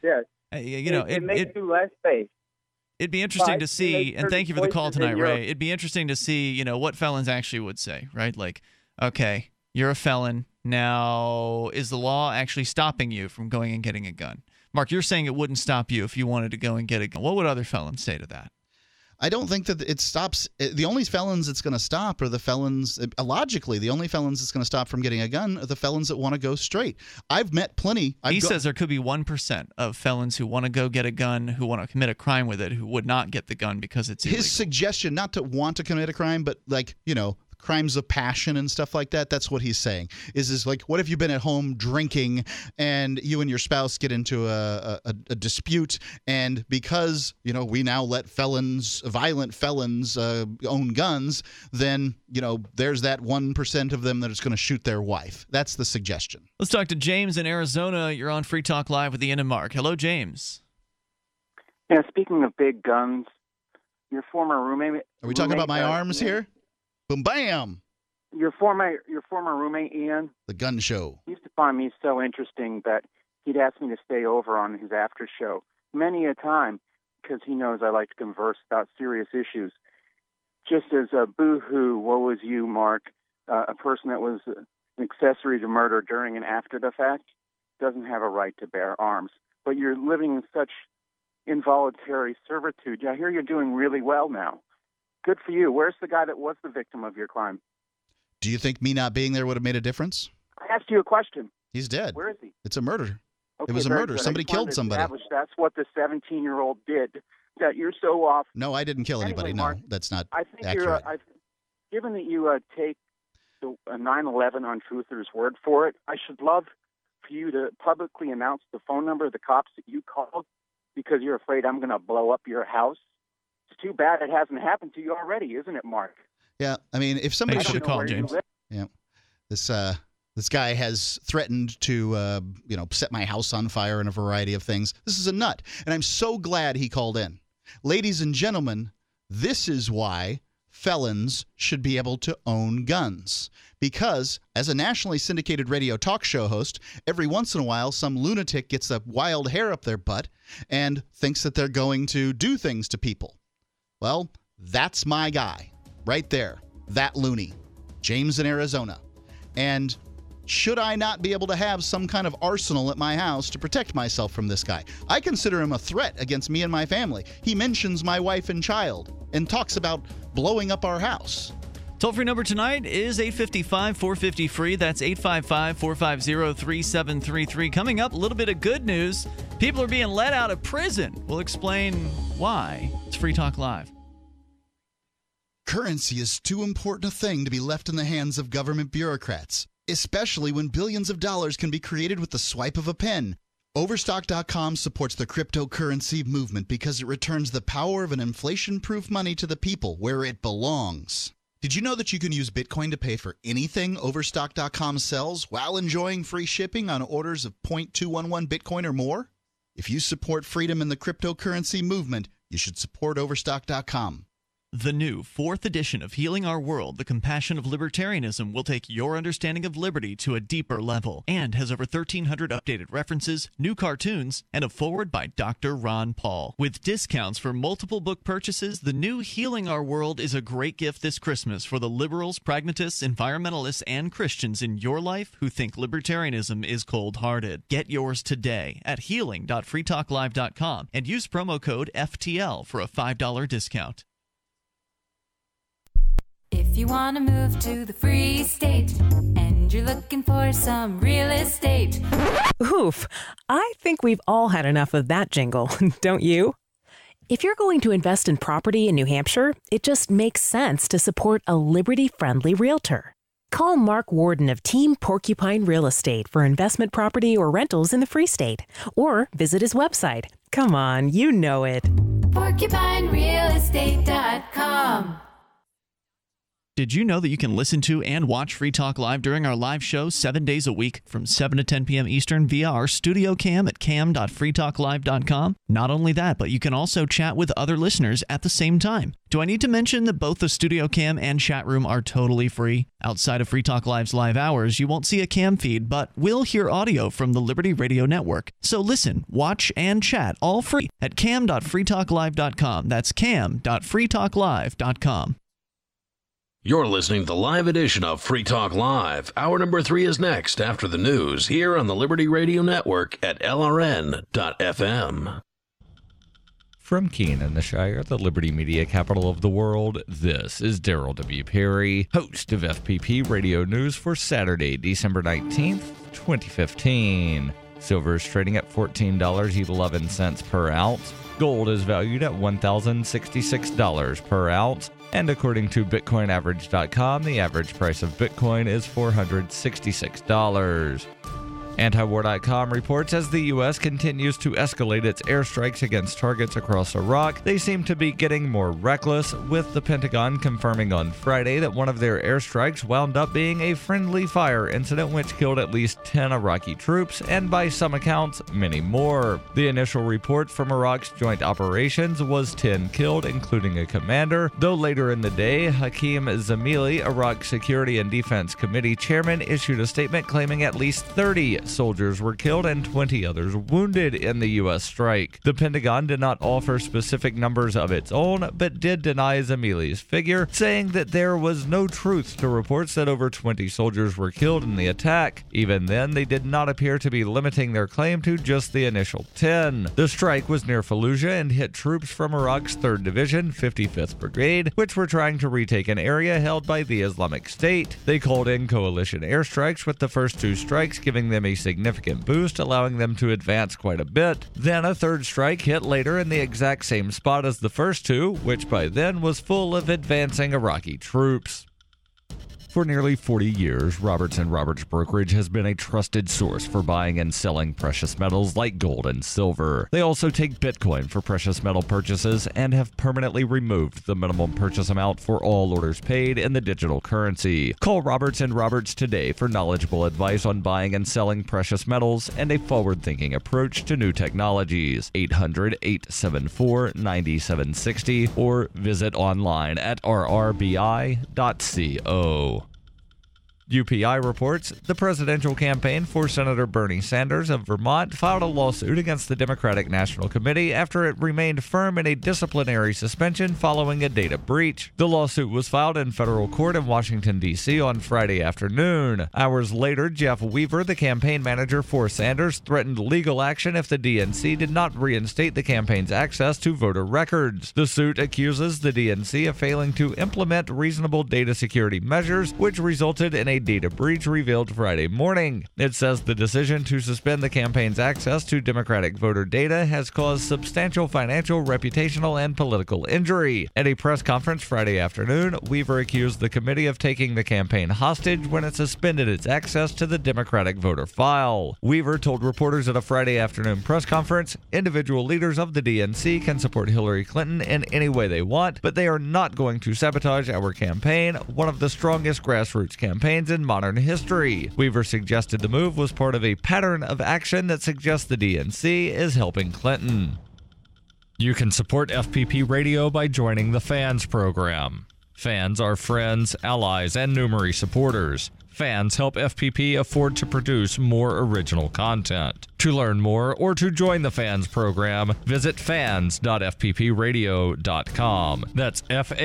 It makes you less safe. It'd be interesting But to see, and thank you for the call certain choices tonight, in Ray. It'd be interesting to see, what felons actually would say, right? Like, okay, you're a felon. Now, is the law actually stopping you from going and getting a gun? Mark, you're saying it wouldn't stop you if you wanted to go and get a gun. What would other felons say to that? I don't think that it stops. The only felons it's going to stop are the felons. Logically, the only felons it's going to stop from getting a gun are the felons that want to go straight. I've met plenty. He says there could be 1% of felons who want to go get a gun, who want to commit a crime with it, who would not get the gun because it's illegal. His suggestion, not to want to commit a crime, but crimes of passion and stuff like that. That's what he's saying. Is like, what if you've been at home drinking and you and your spouse get into a dispute, and because we now let violent felons own guns, then there's that 1% of them that is going to shoot their wife. That's the suggestion. Let's talk to James in Arizona. You're on Free Talk Live with Ian and Mark. Hello, James. Yeah, speaking of big guns, your former roommate. Are we talking about my arms here? Boom, bam. Your former roommate, Ian. The gun show. He used to find me so interesting that he'd ask me to stay over on his after show many a time because he knows I like to converse about serious issues. Just as a boo-hoo, woe is you, Mark, a person that was an accessory to murder during and after the fact doesn't have a right to bear arms. But you're living in such involuntary servitude. I hear you're doing really well now. Good for you. Where's the guy that was the victim of your crime? Do you think me not being there would have made a difference? I asked you a question. He's dead. Where is he? It's a murder. Okay, it was a very murder. good. Somebody killed somebody. That's what the 17-year-old did. That you're so off. No, I didn't kill anybody. Anyway, Mark, no, that's not I think accurate. given that you take the 9/11 on Truther's word for it, I should love for you to publicly announce the phone number of the cops that you called, because you're afraid I'm going to blow up your house. It's too bad it hasn't happened to you already, isn't it, Mark? Yeah, I mean, if somebody should have called, James. Yeah, this guy has threatened to set my house on fire and a variety of things. This is a nut, and I'm so glad he called in. Ladies and gentlemen, this is why felons should be able to own guns. Because, as a nationally syndicated radio talk show host, every once in a while some lunatic gets a wild hair up their butt and thinks that they're going to do things to people. Well, that's my guy. Right there. That loony. James in Arizona. And should I not be able to have some kind of arsenal at my house to protect myself from this guy? I consider him a threat against me and my family. He mentions my wife and child and talks about blowing up our house. Toll-free number tonight is 855-450-FREE. That's 855-450-3733. Coming up, a little bit of good news. People are being let out of prison. We'll explain why. It's Free Talk Live. Currency is too important a thing to be left in the hands of government bureaucrats, especially when billions of dollars can be created with the swipe of a pen. Overstock.com supports the cryptocurrency movement because it returns the power of an inflation-proof money to the people where it belongs. Did you know that you can use Bitcoin to pay for anything Overstock.com sells while enjoying free shipping on orders of 0.211 Bitcoin or more? If you support freedom in the cryptocurrency movement, you should support Overstock.com. The new 4th edition of Healing Our World, The Compassion of Libertarianism, will take your understanding of liberty to a deeper level and has over 1,300 updated references, new cartoons, and a foreword by Dr. Ron Paul. With discounts for multiple book purchases, the new Healing Our World is a great gift this Christmas for the liberals, pragmatists, environmentalists, and Christians in your life who think libertarianism is cold-hearted. Get yours today at healing.freetalklive.com and use promo code FTL for a $5 discount. If you want to move to the free state and you're looking for some real estate. Oof, I think we've all had enough of that jingle, don't you? If you're going to invest in property in New Hampshire, it just makes sense to support a liberty-friendly realtor. Call Mark Warden of Team Porcupine Real Estate for investment property or rentals in the Free State. Or visit his website. Come on, you know it. PorcupineRealEstate.com. Did you know that you can listen to and watch Free Talk Live during our live show 7 days a week from 7 to 10 p.m. Eastern via our studio cam at cam.freetalklive.com? Not only that, but you can also chat with other listeners at the same time. Do I need to mention that both the studio cam and chat room are totally free? Outside of Free Talk Live's live hours, you won't see a cam feed, but we'll hear audio from the Liberty Radio Network. So listen, watch, and chat all free at cam.freetalklive.com. That's cam.freetalklive.com. You're listening to the live edition of Free Talk Live. Hour number 3 is next after the news here on the Liberty Radio Network at LRN.FM. From Keene in the Shire, the Liberty Media capital of the world, this is Daryl W. Perry, host of FPP Radio News for Saturday, December 19th, 2015. Silver is trading at $14.11 per ounce. Gold is valued at $1,066 per ounce. And according to BitcoinAverage.com, the average price of Bitcoin is $466. Antiwar.com reports as the U.S. continues to escalate its airstrikes against targets across Iraq, they seem to be getting more reckless, with the Pentagon confirming on Friday that one of their airstrikes wound up being a friendly fire incident which killed at least 10 Iraqi troops, and by some accounts, many more. The initial report from Iraq's joint operations was 10 killed, including a commander, though later in the day, Hakeem Zamili, Iraq Security and Defense Committee chairman, issued a statement claiming at least 30 soldiers were killed and 20 others wounded in the U.S. strike. The Pentagon did not offer specific numbers of its own, but did deny Zamili's figure, saying that there was no truth to reports that over 20 soldiers were killed in the attack. Even then, they did not appear to be limiting their claim to just the initial 10. The strike was near Fallujah and hit troops from Iraq's 3rd Division, 55th Brigade, which were trying to retake an area held by the Islamic State. They called in coalition airstrikes, with the first 2 strikes giving them a significant boost, allowing them to advance quite a bit. Then a 3rd strike hit later in the exact same spot as the first 2, which by then was full of advancing Iraqi troops. For nearly 40 years, Roberts & Roberts Brokerage has been a trusted source for buying and selling precious metals like gold and silver. They also take Bitcoin for precious metal purchases and have permanently removed the minimum purchase amount for all orders paid in the digital currency. Call Roberts & Roberts today for knowledgeable advice on buying and selling precious metals and a forward-thinking approach to new technologies. 800-874-9760 or visit online at rrbi.co. UPI reports the presidential campaign for Senator Bernie Sanders of Vermont filed a lawsuit against the Democratic National Committee after it remained firm in a disciplinary suspension following a data breach. The lawsuit was filed in federal court in Washington, D.C. on Friday afternoon. Hours later, Jeff Weaver, the campaign manager for Sanders, threatened legal action if the DNC did not reinstate the campaign's access to voter records. The suit accuses the DNC of failing to implement reasonable data security measures, which resulted in a data breach revealed Friday morning. It says the decision to suspend the campaign's access to Democratic voter data has caused substantial financial, reputational, and political injury. At a press conference Friday afternoon, Weaver accused the committee of taking the campaign hostage when it suspended its access to the Democratic voter file. Weaver told reporters at a Friday afternoon press conference, individual leaders of the DNC can support Hillary Clinton in any way they want, but they are not going to sabotage our campaign, one of the strongest grassroots campaigns in modern history. Weaver suggested the move was part of a pattern of action that suggests the DNC is helping Clinton. You can support FPP Radio by joining the Fans program. Fans are friends, allies, and Numery supporters. Fans help FPP afford to produce more original content. To learn more or to join the Fans program, visit fans.fppradio.com. That's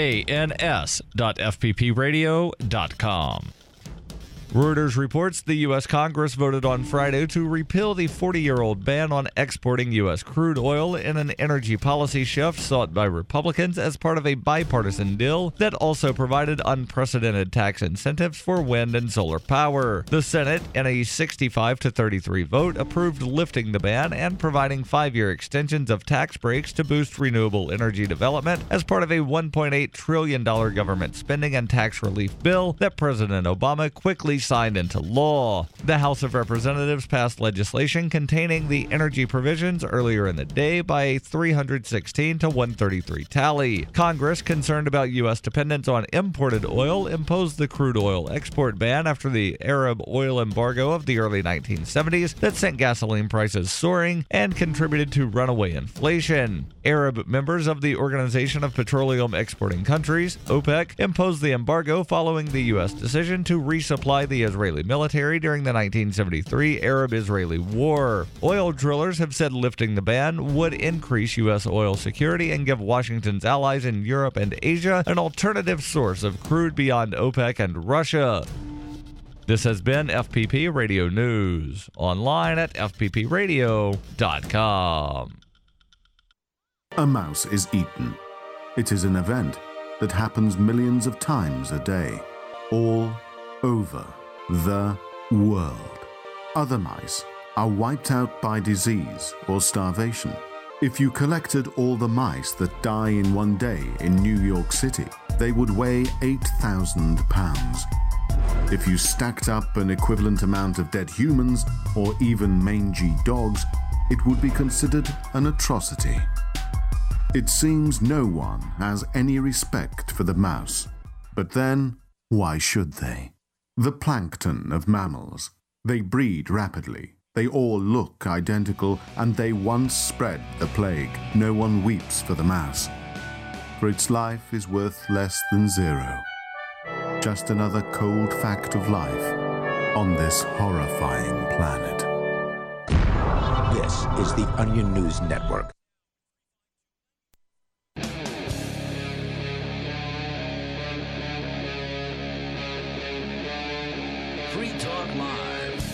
fans.fppradio.com. Reuters reports the U.S. Congress voted on Friday to repeal the 40-year-old ban on exporting U.S. crude oil in an energy policy shift sought by Republicans as part of a bipartisan deal that also provided unprecedented tax incentives for wind and solar power. The Senate, in a 65-33 vote, approved lifting the ban and providing 5-year extensions of tax breaks to boost renewable energy development as part of a $1.8 trillion government spending and tax relief bill that President Obama quickly signed into law. The House of Representatives passed legislation containing the energy provisions earlier in the day by a 316 to 133 tally. Congress, concerned about U.S. dependence on imported oil, imposed the crude oil export ban after the Arab oil embargo of the early 1970s that sent gasoline prices soaring and contributed to runaway inflation. Arab members of the Organization of Petroleum Exporting Countries, OPEC, imposed the embargo following the U.S. decision to resupply the Israeli military during the 1973 Arab-Israeli War. Oil drillers have said lifting the ban would increase U.S. oil security and give Washington's allies in Europe and Asia an alternative source of crude beyond OPEC and Russia. This has been FPP Radio News, online at fppradio.com. A mouse is eaten. It is an event that happens millions of times a day, all over the world. Other mice are wiped out by disease or starvation. If you collected all the mice that die in one day in New York City, they would weigh 8,000 pounds. If you stacked up an equivalent amount of dead humans or even mangy dogs, it would be considered an atrocity. It seems no one has any respect for the mouse. But then, why should they? The plankton of mammals. They breed rapidly. They all look identical, and they once spread the plague. No one weeps for the mouse, for its life is worth less than zero. Just another cold fact of life on this horrifying planet. This is the Onion News Network. Free Talk Live.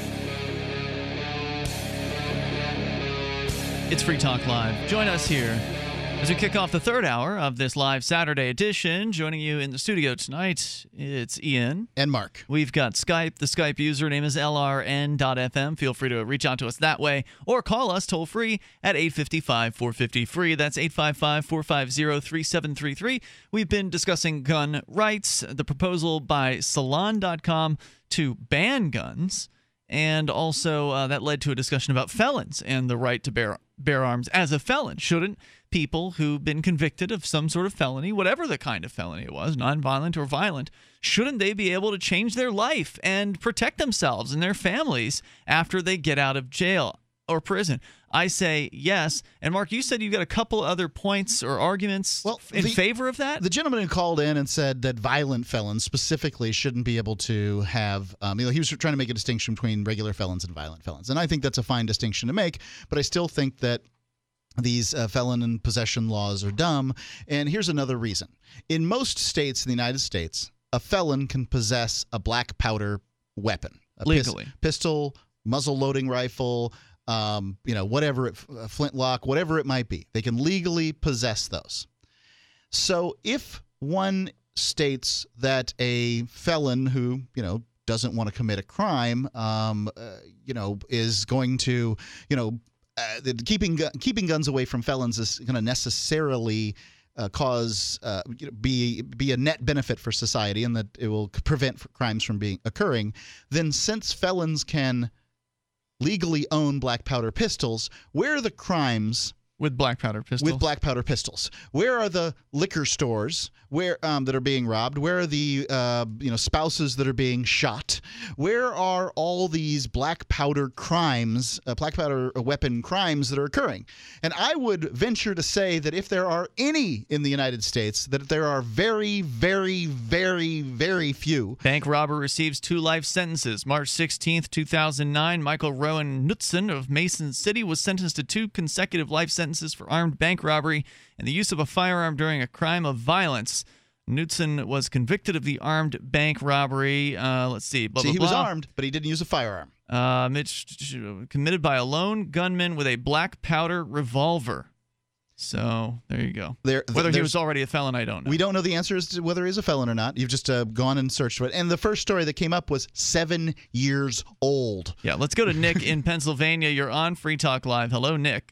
It's Free Talk Live. Join us here As we kick off the third hour of this live Saturday edition, joining you in the studio tonight, it's Ian. And Mark. We've got Skype. The Skype username is LRN.FM. Feel free to reach out to us that way or call us toll free at 855-450-FREE. That's 855-450-3733. We've been discussing gun rights, the proposal by Salon.com to ban guns, and also that led to a discussion about felons and the right to bear arms as a felon. Shouldn't people who've been convicted of some sort of felony, whatever the kind of felony it was, nonviolent or violent, shouldn't they be able to change their life and protect themselves and their families after they get out of jail or prison? I say yes. And Mark, you said you got a couple other points or arguments in favor of that? The gentleman who called in and said that violent felons specifically shouldn't be able to have, he was trying to make a distinction between regular felons and violent felons. And I think that's a fine distinction to make, but I still think that these felon and possession laws are dumb. And here's another reason. In most states in the United States, a felon can possess a black powder weapon. Legally. Pistol, muzzle-loading rifle, whatever, flintlock, whatever it might be. They can legally possess those. So if one states that a felon who, doesn't want to commit a crime, is going to, keeping guns away from felons is going to necessarily be a net benefit for society, and that it will prevent crimes from occurring. Then, since felons can legally own black powder pistols, where are the crimes with black powder pistols? With black powder pistols, where are the liquor stores that are being robbed? Where are the spouses that are being shot? Where are all these black powder crimes, black powder weapon crimes that are occurring? And I would venture to say that if there are any in the United States, that there are very, very, very, very few. Bank robber receives 2 life sentences. March 16th, 2009, Michael Rowan Knutson of Mason City was sentenced to 2 consecutive life sentences for armed bank robbery and the use of a firearm during a crime of violence. Knutson was convicted of the armed bank robbery. Let's see. He was armed, but he didn't use a firearm. Committed by a lone gunman with a black powder revolver. So there you go. Whether he was already a felon, I don't know. We don't know the answer as to whether he's a felon or not. You've just gone and searched for it. And the first story that came up was 7 years old. Yeah, let's go to Nick in Pennsylvania. You're on Free Talk Live. Hello, Nick.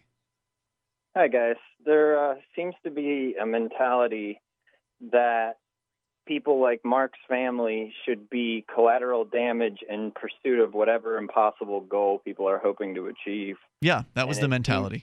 Hi, guys. There seems to be a mentality that people like Mark's family should be collateral damage in pursuit of whatever impossible goal people are hoping to achieve. Yeah, that was the mentality.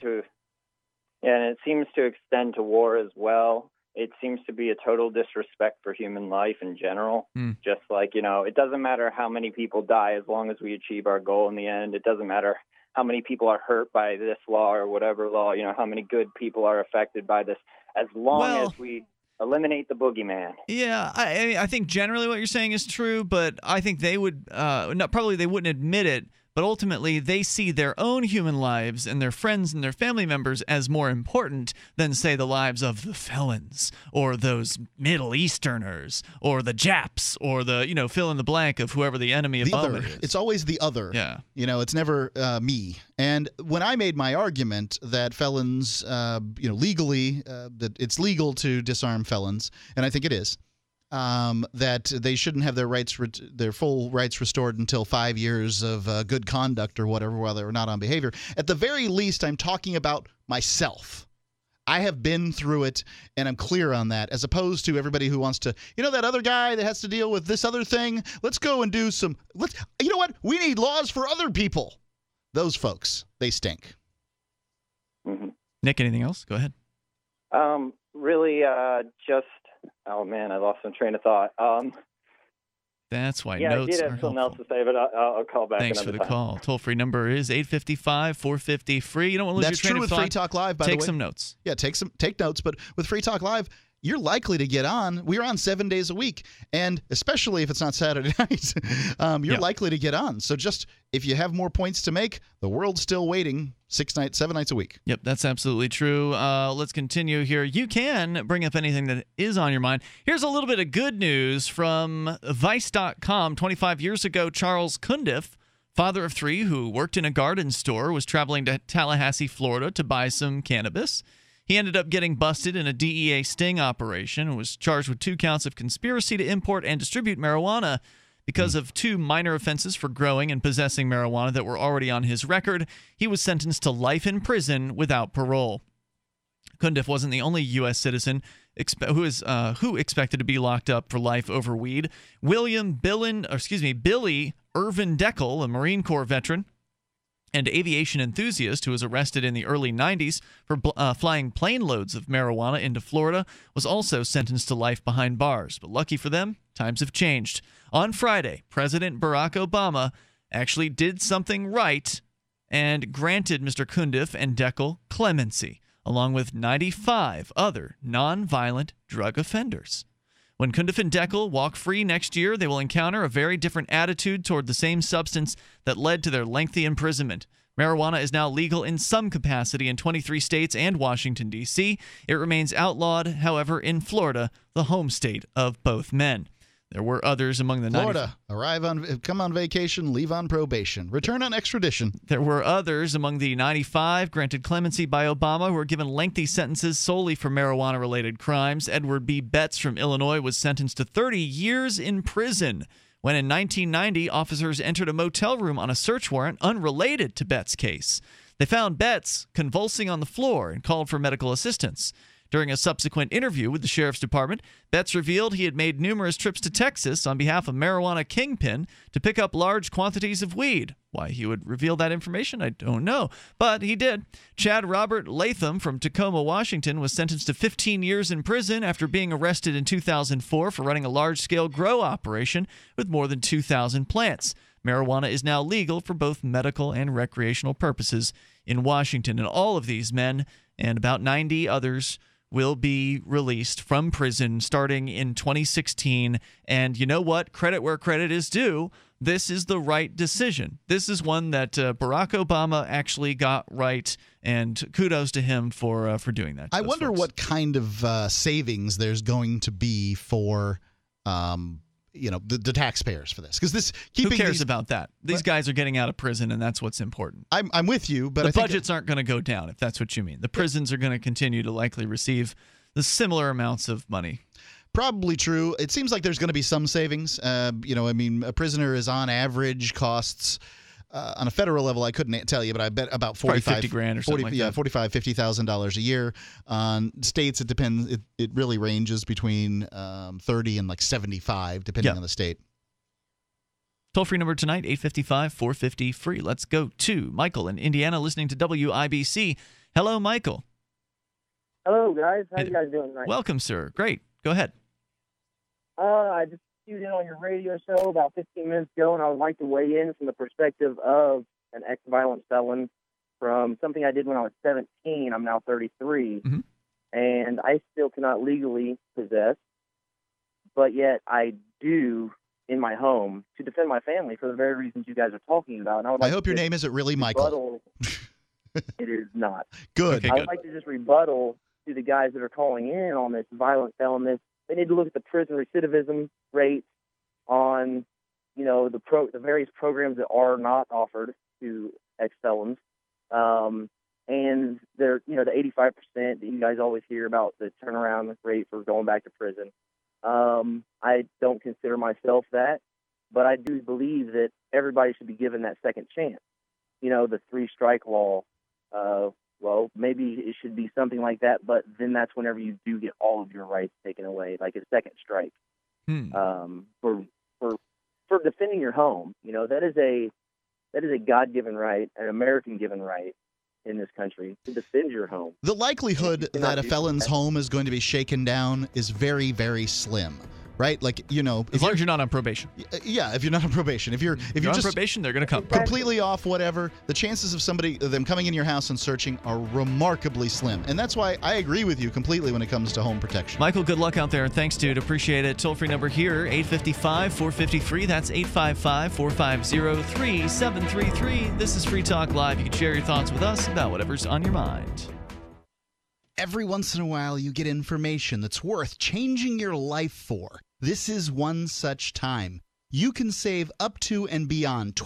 And it seems to extend to war as well. It seems to be a total disrespect for human life in general. Just like, it doesn't matter how many people die as long as we achieve our goal in the end. It doesn't matter how many people are hurt by this law or whatever law, how many good people are affected by this, as long as we eliminate the boogeyman. Yeah, I think generally what you're saying is true, but I think they would probably they wouldn't admit it, but ultimately they see their own human lives and their friends and their family members as more important than, say, the lives of the felons or those Middle Easterners or the Japs or the, fill in the blank of whoever the enemy above it is. It's always the other. Yeah. It's never me. And when I made my argument that felons, legally, that it's legal to disarm felons, and I think it is, that they shouldn't have their full rights restored until 5 years of good conduct or whatever while they were not on behavior. At the very least, I'm talking about myself. I have been through it, and I'm clear on that, as opposed to everybody who wants to, that other guy that has to deal with this other thing, let's go and do you know what? We need laws for other people. Those folks, they stink. Mm-hmm. Nick, anything else? Go ahead. Really, oh man, I lost my train of thought. That's why notes are I did have something else to say, but I'll call back. Thanks for the call. Toll-free number is 855-450-FREE. You don't want to lose That's your train true of with thought. Free Talk Live, by the way. Take some notes. Yeah, take notes. But with Free Talk Live, you're likely to get on. We're on 7 days a week, and especially if it's not Saturday night, you're likely to get on. So just if you have more points to make, the world's still waiting 7 nights a week. Yep, that's absolutely true. Let's continue here. You can bring up anything that is on your mind. Here's a little bit of good news from Vice.com. 25 years ago, Charles Cundiff, father of 3 who worked in a garden store, was traveling to Tallahassee, Florida to buy some cannabis. He ended up getting busted in a DEA sting operation and was charged with 2 counts of conspiracy to import and distribute marijuana. Because of 2 minor offenses for growing and possessing marijuana that were already on his record, he was sentenced to life in prison without parole. Cundiff wasn't the only U.S. citizen who expected to be locked up for life over weed. Billy Irvin Deckel, a Marine Corps veteran and aviation enthusiast who was arrested in the early 90s for flying plane loads of marijuana into Florida, was also sentenced to life behind bars. But lucky for them, times have changed. On Friday, President Barack Obama actually did something right and granted Mr. Cundiff and Deckel clemency, along with 95 other nonviolent drug offenders. When Cundiff and Deckel walk free next year, they will encounter a very different attitude toward the same substance that led to their lengthy imprisonment. Marijuana is now legal in some capacity in 23 states and Washington, D.C. It remains outlawed, however, in Florida, the home state of both men. There were others among the Florida, come on vacation, leave on probation, return on extradition. There were others among the 95 granted clemency by Obama who were given lengthy sentences solely for marijuana-related crimes. Edward B. Betts from Illinois was sentenced to 30 years in prison when in 1990 officers entered a motel room on a search warrant unrelated to Betts' case. They found Betts convulsing on the floor and called for medical assistance. During a subsequent interview with the Sheriff's Department, Betts revealed he had made numerous trips to Texas on behalf of marijuana kingpin to pick up large quantities of weed. Why he would reveal that information, I don't know, but he did. Chad Robert Latham from Tacoma, Washington, was sentenced to 15 years in prison after being arrested in 2004 for running a large-scale grow operation with more than 2,000 plants. Marijuana is now legal for both medical and recreational purposes in Washington, and all of these men and about 90 others will be released from prison starting in 2016. And you know what? Credit where credit is due. This is the right decision. This is one that Barack Obama actually got right, and kudos to him for doing that. I wonder what kind of savings there's going to be for the taxpayers for this, because who cares about that? These guys are getting out of prison, and that's what's important. I'm with you, but the budgets aren't going to go down, if that's what you mean. The prisons are going to continue to likely receive the similar amounts of money. Probably true. It seems like there's going to be some savings. A prisoner is on average costs on a federal level, I couldn't tell you, but I bet about $50,000 or something like that. $50,000 a year. On states, it depends. It really ranges between 30 and like 75, depending on the state. Toll-free number tonight, 855-450-FREE. Let's go to Michael in Indiana, listening to WIBC. Hello, Michael. Hello, guys. How you guys doing tonight? Welcome, sir. Great. Go ahead. I just tuned in on your radio show about 15 minutes ago, and I would like to weigh in from the perspective of an ex-violent felon from something I did when I was 17. I'm now 33, and I still cannot legally possess, but yet I do in my home to defend my family for the very reasons you guys are talking about. And I hope your name isn't really Michael. It is not. Good. Okay, I would like to just rebuttal to the guys that are calling in on this violent felon. They need to look at the prison recidivism rates on, the various programs that are not offered to ex-felons. And they're, the 85% that you guys always hear about, the turnaround rate for going back to prison. I don't consider myself that, but I do believe that everybody should be given that second chance. The 3-strike law, well, maybe it should be something like that, but then that's whenever you do get all of your rights taken away, like a second strike. For defending your home, that is a God-given right, an American-given right in this country to defend your home. The likelihood that a felon's home is going to be shaken down is very, very slim. Right, as long as you're not on probation. Yeah, if you're not on probation, if you're on just probation, they're going to come completely off. Whatever, the chances of them coming in your house and searching are remarkably slim, and that's why I agree with you completely when it comes to home protection. Michael, good luck out there. Thanks, dude. Appreciate it. Toll free number here, 855-450-FREE. That's 855-450-3733. This is Free Talk Live. You can share your thoughts with us about whatever's on your mind. Every once in a while, you get information that's worth changing your life for. This is one such time. You can save up to and beyond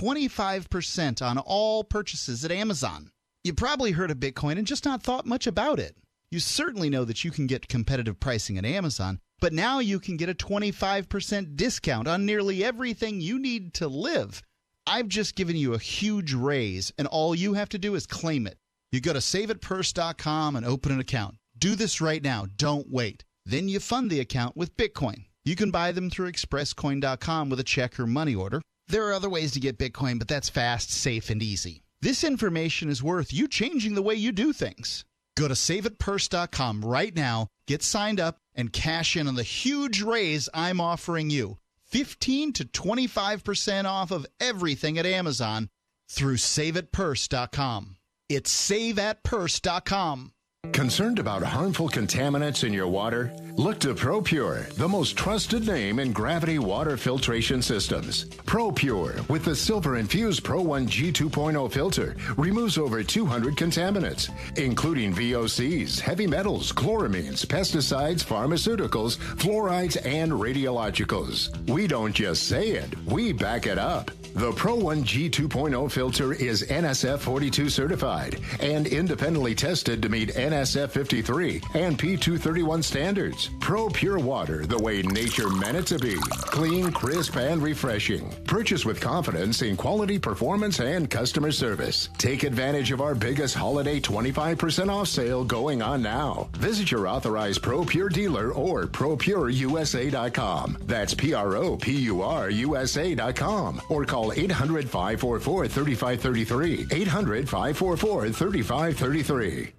25% on all purchases at Amazon. You probably heard of Bitcoin and just not thought much about it. You certainly know that you can get competitive pricing at Amazon, but now you can get a 25% discount on nearly everything you need to live. I've just given you a huge raise, and all you have to do is claim it. You go to saveitpurse.com and open an account. Do this right now. Don't wait. Then you fund the account with Bitcoin. You can buy them through expresscoin.com with a check or money order. There are other ways to get Bitcoin, but that's fast, safe, and easy. This information is worth you changing the way you do things. Go to saveitpurse.com right now, get signed up, and cash in on the huge raise I'm offering you. 15 to 25% off of everything at Amazon through saveitpurse.com. It's saveatpurse.com. Concerned about harmful contaminants in your water? Look to ProPure, the most trusted name in gravity water filtration systems. ProPure, with the silver-infused Pro 1G 2.0 filter, removes over 200 contaminants, including VOCs, heavy metals, chloramines, pesticides, pharmaceuticals, fluorides, and radiologicals. We don't just say it, we back it up. The Pro 1G 2.0 filter is NSF 42 certified and independently tested to meet NSF 53 and P231 standards. Pro Pure Water, the way nature meant it to be. Clean, crisp, and refreshing. Purchase with confidence in quality, performance, and customer service. Take advantage of our biggest holiday 25% off sale going on now. Visit your authorized Pro Pure dealer or ProPureUSA.com. That's ProPureUSA.com. Or call 800-544-3533. 800-544-3533.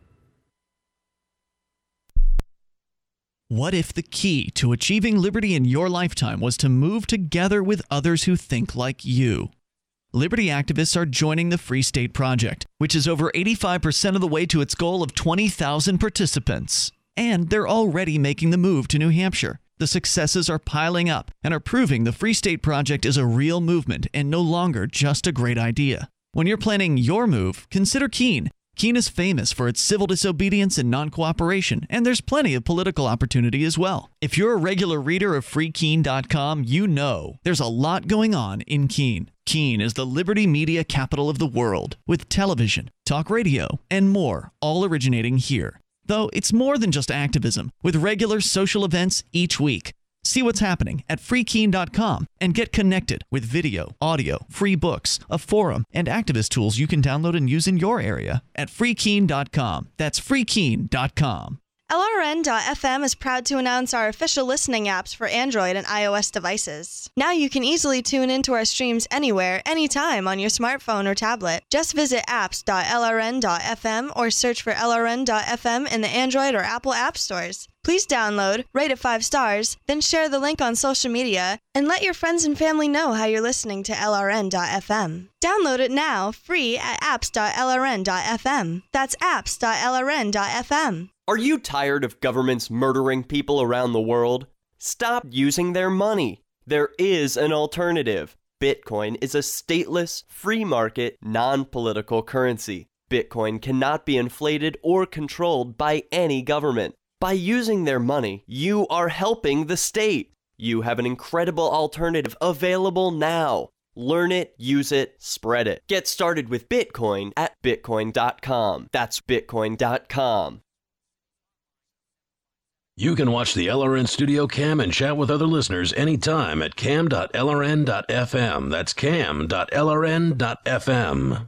What if the key to achieving liberty in your lifetime was to move together with others who think like you? Liberty activists are joining the Free State Project, which is over 85% of the way to its goal of 20,000 participants. And they're already making the move to New Hampshire. The successes are piling up and are proving the Free State Project is a real movement and no longer just a great idea. When you're planning your move, consider Keene. Keene is famous for its civil disobedience and non-cooperation, and there's plenty of political opportunity as well. If you're a regular reader of freekeene.com, you know there's a lot going on in Keene. Keene is the liberty media capital of the world, with television, talk radio, and more, all originating here. Though it's more than just activism, with regular social events each week. See what's happening at freekeene.com and get connected with video, audio, free books, a forum, and activist tools you can download and use in your area at freekeene.com. That's freekeene.com. LRN.FM is proud to announce our official listening apps for Android and iOS devices. Now you can easily tune into our streams anywhere, anytime on your smartphone or tablet. Just visit apps.lrn.fm or search for LRN.FM in the Android or Apple app stores. Please download, rate it 5 stars, then share the link on social media, and let your friends and family know how you're listening to LRN.FM. Download it now, free at apps.lrn.fm. That's apps.lrn.fm. Are you tired of governments murdering people around the world? Stop using their money. There is an alternative. Bitcoin is a stateless, free market, non-political currency. Bitcoin cannot be inflated or controlled by any government. By using their money, you are helping the state. You have an incredible alternative available now. Learn it, use it, spread it. Get started with Bitcoin at Bitcoin.com. That's Bitcoin.com. You can watch the LRN Studio Cam and chat with other listeners anytime at cam.lrn.fm. That's cam.lrn.fm.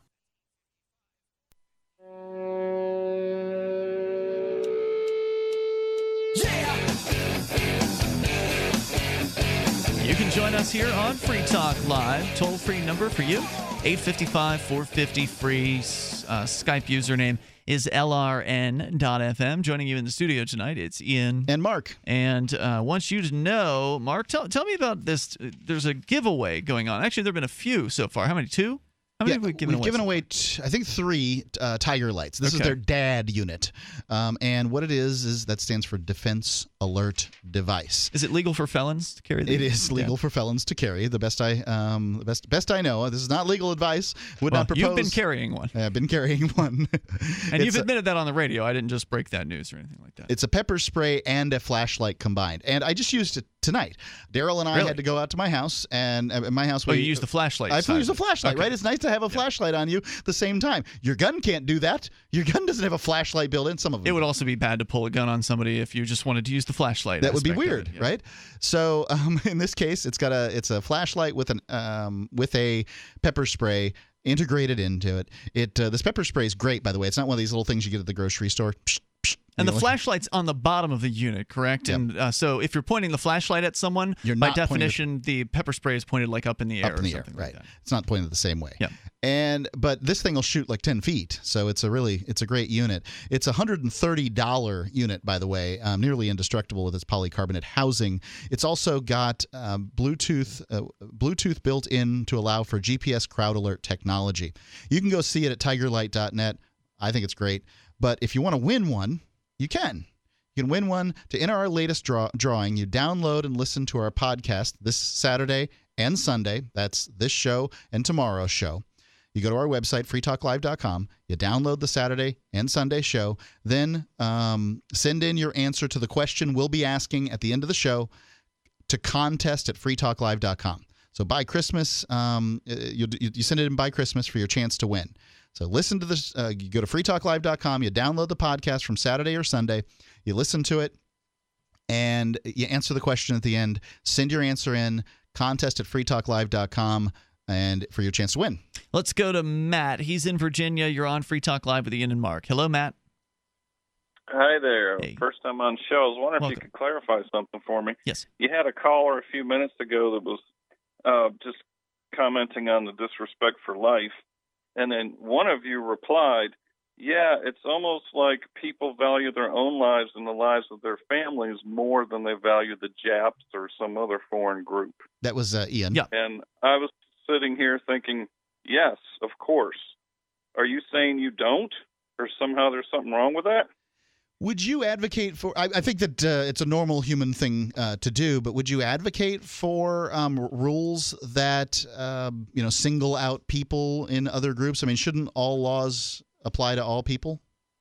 You can join us here on Free Talk Live. Toll-free number for you, 855-450-FREE. Skype username is LRN.FM. Joining you in the studio tonight, it's Ian. And Mark. And wants you to know, Mark, tell me about this. There's a giveaway going on. Actually, there have been a few so far. How many? 2? How many have we given away? We've given away, I think, 3 Tiger Lights. This is their DAD unit. And what it is that stands for Defense Alert Device. Is it legal for felons to carry these? It is legal for felons to carry. The best I know. This is not legal advice. Would not propose. You've been carrying one. I've been carrying one. And you've admitted that on the radio. I didn't just break that news or anything like that. It's a pepper spray and a flashlight combined. And I just used tonight. Daryl and I had to go out to my house, and at my house... you use the flashlight. I use the flashlight, right? It's nice to have a flashlight on you at the same time. Your gun can't do that. Your gun doesn't have a flashlight built in. Some of them. It would also be bad to pull a gun on somebody if you just wanted to use the flashlight. That would be weird, right? So in this case, it's a flashlight with a pepper spray integrated into it. This pepper spray is great, by the way. It's not one of these little things you get at the grocery store. And the flashlight's on the bottom of the unit, correct? Yep. And so if you're pointing the flashlight at someone, by definition, the pepper spray is pointed like up in the air. Up in the air, right? It's not pointed the same way. Yeah. But this thing will shoot like 10 feet, so it's a great unit. It's a $130 unit, by the way, nearly indestructible with its polycarbonate housing. It's also got Bluetooth built in to allow for GPS crowd alert technology. You can go see it at tigerlight.net. I think it's great. But if you want to win one, you can. You can win one. To enter our latest drawing, you download and listen to our podcast this Saturday and Sunday. That's this show and tomorrow's show. You go to our website, freetalklive.com. You download the Saturday and Sunday show. Then send in your answer to the question we'll be asking at the end of the show to contest@freetalklive.com. So by Christmas, you send it in by Christmas for your chance to win. So listen to this. You go to freetalklive.com. You download the podcast from Saturday or Sunday. You listen to it, and you answer the question at the end. Send your answer in, contest@freetalklive.com, and for your chance to win. Let's go to Matt. He's in Virginia. You're on Free Talk Live with Ian and Mark. Hello, Matt. Hi there. Hey. First time on the show. I was wondering if you could clarify something for me. Yes. You had a caller a few minutes ago that was just commenting on the disrespect for life. And then one of you replied, yeah, it's almost like people value their own lives and the lives of their families more than they value the Japs or some other foreign group. That was Ian. Yeah. And I was sitting here thinking, yes, of course. Are you saying you don't? Or somehow there's something wrong with that? Would you advocate for? I think that it's a normal human thing to do, but would you advocate for rules that single out people in other groups? I mean, shouldn't all laws apply to all people?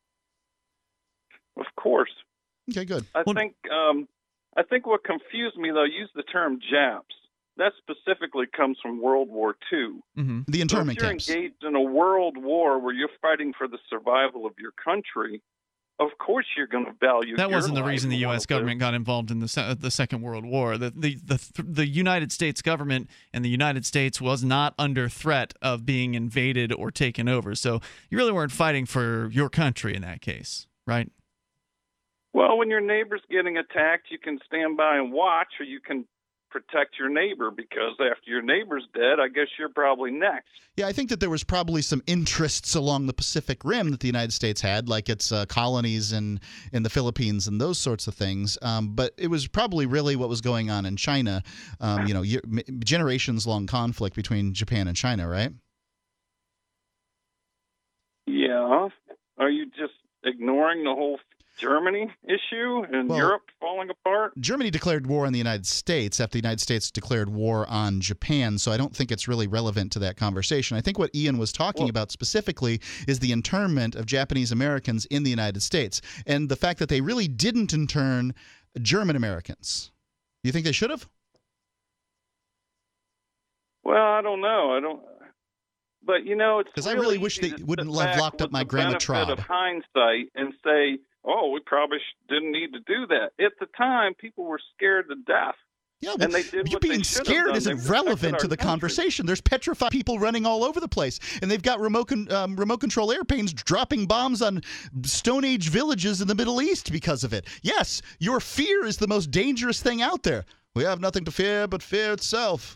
Of course. Okay, good. I think what confused me though, use the term Japs. That specifically comes from World War II. Mm-hmm. The internment camps. If you're engaged in a world war where you're fighting for the survival of your country, of course you're going to value. That wasn't the life reason the U.S. government got involved in the Second World War. The United States government and the United States was not under threat of being invaded or taken over. So you really weren't fighting for your country in that case, right? Well, when your neighbor's getting attacked, you can stand by and watch, or you can protect your neighbor, because after your neighbor's dead, I guess you're probably next. Yeah, I think that there was probably some interests along the Pacific Rim that the United States had, like its colonies in the Philippines and those sorts of things. But it was probably really what was going on in China, generations-long conflict between Japan and China, right? Yeah. Are you just ignoring the whole Germany issue and Europe falling apart? Germany declared war on the United States after the United States declared war on Japan, so I don't think it's really relevant to that conversation. I think what Ian was talking about specifically is the internment of Japanese Americans in the United States and the fact that they really didn't intern German Americans. Do you think they should have? Well, I don't know. But, it's because I really wish they wouldn't have locked up my grandma Traub. Of hindsight and say, oh, we probably didn't need to do that. At the time, people were scared to death. Yeah, and they did what being they should scared have done. isn't relevant to the conversation. There's petrified people running all over the place, and they've got remote control airplanes dropping bombs on Stone Age villages in the Middle East because of it. Yes, your fear is the most dangerous thing out there. We have nothing to fear but fear itself.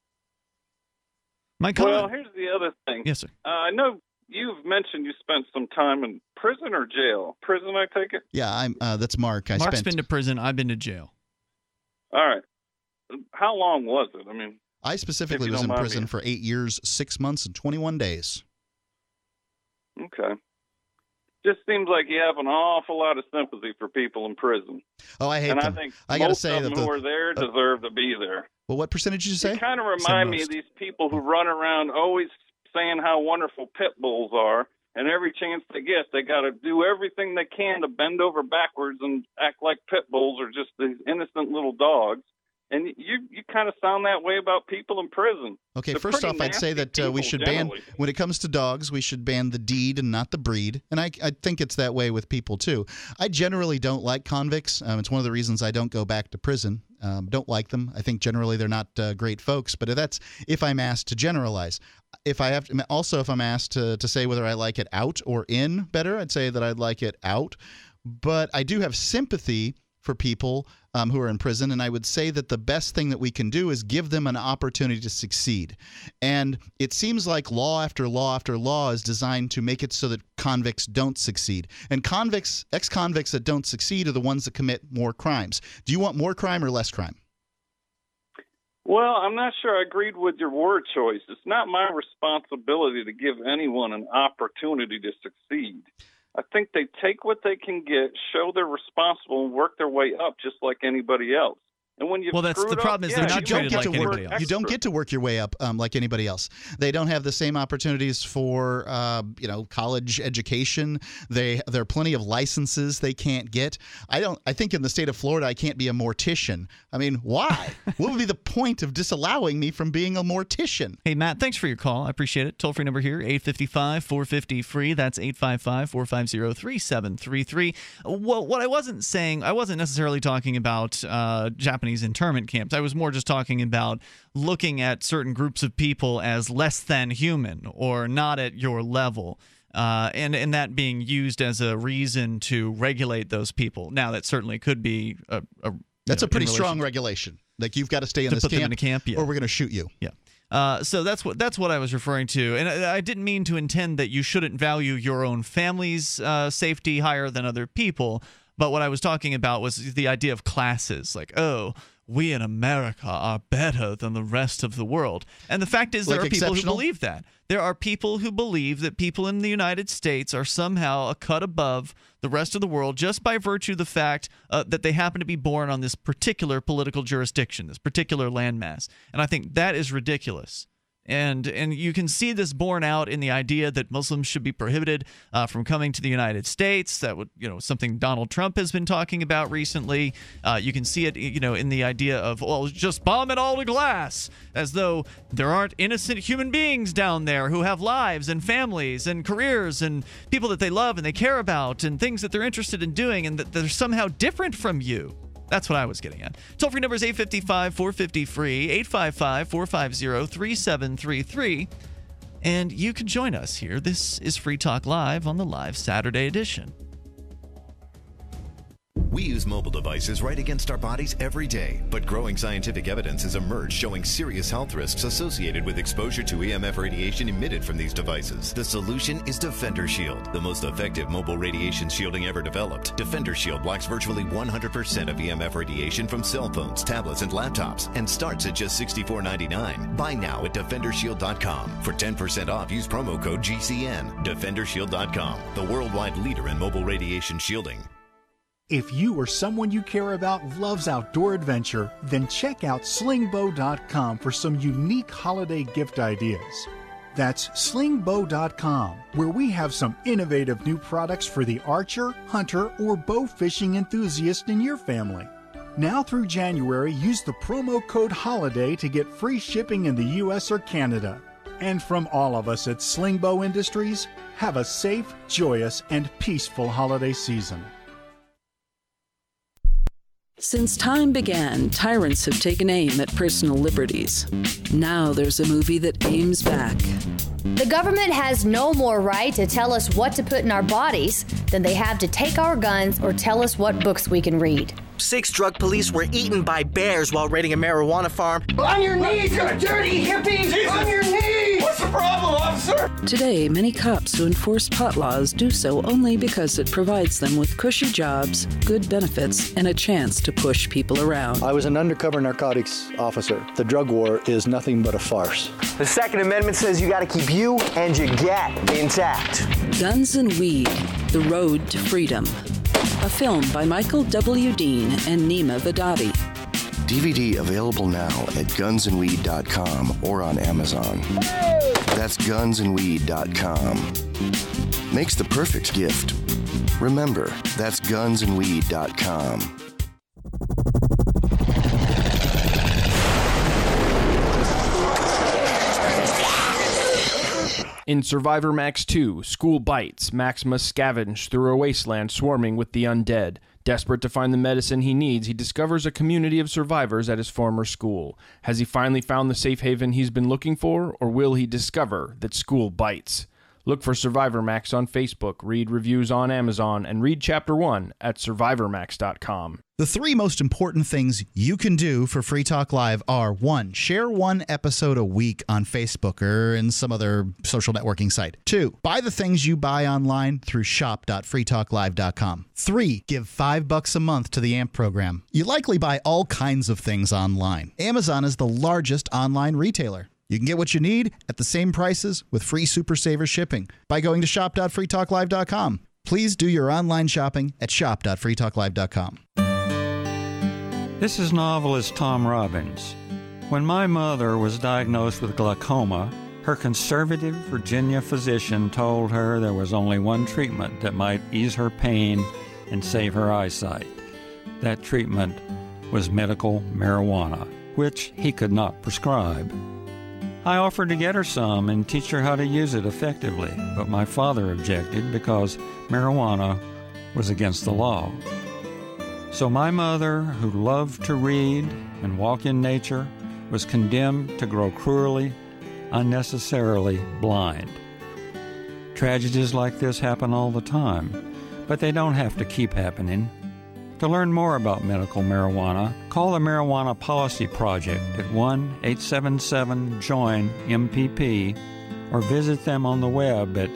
Well, here's the other thing. Yes, sir. I know you've mentioned you spent some time in prison or jail. Prison, I take it? Yeah, that's Mark. Mark's been to prison. I've been to jail. All right. How long was it? I mean, I specifically was in prison for 8 years, 6 months, and 21 days. Okay. Just seems like you have an awful lot of sympathy for people in prison. Oh, I hate them. And I think I gotta most say of them that who are there deserve to be there. Well, what percentage did you say? You kind of remind me of these people who run around always saying how wonderful pit bulls are, and every chance they get, they got to do everything they can to bend over backwards and act like pit bulls are just these innocent little dogs. And you kind of sound that way about people in prison. Okay, They're first off, I'd say that we should ban, when it comes to dogs, we should ban the deed and not the breed. And I think it's that way with people, too. I generally don't like convicts. It's one of the reasons I don't go back to prison. Don't like them. I think generally they're not great folks. But if I'm asked to generalize. If I'm asked to say whether I like it out or in better, I'd say that I'd like it out. But I do have sympathy for people who are in prison, and I would say that the best thing that we can do is give them an opportunity to succeed. And it seems like law after law after law is designed to make it so that convicts don't succeed. And ex-convicts that don't succeed are the ones that commit more crimes. Do you want more crime or less crime? Well, I'm not sure I agreed with your word choice. It's not my responsibility to give anyone an opportunity to succeed. I think they take what they can get, show they're responsible, and work their way up just like anybody else. And when you that's the problem is they're not treated like anybody else. You don't get to work your way up like anybody else. They don't have the same opportunities for college education. There are plenty of licenses they can't get. I think in the state of Florida I can't be a mortician. I mean, why? What would be the point of disallowing me from being a mortician? Hey Matt, thanks for your call. I appreciate it. Toll free number here 855-450-FREE. That's 855-450-3733. Well, what I wasn't saying, I wasn't necessarily talking about Japanese internment camps. I was more just talking about looking at certain groups of people as less than human or not at your level, and that being used as a reason to regulate those people. Now, that certainly could be that's a pretty strong regulation. Like, you've got to stay in this camp, or we're going to shoot you. Yeah. So that's what I was referring to, and I didn't mean to intend that you shouldn't value your own family's safety higher than other people. But what I was talking about was the idea of classes, like, oh, we in America are better than the rest of the world. And the fact is, there are people who believe that. There are people who believe that people in the United States are somehow a cut above the rest of the world just by virtue of the fact that they happen to be born on this particular political jurisdiction, this particular landmass. And I think that is ridiculous. And you can see this borne out in the idea that Muslims should be prohibited from coming to the United States. That would, something Donald Trump has been talking about recently. You can see it, in the idea of, well, just bomb it all to glass, as though there aren't innocent human beings down there who have lives and families and careers and people that they love and they care about and things that they're interested in doing, and that they're somehow different from you. That's what I was getting at. Toll-free number is 855-450-FREE, 855-450-3733. And you can join us here. This is Free Talk Live on the live Saturday edition. We use mobile devices right against our bodies every day, but growing scientific evidence has emerged showing serious health risks associated with exposure to EMF radiation emitted from these devices. The solution is Defender Shield, the most effective mobile radiation shielding ever developed. Defender Shield blocks virtually 100% of EMF radiation from cell phones, tablets, and laptops, and starts at just $64.99. Buy now at DefenderShield.com. For 10% off, use promo code GCN. DefenderShield.com, the worldwide leader in mobile radiation shielding. If you or someone you care about loves outdoor adventure, then check out slingbow.com for some unique holiday gift ideas. That's slingbow.com, where we have some innovative new products for the archer, hunter, or bow fishing enthusiast in your family. Now through January, use the promo code HOLIDAY to get free shipping in the U.S. or Canada. And from all of us at Slingbow Industries, have a safe, joyous, and peaceful holiday season. Since time began, tyrants have taken aim at personal liberties. Now there's a movie that aims back. The government has no more right to tell us what to put in our bodies than they have to take our guns or tell us what books we can read. 6 drug police were eaten by bears while raiding a marijuana farm. On your knees, you dirty hippies! Jesus. On your knees! What's the problem, officer? Today, many cops who enforce pot laws do so only because it provides them with cushy jobs, good benefits, and a chance to push people around. I was an undercover narcotics officer. The drug war is nothing but a farce. The Second Amendment says you gotta keep you and your gat intact. Guns and Weed, The Road to Freedom. A film by Michael W. Dean and Nima Vadadi. DVD available now at gunsandweed.com or on Amazon. That's gunsandweed.com. Makes the perfect gift. Remember, that's gunsandweed.com. In Survivor Max 2, School Bites, Max must scavenge through a wasteland swarming with the undead. Desperate to find the medicine he needs, he discovers a community of survivors at his former school. Has he finally found the safe haven he's been looking for, or will he discover that school bites? Look for Survivor Max on Facebook, read reviews on Amazon, and read Chapter 1 at SurvivorMax.com. The 3 most important things you can do for Free Talk Live are: 1. Share 1 episode a week on Facebook or in some other social networking site. 2. Buy the things you buy online through shop.freetalklive.com. 3. Give $5 a month to the AMP program. You likely buy all kinds of things online. Amazon is the largest online retailer. You can get what you need at the same prices with free Super Saver shipping by going to shop.freetalklive.com. Please do your online shopping at shop.freetalklive.com. This is novelist Tom Robbins. When my mother was diagnosed with glaucoma, her conservative Virginia physician told her there was only one treatment that might ease her pain and save her eyesight. That treatment was medical marijuana, which he could not prescribe. I offered to get her some and teach her how to use it effectively, but my father objected because marijuana was against the law. So my mother, who loved to read and walk in nature, was condemned to grow cruelly, unnecessarily blind. Tragedies like this happen all the time, but they don't have to keep happening. To learn more about medical marijuana, call the Marijuana Policy Project at 1-877-JOIN-MPP or visit them on the web at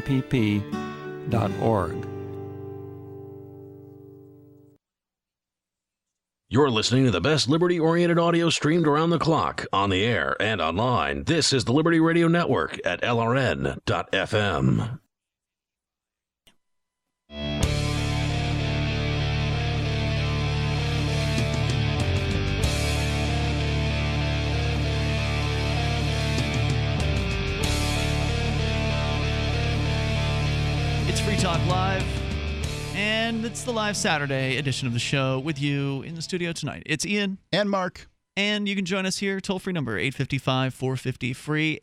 mpp.org. You're listening to the best liberty-oriented audio streamed around the clock, on the air and online. This is the Liberty Radio Network at LRN.FM. It's Free Talk Live, and it's the live Saturday edition of the show with you in the studio tonight. It's Ian. And Mark. And you can join us here, toll-free number, 855-450-FREE,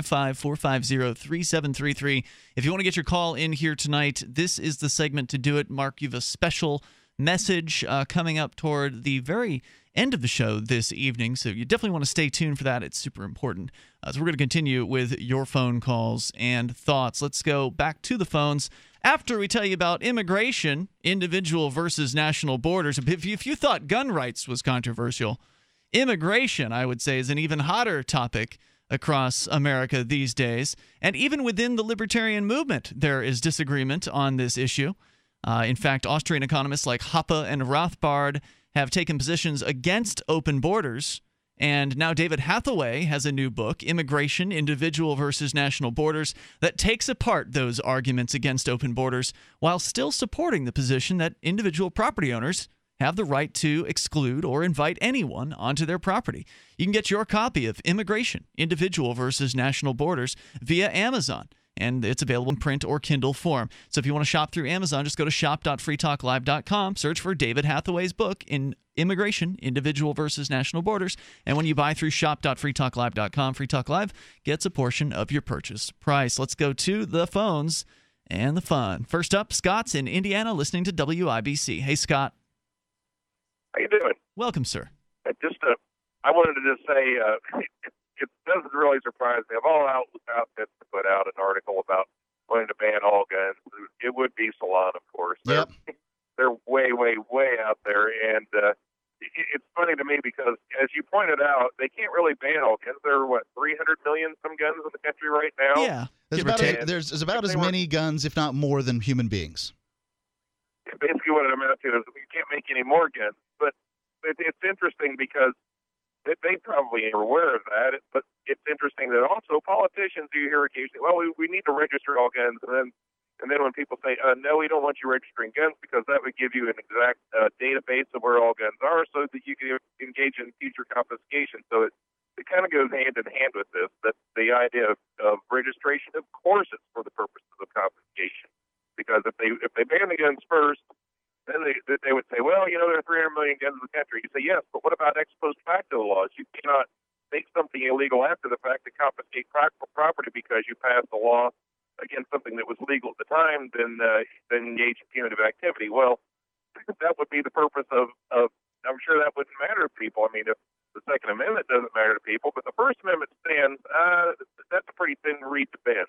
855-450-3733. If you want to get your call in here tonight, this is the segment to do it. Mark, you have a special message coming up toward the very end of the show this evening, so you definitely want to stay tuned for that. It's super important. So we're going to continue with your phone calls and thoughts. Let's go back to the phones after we tell you about immigration, individual versus national borders. If you thought gun rights was controversial, immigration, I would say, is an even hotter topic across America these days. And even within the libertarian movement, there is disagreement on this issue. In fact, Austrian economists like Hoppe and Rothbard have taken positions against open borders. And now David Hathaway has a new book, Immigration, Individual versus National Borders, that takes apart those arguments against open borders while still supporting the position that individual property owners have the right to exclude or invite anyone onto their property. You can get your copy of Immigration, Individual versus National Borders via Amazon, and it's available in print or Kindle form. So if you want to shop through Amazon, just go to shop.freetalklive.com, search for David Hathaway's book in Immigration, Individual versus National Borders, and when you buy through shop.freetalklive.com, Free Talk Live gets a portion of your purchase price. Let's go to the phones and the fun. First up, Scott's in Indiana listening to WIBC. Hey, Scott. How you doing? Welcome, sir. I wanted to just say it doesn't really surprise me. Of all outfits to put out an article about wanting to ban all guns, it would be Salon, of course. Yep. They're way, way, way out there, and it's funny to me because, as you pointed out, they can't really ban all guns. There are, 300 million some guns in the country right now? Yeah. There's about as many guns, if not more, than human beings. Basically what it amounts to is you can't make any more guns. But it's interesting because they probably are aware of that. But it's interesting that also politicians, you hear occasionally, well, we need to register all guns. And then when people say, no, we don't want you registering guns because that would give you an exact database of where all guns are so that you can engage in future confiscation. So it kind of goes hand in hand with this, that the idea of registration, of course, it's for the purposes of confiscation. Because if they ban the guns first, then they would say, well, there are 300 million guns in the country. You say, yes, but what about ex post facto laws? You cannot make something illegal illegal after the fact to confiscate property because you passed a law against something that was legal at the time, then engage in punitive activity. Well, that would be the purpose of I'm sure that wouldn't matter to people. I mean, if the Second Amendment doesn't matter to people, but the First Amendment stands, that's a pretty thin reed to bend.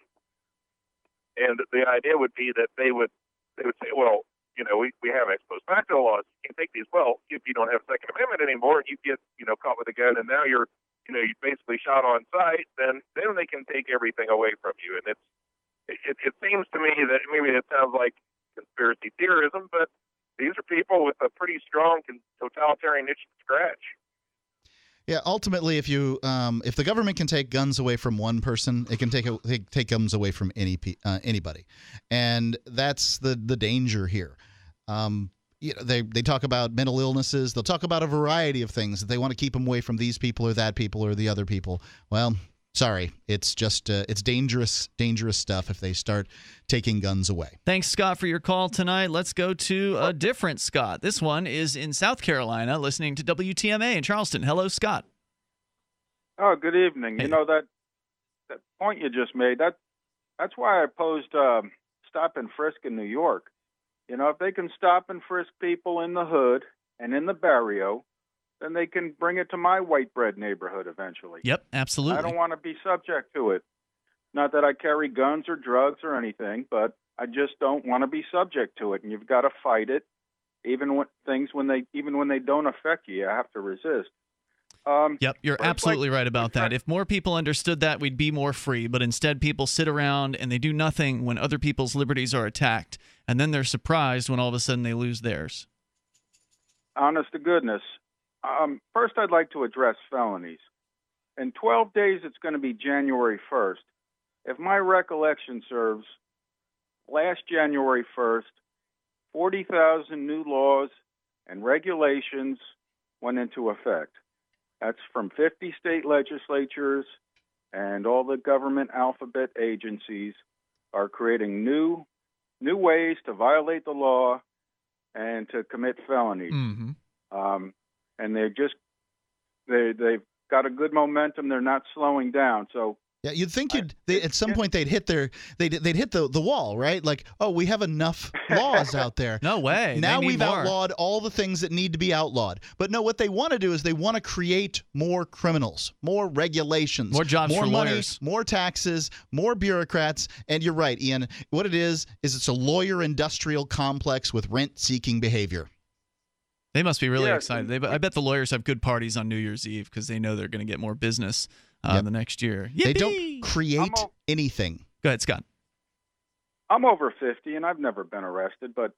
And the idea would be that they would say, well, we have ex post facto laws. You can take these. Well, if you don't have Second Amendment anymore and you get, caught with a gun and now you're basically shot on sight, then they can take everything away from you. And it seems to me that maybe it sounds like conspiracy theorism, but these are people with a pretty strong totalitarian itch to scratch. Yeah, ultimately, if the government can take guns away from one person, it can take guns away from anybody, and that's the danger here. They talk about mental illnesses. They'll talk about a variety of things that they want to keep them away from these people or that people or the other people. Well, sorry, it's just it's dangerous stuff if they start taking guns away. Thanks, Scott, for your call tonight. Let's go to a different Scott. This one is in South Carolina, listening to WTMA in Charleston. Hello, Scott. Oh, good evening. Hey. That point you just made, that's why I opposed stop and frisk in New York. If they can stop and frisk people in the hood and in the barrio, then they can bring it to my white bread neighborhood eventually. Yep, absolutely. I don't want to be subject to it. Not that I carry guns or drugs or anything, but I just don't want to be subject to it. And you've got to fight it, even when they don't affect you. You have to resist. Yep, you're absolutely right about that. If more people understood that, we'd be more free. But instead, people sit around and they do nothing when other people's liberties are attacked, and then they're surprised when all of a sudden they lose theirs. Honest to goodness. First, I'd like to address felonies. In 12 days, it's going to be January 1st. If my recollection serves, last January 1st, 40,000 new laws and regulations went into effect. That's from 50 state legislatures, and all the government alphabet agencies are creating new ways to violate the law and to commit felonies. Mm-hmm. And they've got a good momentum. They're not slowing down. So yeah, you'd think at some point they'd hit the wall, right? Like, oh, we have enough laws out there. No way. Now we've outlawed all the things that need to be outlawed. But no, what they want to do is they want to create more criminals, more regulations, more jobs more for money, lawyers, more taxes, more bureaucrats. And you're right, Ian. What it is it's a lawyer industrial complex with rent-seeking behavior. They must be really excited. I bet the lawyers have good parties on New Year's Eve because they know they're going to get more business the next year. Yippee! They don't create anything. Go ahead, Scott. I'm over 50 and I've never been arrested, but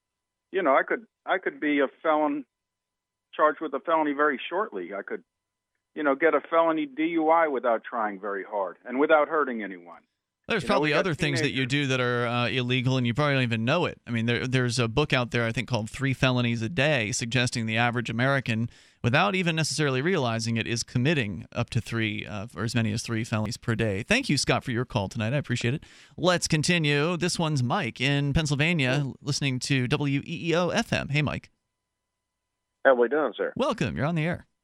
I could be a felon charged with a felony very shortly. I could, get a felony DUI without trying very hard and without hurting anyone. There's probably other things that you do that are illegal, and you probably don't even know it. I mean, there's a book out there, I think, called 3 Felonies a Day, suggesting the average American, without even necessarily realizing it, is committing up to 3 or as many as 3 felonies per day. Thank you, Scott, for your call tonight. I appreciate it. Let's continue. This one's Mike in Pennsylvania, listening to WEEO FM. Hey, Mike. How are we doing, sir? Welcome. You're on the air.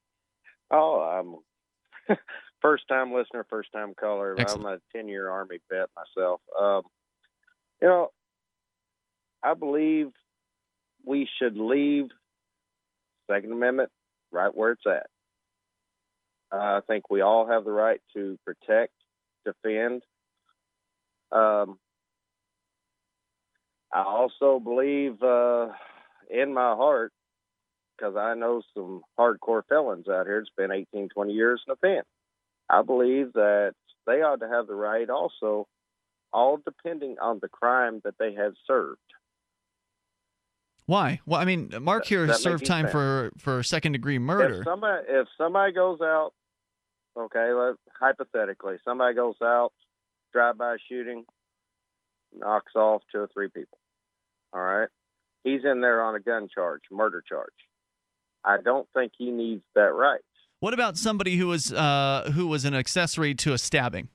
Oh, I'm... First-time listener, first-time caller. Excellent. I'm a 10-year Army vet myself. I believe we should leave Second Amendment right where it's at. I think we all have the right to protect, defend. I also believe in my heart, because I know some hardcore felons out here that spend 18, 20 years in a pen. I believe that they ought to have the right also, all depending on the crime that they have served. Why? Well, I mean, Mark here has served time for second-degree murder. If somebody goes out, hypothetically, somebody goes out, drive-by shooting, knocks off 2 or 3 people, all right? He's in there on a gun charge, murder charge. I don't think he needs that right. What about somebody who was an accessory to a stabbing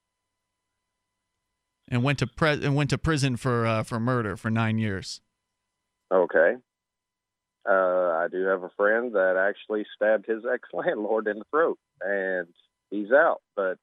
and went to prison for murder for 9 years? Okay. I do have a friend that actually stabbed his ex-landlord in the throat, and he's out. But,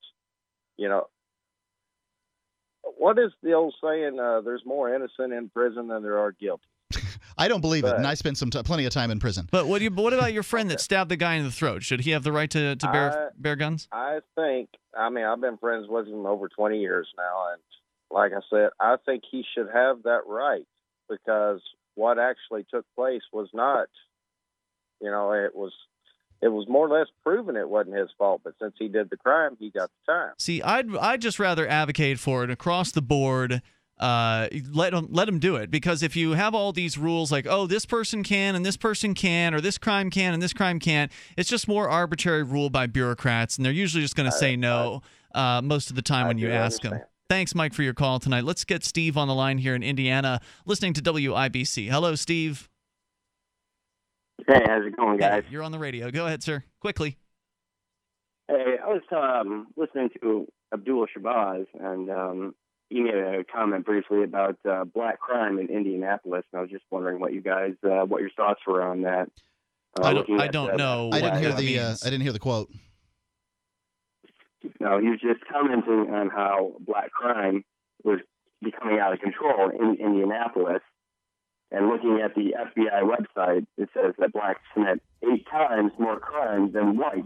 what is the old saying? There's more innocent in prison than there are guilty. I don't believe it, and I spent plenty of time in prison. But what about your friend that stabbed the guy in the throat? Should he have the right to bear guns? I think, I've been friends with him over 20 years now, and like I said, I think he should have that right, because what actually took place was not, it was more or less proven it wasn't his fault, but since he did the crime, he got the time. See, I'd just rather advocate for it across the board. Let them do it, because if you have all these rules like, oh, this person can and this person can, or this crime can and this crime can't, it's just more arbitrary rule by bureaucrats, and they're usually just going to say no most of the time when you ask them. Thanks, Mike, for your call tonight. Let's get Steve on the line here in Indiana, listening to WIBC. Hello, Steve. Hey, how's it going, guys? Hey, you're on the radio. Go ahead, sir. Quickly. Hey, I was listening to Abdul Shabazz, and he made a comment briefly about black crime in Indianapolis, and I was just wondering what your thoughts were on that. I don't know. I didn't hear the quote. No, he was just commenting on how black crime was becoming out of control in Indianapolis. And looking at the FBI website, it says that blacks commit 8 times more crime than whites.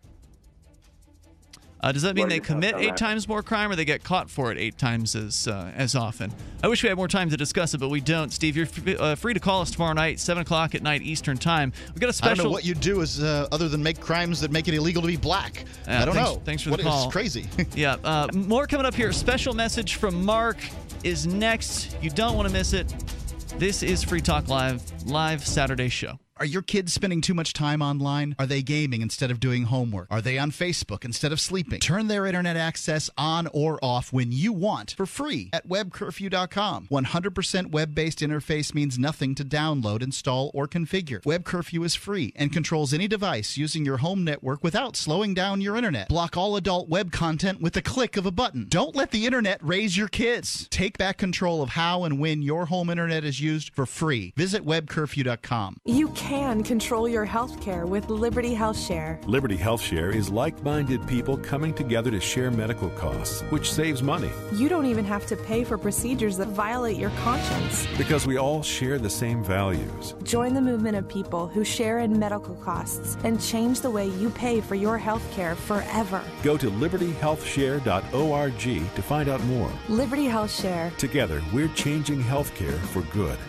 Does that mean they commit 8 times more crime, or they get caught for it 8 times as often? I wish we had more time to discuss it, but we don't. Steve, you're free to call us tomorrow night, 7 o'clock at night Eastern Time. We got a special. I don't know what you'd do other than make crimes that make it illegal to be black. I don't know. Thanks for the call. It's crazy. Yeah. More coming up here. Special message from Mark is next. You don't want to miss it. This is Free Talk Live Saturday show. Are your kids spending too much time online? Are they gaming instead of doing homework? Are they on Facebook instead of sleeping? Turn their internet access on or off when you want for free at webcurfew.com. 100% web-based interface means nothing to download, install, or configure. Web Curfew is free and controls any device using your home network without slowing down your internet. Block all adult web content with the click of a button. Don't let the internet raise your kids. Take back control of how and when your home internet is used for free. Visit webcurfew.com. You can control your health care with Liberty Health Share. Liberty Health Share is like-minded people coming together to share medical costs, which saves money. You don't even have to pay for procedures that violate your conscience. Because we all share the same values. Join the movement of people who share in medical costs and change the way you pay for your health care forever. Go to libertyhealthshare.org to find out more. Liberty Health Share. Together, we're changing health care for good.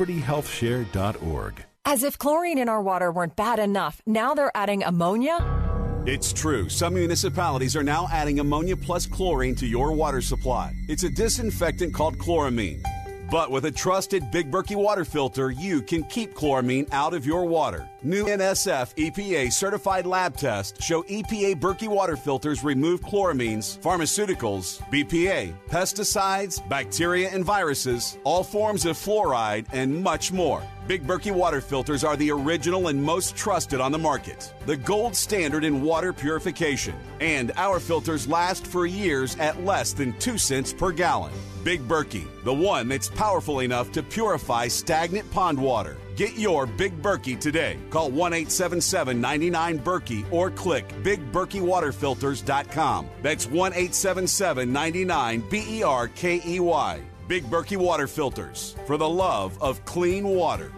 libertyhealthshare.org. As if chlorine in our water weren't bad enough, now they're adding ammonia? It's true. Some municipalities are now adding ammonia plus chlorine to your water supply. It's a disinfectant called chloramine. But with a trusted Big Berkey water filter, you can keep chloramine out of your water. New NSF EPA certified lab tests show EPA Berkey water filters remove chloramines, pharmaceuticals, BPA, pesticides, bacteria and viruses, all forms of fluoride, and much more. Big Berkey water filters are the original and most trusted on the market. The gold standard in water purification. And our filters last for years at less than 2 cents per gallon. Big Berkey, the one that's powerful enough to purify stagnant pond water. Get your Big Berkey today. Call 1-877-99-BERKEY or click BigBerkeyWaterFilters.com. That's 1-877-99-BERKEY. Big Berkey Water Filters, for the love of clean water.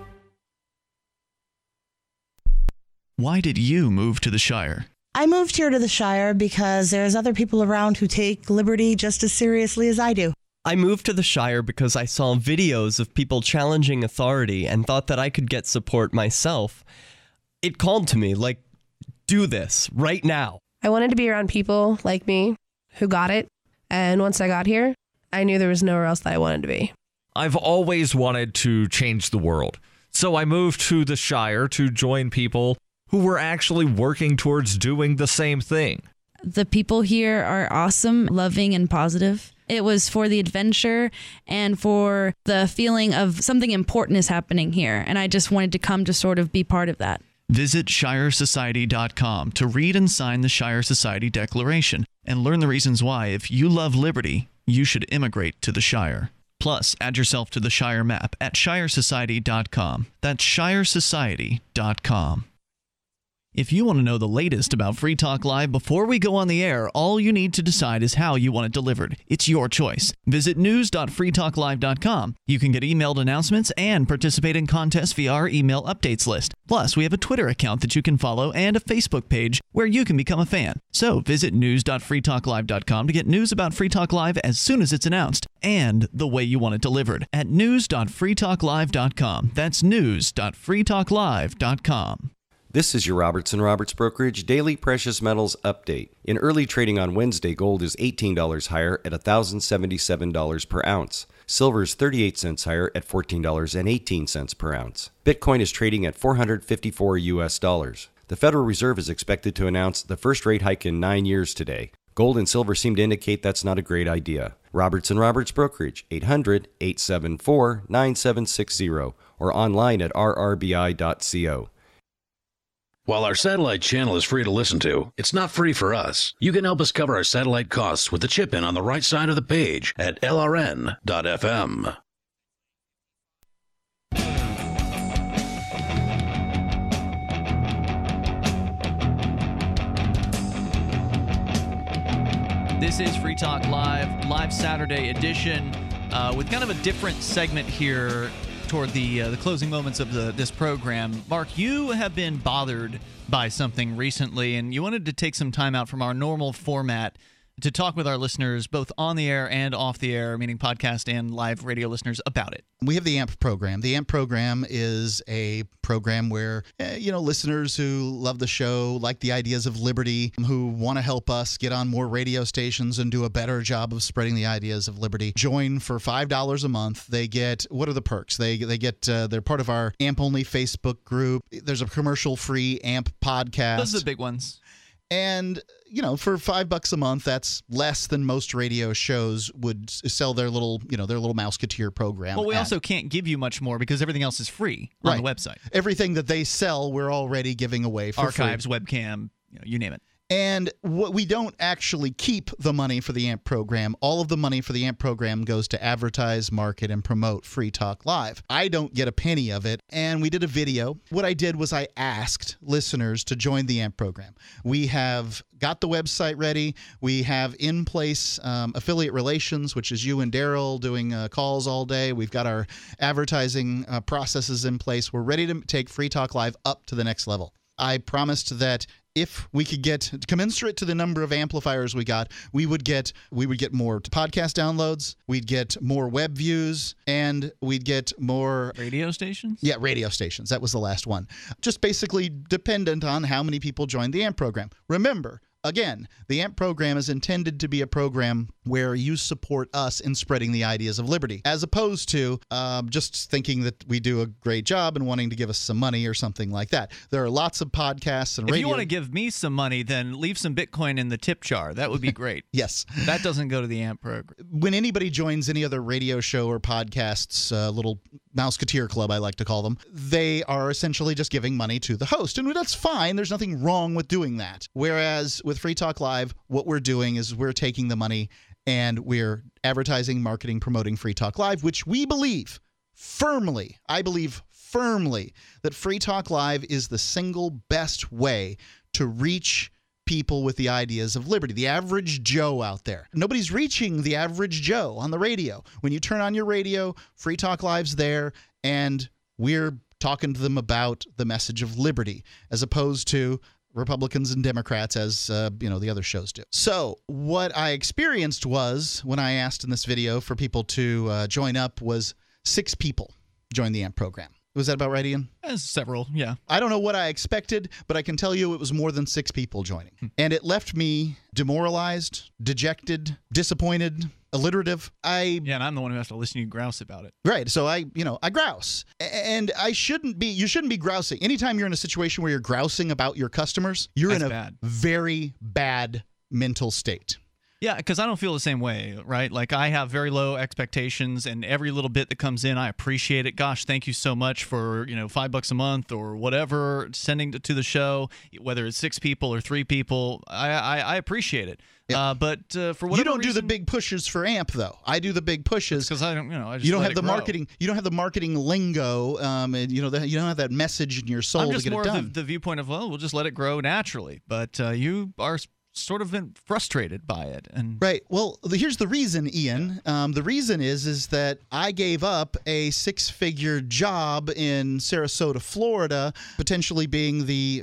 Why did you move to the Shire? I moved here to the Shire because there's other people around who take liberty just as seriously as I do. I moved to the Shire because I saw videos of people challenging authority and thought that I could get support myself. It called to me, like, do this right now. I wanted to be around people like me who got it, and once I got here, I knew there was nowhere else that I wanted to be. I've always wanted to change the world, so I moved to the Shire to join people who were actually working towards doing the same thing. The people here are awesome, loving, and positive. It was for the adventure and for the feeling of something important is happening here, and I just wanted to come to sort of be part of that. Visit ShireSociety.com to read and sign the Shire Society Declaration and learn the reasons why, if you love liberty, you should immigrate to the Shire. Plus, add yourself to the Shire map at ShireSociety.com. That's ShireSociety.com. If you want to know the latest about Free Talk Live before we go on the air, all you need to decide is how you want it delivered. It's your choice. Visit news.freetalklive.com. You can get emailed announcements and participate in contests via our email updates list. Plus, we have a Twitter account that you can follow and a Facebook page where you can become a fan. So visit news.freetalklive.com to get news about Free Talk Live as soon as it's announced and the way you want it delivered at news.freetalklive.com. That's news.freetalklive.com. This is your Robertson Roberts Brokerage Daily Precious Metals Update. In early trading on Wednesday, gold is $18 higher at $1,077 per ounce. Silver is 38 cents higher at $14.18 per ounce. Bitcoin is trading at $454 US. The Federal Reserve is expected to announce the first rate hike in 9 years today. Gold and silver seem to indicate that's not a great idea. Robertson Roberts Brokerage, 800-874-9760 or online at rrbi.co. While our satellite channel is free to listen to, it's not free for us. You can help us cover our satellite costs with the chip in on the right side of the page at lrn.fm. This is Free Talk Live Saturday edition, with kind of a different segment here toward the closing moments of this program. Mark, you have been bothered by something recently, and you wanted to take some time out from our normal format to talk with our listeners, both on the air and off the air, meaning podcast and live radio listeners, about it. We have the AMP program. The AMP program is a program where, listeners who love the show, like the ideas of liberty, who want to help us get on more radio stations and do a better job of spreading the ideas of liberty, join for $5 a month. They get, what are the perks? They get, they're part of our AMP-only Facebook group. There's a commercial-free AMP podcast. Those are the big ones. And, for $5 a month, that's less than most radio shows would sell their little, their little Mouseketeer program. Well, we also can't give you much more because everything else is free on the website. Everything that they sell, we're already giving away for archives, free. webcam, you name it. And we don't actually keep the money for the AMP program. All of the money for the AMP program goes to advertise, market, and promote Free Talk Live. I don't get a penny of it, and we did a video. What I did was I asked listeners to join the AMP program. We have got the website ready. We have in place affiliate relations, which is you and Daryl doing calls all day. We've got our advertising processes in place. We're ready to take Free Talk Live up to the next level. I promised that if we could get commensurate to the number of amplifiers we got, we would get more podcast downloads, we'd get more web views, and we'd get more radio stations? Yeah, radio stations. That was the last one. Just basically dependent on how many people joined the AMP program. Remember, again, the AMP program is intended to be a program where you support us in spreading the ideas of liberty, as opposed to just thinking that we do a great job and wanting to give us some money or something like that. There are lots of podcasts and radio. If you want to give me some money, then leave some Bitcoin in the tip jar. That would be great. Yes. That doesn't go to the AMP program. When anybody joins any other radio show or podcasts, little Mouseketeer club, I like to call them, they are essentially just giving money to the host. And that's fine. There's nothing wrong with doing that. Whereas with Free Talk Live, what we're doing is we're taking the money and we're advertising, marketing, promoting Free Talk Live, which we believe firmly, that Free Talk Live is the single best way to reach people with the ideas of liberty, the average Joe out there. Nobody's reaching the average Joe on the radio. When you turn on your radio, Free Talk Live's there, and we're talking to them about the message of liberty, as opposed to Republicans and Democrats, as the other shows do. So what I experienced was, when I asked in this video for people to join up, was 6 people joined the AMP program. Was that about right, Ian? Several, yeah. I don't know what I expected, but I can tell you it was more than 6 people joining. And it left me demoralized, dejected, disappointed, alliterative. Yeah, and I'm the one who has to listen to you grouse about it. Right. So I grouse. And you shouldn't be grousing. Anytime you're in a situation where you're grousing about your customers, you're in a very bad mental state. Yeah, because I don't feel the same way, right? Like, I have very low expectations, and every little bit that comes in, I appreciate it. Gosh, thank you so much for, $5 a month or whatever, sending to the show, whether it's 6 people or 3 people. I appreciate it. Yep. But for whatever you don't do reason, the big pushes for AMP, though. I do the big pushes because I don't. I just you don't let have it the grow. marketing. You don't have the marketing lingo. And you don't have that message in your soul I'm to just get more it done. of the viewpoint of, well, we'll just let it grow naturally. But you are sort of been frustrated by it, and right. Well, here's the reason, Ian. The reason is that I gave up a 6-figure job in Sarasota, Florida, potentially being the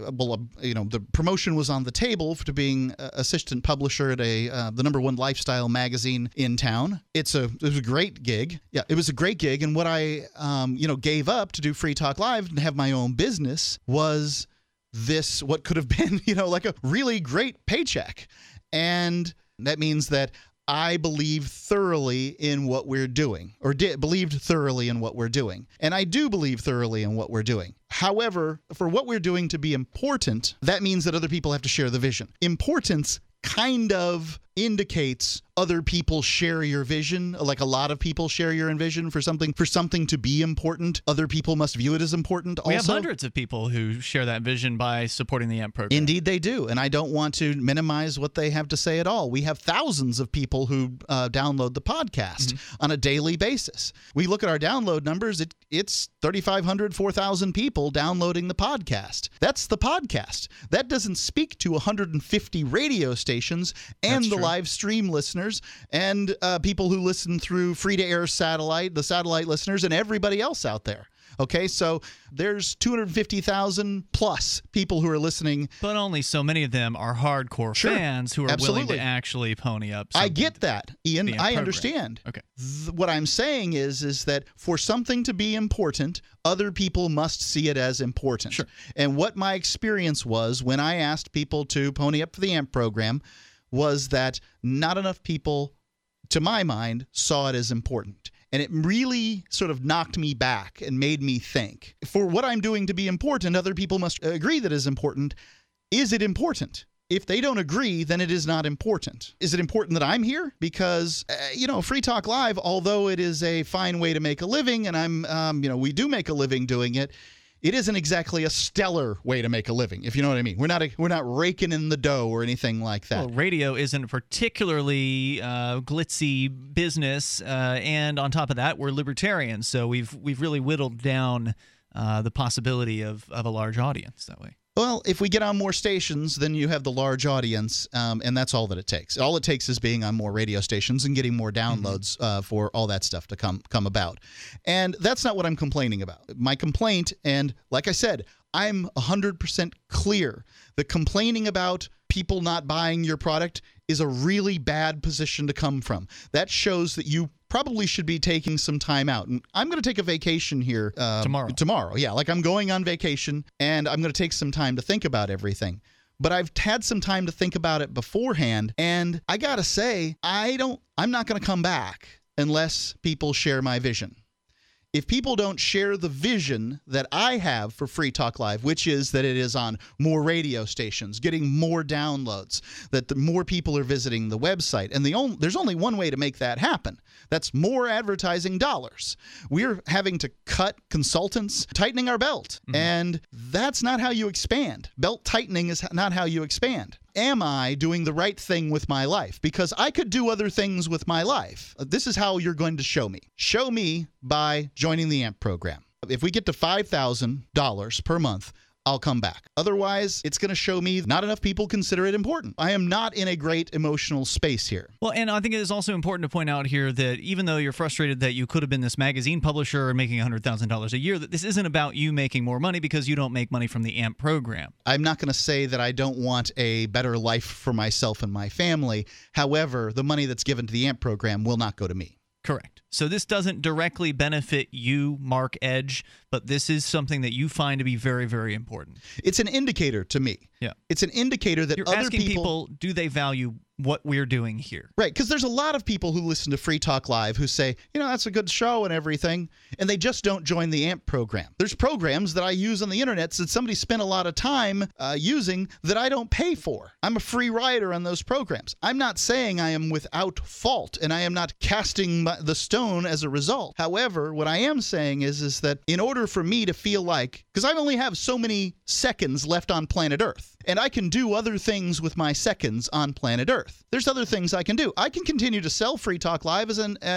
promotion was on the table to being assistant publisher at the #1 lifestyle magazine in town. It was a great gig. Yeah, it was a great gig, and what I gave up to do Free Talk Live and have my own business was this, what could have been, like a really great paycheck. And that means that I believe thoroughly in what we're doing, or believed thoroughly in what we're doing. And I do believe thoroughly in what we're doing. However, for what we're doing to be important, that means that other people have to share the vision. Importance kind of indicates other people share your vision, like a lot of people share your vision. For something to be important, other people must view it as important also. We have hundreds of people who share that vision by supporting the AMP program. Indeed they do, and I don't want to minimize what they have to say at all. We have thousands of people who download the podcast on a daily basis. We look at our download numbers, it's 3,500, 4,000 people downloading the podcast. That's the podcast. That doesn't speak to 150 radio stations and That's the true. live stream listeners and people who listen through free-to-air satellite, the satellite listeners, and everybody else out there. Okay, so there's 250,000 plus people who are listening. But only so many of them are hardcore fans who are willing to actually pony up. I get that, Ian. I program. understand. Okay. What I'm saying is that for something to be important, other people must see it as important. Sure. And what my experience was when I asked people to pony up for the AMP program was that not enough people, to my mind, saw it as important. And it really sort of knocked me back and made me think. For what I'm doing to be important, other people must agree that it is important. Is it important? If they don't agree, then it is not important. Is it important that I'm here? Because, Free Talk Live, although it is a fine way to make a living, and we do make a living doing it, it isn't exactly a stellar way to make a living, if you know what I mean. We're not raking in the dough or anything like that. Well, radio isn't a particularly glitzy business, and on top of that, we're libertarians, so we've really whittled down the possibility of a large audience that way. Well, if we get on more stations, then you have the large audience, and that's all that it takes. All it takes is being on more radio stations and getting more downloads for all that stuff to come about. And that's not what I'm complaining about. My complaint, and like I said, I'm 100% clear. The complaining about people not buying your product is a really bad position to come from. That shows that you probably should be taking some time out. And I'm going to take a vacation here tomorrow. Yeah, like I'm going on vacation, and I'm going to take some time to think about everything. But I've had some time to think about it beforehand, and I got to say, I'm not going to come back unless people share my vision. If people don't share the vision that I have for Free Talk Live, which is that it is on more radio stations, getting more downloads, that the more people are visiting the website, and there's only one way to make that happen. That's more advertising dollars. We're having to cut consultants, tightening our belt, and that's not how you expand. Belt tightening is not how you expand. Am I doing the right thing with my life? Because I could do other things with my life. This is how you're going to show me. Show me by joining the AMP program. If we get to $5,000 per month, I'll come back. Otherwise, it's going to show me not enough people consider it important. I am not in a great emotional space here. Well, and I think it is also important to point out here that even though you're frustrated that you could have been this magazine publisher and making $100,000 a year, that this isn't about you making more money because you don't make money from the AMP program. I'm not going to say that I don't want a better life for myself and my family. However, the money that's given to the AMP program will not go to me. Correct. So this doesn't directly benefit you, Mark Edge, but this is something that you find to be very, very important. It's an indicator to me. Yeah. It's an indicator that You're other asking people, do they value what we're doing here? Right, because there's a lot of people who listen to Free Talk Live who say, that's a good show and everything, and they just don't join the AMP program. There's programs that I use on the internet that somebody spent a lot of time using that I don't pay for. I'm a free rider on those programs. I'm not saying I am without fault, and I am not casting the stone as a result. However, what I am saying is that in order for me to feel like, because I only have so many seconds left on planet Earth, and I can do other things with my seconds on planet Earth. There's other things I can do. I can continue to sell Free Talk Live as an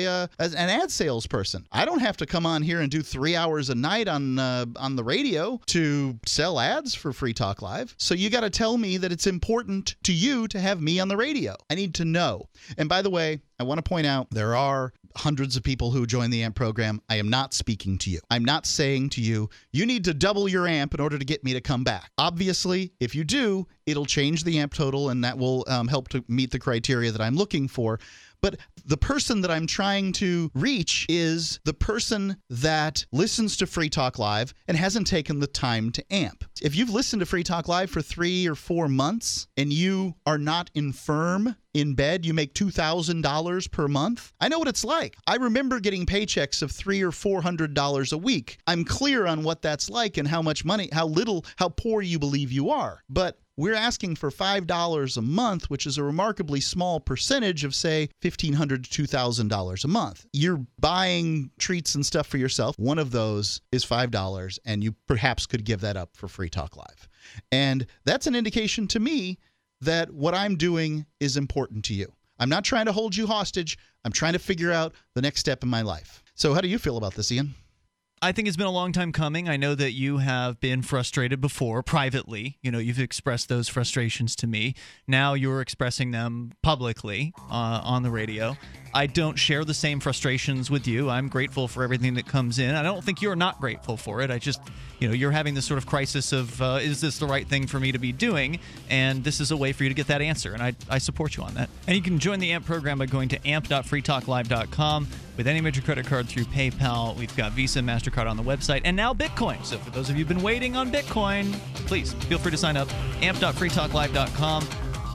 ad salesperson. I don't have to come on here and do 3 hours a night on the radio to sell ads for Free Talk Live. So you got to tell me that it's important to you to have me on the radio. I need to know. And by the way, I want to point out there are hundreds of people who join the AMP program. I am not speaking to you. I'm not saying to you, you need to double your AMP in order to get me to come back. Obviously, if you do, it'll change the AMP total, and that will help to meet the criteria that I'm looking for. But the person that I'm trying to reach is the person that listens to Free Talk Live and hasn't taken the time to AMP. If you've listened to Free Talk Live for 3 or 4 months and you are not infirm in bed, you make $2,000 per month. I know what it's like. I remember getting paychecks of $300 or $400 a week. I'm clear on what that's like and how much money, how poor you believe you are. But we're asking for $5 a month, which is a remarkably small percentage of, say, $1,500 to $2,000 a month. You're buying treats and stuff for yourself. One of those is $5, and you perhaps could give that up for Free Talk Live. And that's an indication to me that what I'm doing is important to you. I'm not trying to hold you hostage. I'm trying to figure out the next step in my life. So how do you feel about this, Ian? I think it's been a long time coming. I know that you have been frustrated before privately. You've expressed those frustrations to me. Now you're expressing them publicly on the radio. I don't share the same frustrations with you. I'm grateful for everything that comes in. I don't think you're not grateful for it. I just, you're having this sort of crisis of, is this the right thing for me to be doing? And this is a way for you to get that answer. And I support you on that. And you can join the AMP program by going to amp.freetalklive.com with any major credit card through PayPal. We've got Visa, MasterCard on the website, and now Bitcoin. So for those of you who've been waiting on Bitcoin, please feel free to sign up. amp.freetalklive.com.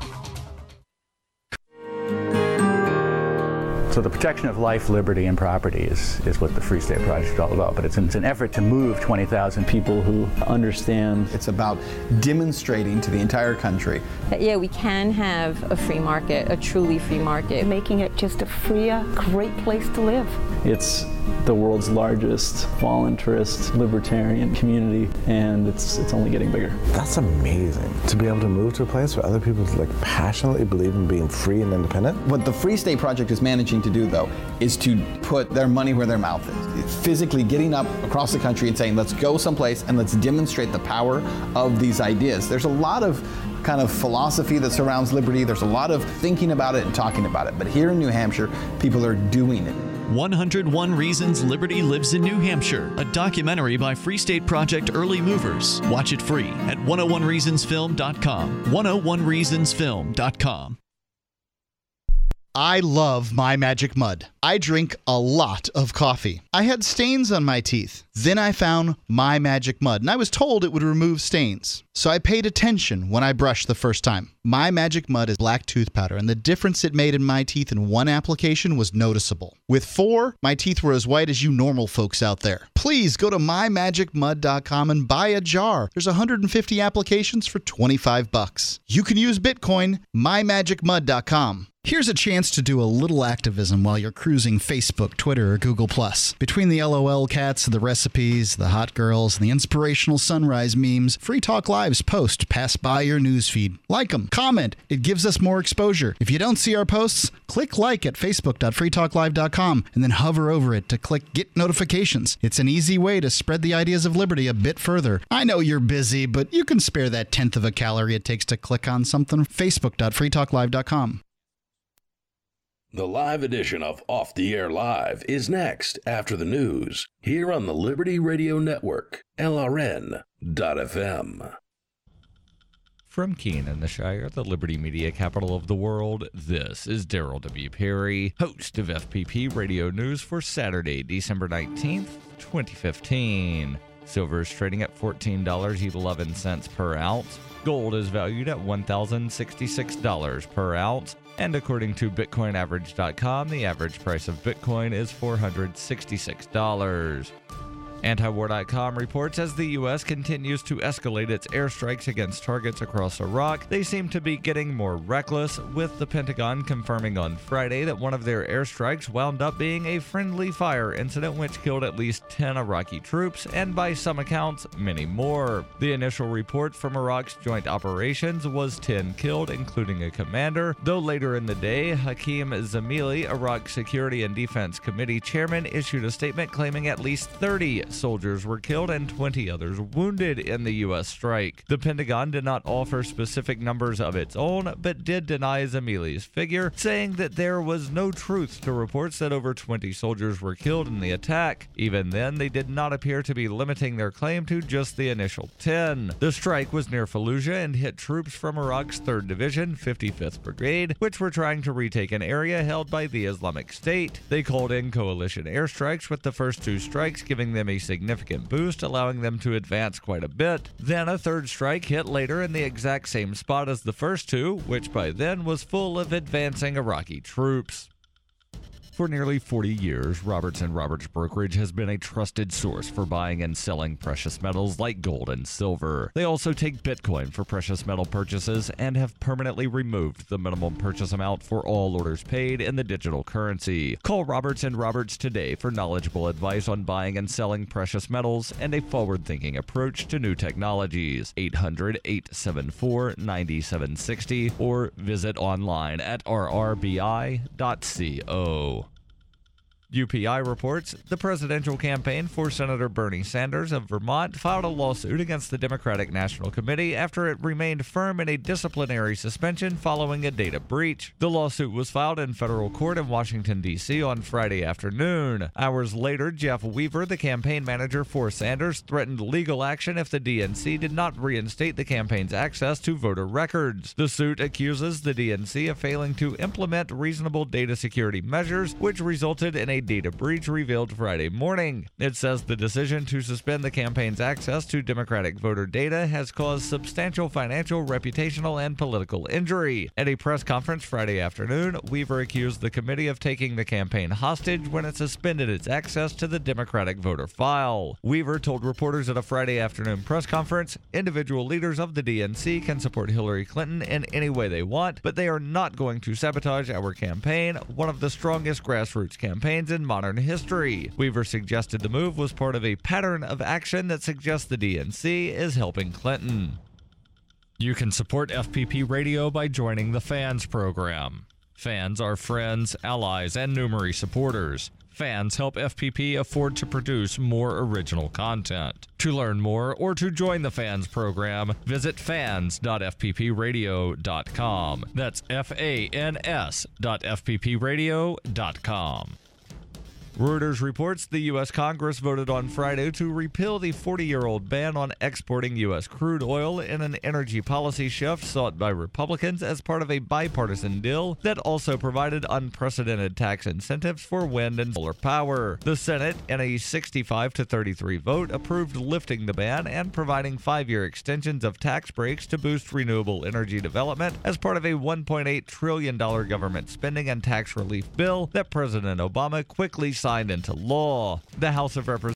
So the protection of life, liberty, and property is what the Free State Project is all about. But it's an effort to move 20,000 people who understand. It's about demonstrating to the entire country that, yeah, we can have a free market, a truly free market. Making it just a freer, great place to live. It's the world's largest voluntarist libertarian community, and it's only getting bigger. That's amazing, to be able to move to a place where other people passionately believe in being free and independent. What the Free State Project is managing to do, though, is to put their money where their mouth is. Physically getting up across the country and saying, let's go someplace and let's demonstrate the power of these ideas. There's a lot of kind of philosophy that surrounds liberty. There's a lot of thinking about it and talking about it. But here in New Hampshire, people are doing it. 101 Reasons Liberty Lives in New Hampshire, a documentary by Free State Project Early Movers. Watch it free at 101reasonsfilm.com. 101reasonsfilm.com. I love My Magic Mud. I drink a lot of coffee. I had stains on my teeth. Then I found My Magic Mud, and I was told it would remove stains. So I paid attention when I brushed the first time. My Magic Mud is black tooth powder, and the difference it made in my teeth in one application was noticeable. With 4, my teeth were as white as you normal folks out there. Please go to mymagicmud.com and buy a jar. There's 150 applications for $25. You can use Bitcoin, mymagicmud.com. Here's a chance to do a little activism while you're cruising Facebook, Twitter, or Google+. Between the LOL cats, the recipes, the hot girls, and the inspirational sunrise memes, Free Talk Live's posts pass by your newsfeed. Like them, comment. It gives us more exposure. If you don't see our posts, click like at facebook.freetalklive.com and then hover over it to click Get Notifications. It's an easy way to spread the ideas of liberty a bit further. I know you're busy, but you can spare that 1/10 of a calorie it takes to click on something. facebook.freetalklive.com. The live edition of Off the Air Live is next after the news here on the Liberty Radio Network, LRN.FM. From Keene in the Shire, the Liberty Media capital of the world, this is Daryl W. Perry, host of FPP Radio News for Saturday, December 19th, 2015. Silver is trading at $14.11 per ounce. Gold is valued at $1,066 per ounce. And according to BitcoinAverage.com, the average price of Bitcoin is $466. Antiwar.com reports as the U.S. continues to escalate its airstrikes against targets across Iraq, they seem to be getting more reckless, with the Pentagon confirming on Friday that one of their airstrikes wound up being a friendly fire incident which killed at least 10 Iraqi troops, and by some accounts, many more. The initial report from Iraq's joint operations was 10 killed, including a commander, though later in the day, Hakeem Zamili, Iraq Security and Defense Committee chairman, issued a statement claiming at least 30 soldiers were killed and 20 others wounded in the U.S. strike. The Pentagon did not offer specific numbers of its own, but did deny Zamili's figure, saying that there was no truth to reports that over 20 soldiers were killed in the attack. Even then, they did not appear to be limiting their claim to just the initial 10. The strike was near Fallujah and hit troops from Iraq's 3rd Division, 55th Brigade, which were trying to retake an area held by the Islamic State. They called in coalition airstrikes, with the first 2 strikes giving them a significant boost, allowing them to advance quite a bit. Then a 3rd strike hit later in the exact same spot as the first 2, which by then was full of advancing Iraqi troops. For nearly 40 years, Roberts & Roberts Brokerage has been a trusted source for buying and selling precious metals like gold and silver. They also take Bitcoin for precious metal purchases and have permanently removed the minimum purchase amount for all orders paid in the digital currency. Call Roberts & Roberts today for knowledgeable advice on buying and selling precious metals and a forward-thinking approach to new technologies. 800-874-9760 or visit online at rrbi.co. UPI reports the presidential campaign for Senator Bernie Sanders of Vermont filed a lawsuit against the Democratic National Committee after it remained firm in a disciplinary suspension following a data breach. The lawsuit was filed in federal court in Washington, D.C. on Friday afternoon. Hours later, Jeff Weaver, the campaign manager for Sanders, threatened legal action if the DNC did not reinstate the campaign's access to voter records. The suit accuses the DNC of failing to implement reasonable data security measures, which resulted in a data breach revealed Friday morning. It says the decision to suspend the campaign's access to Democratic voter data has caused substantial financial, reputational, and political injury. At a press conference Friday afternoon, Weaver accused the committee of taking the campaign hostage when it suspended its access to the Democratic voter file. Weaver told reporters at a Friday afternoon press conference, individual leaders of the DNC can support Hillary Clinton in any way they want, but they are not going to sabotage our campaign, one of the strongest grassroots campaigns in modern history. Weaver suggested the move was part of a pattern of action that suggests the DNC is helping Clinton. You can support FPP Radio by joining the Fans program. Fans are friends, allies, and numerary supporters. Fans help FPP afford to produce more original content. To learn more or to join the Fans program, visit fans.fppradio.com. That's fans.fppradio.com. Reuters reports the U.S. Congress voted on Friday to repeal the 40-year-old ban on exporting U.S. crude oil in an energy policy shift sought by Republicans as part of a bipartisan deal that also provided unprecedented tax incentives for wind and solar power. The Senate, in a 65-33 vote, approved lifting the ban and providing 5-year extensions of tax breaks to boost renewable energy development as part of a $1.8 trillion government spending and tax relief bill that President Obama quickly signed into law. The House of Representatives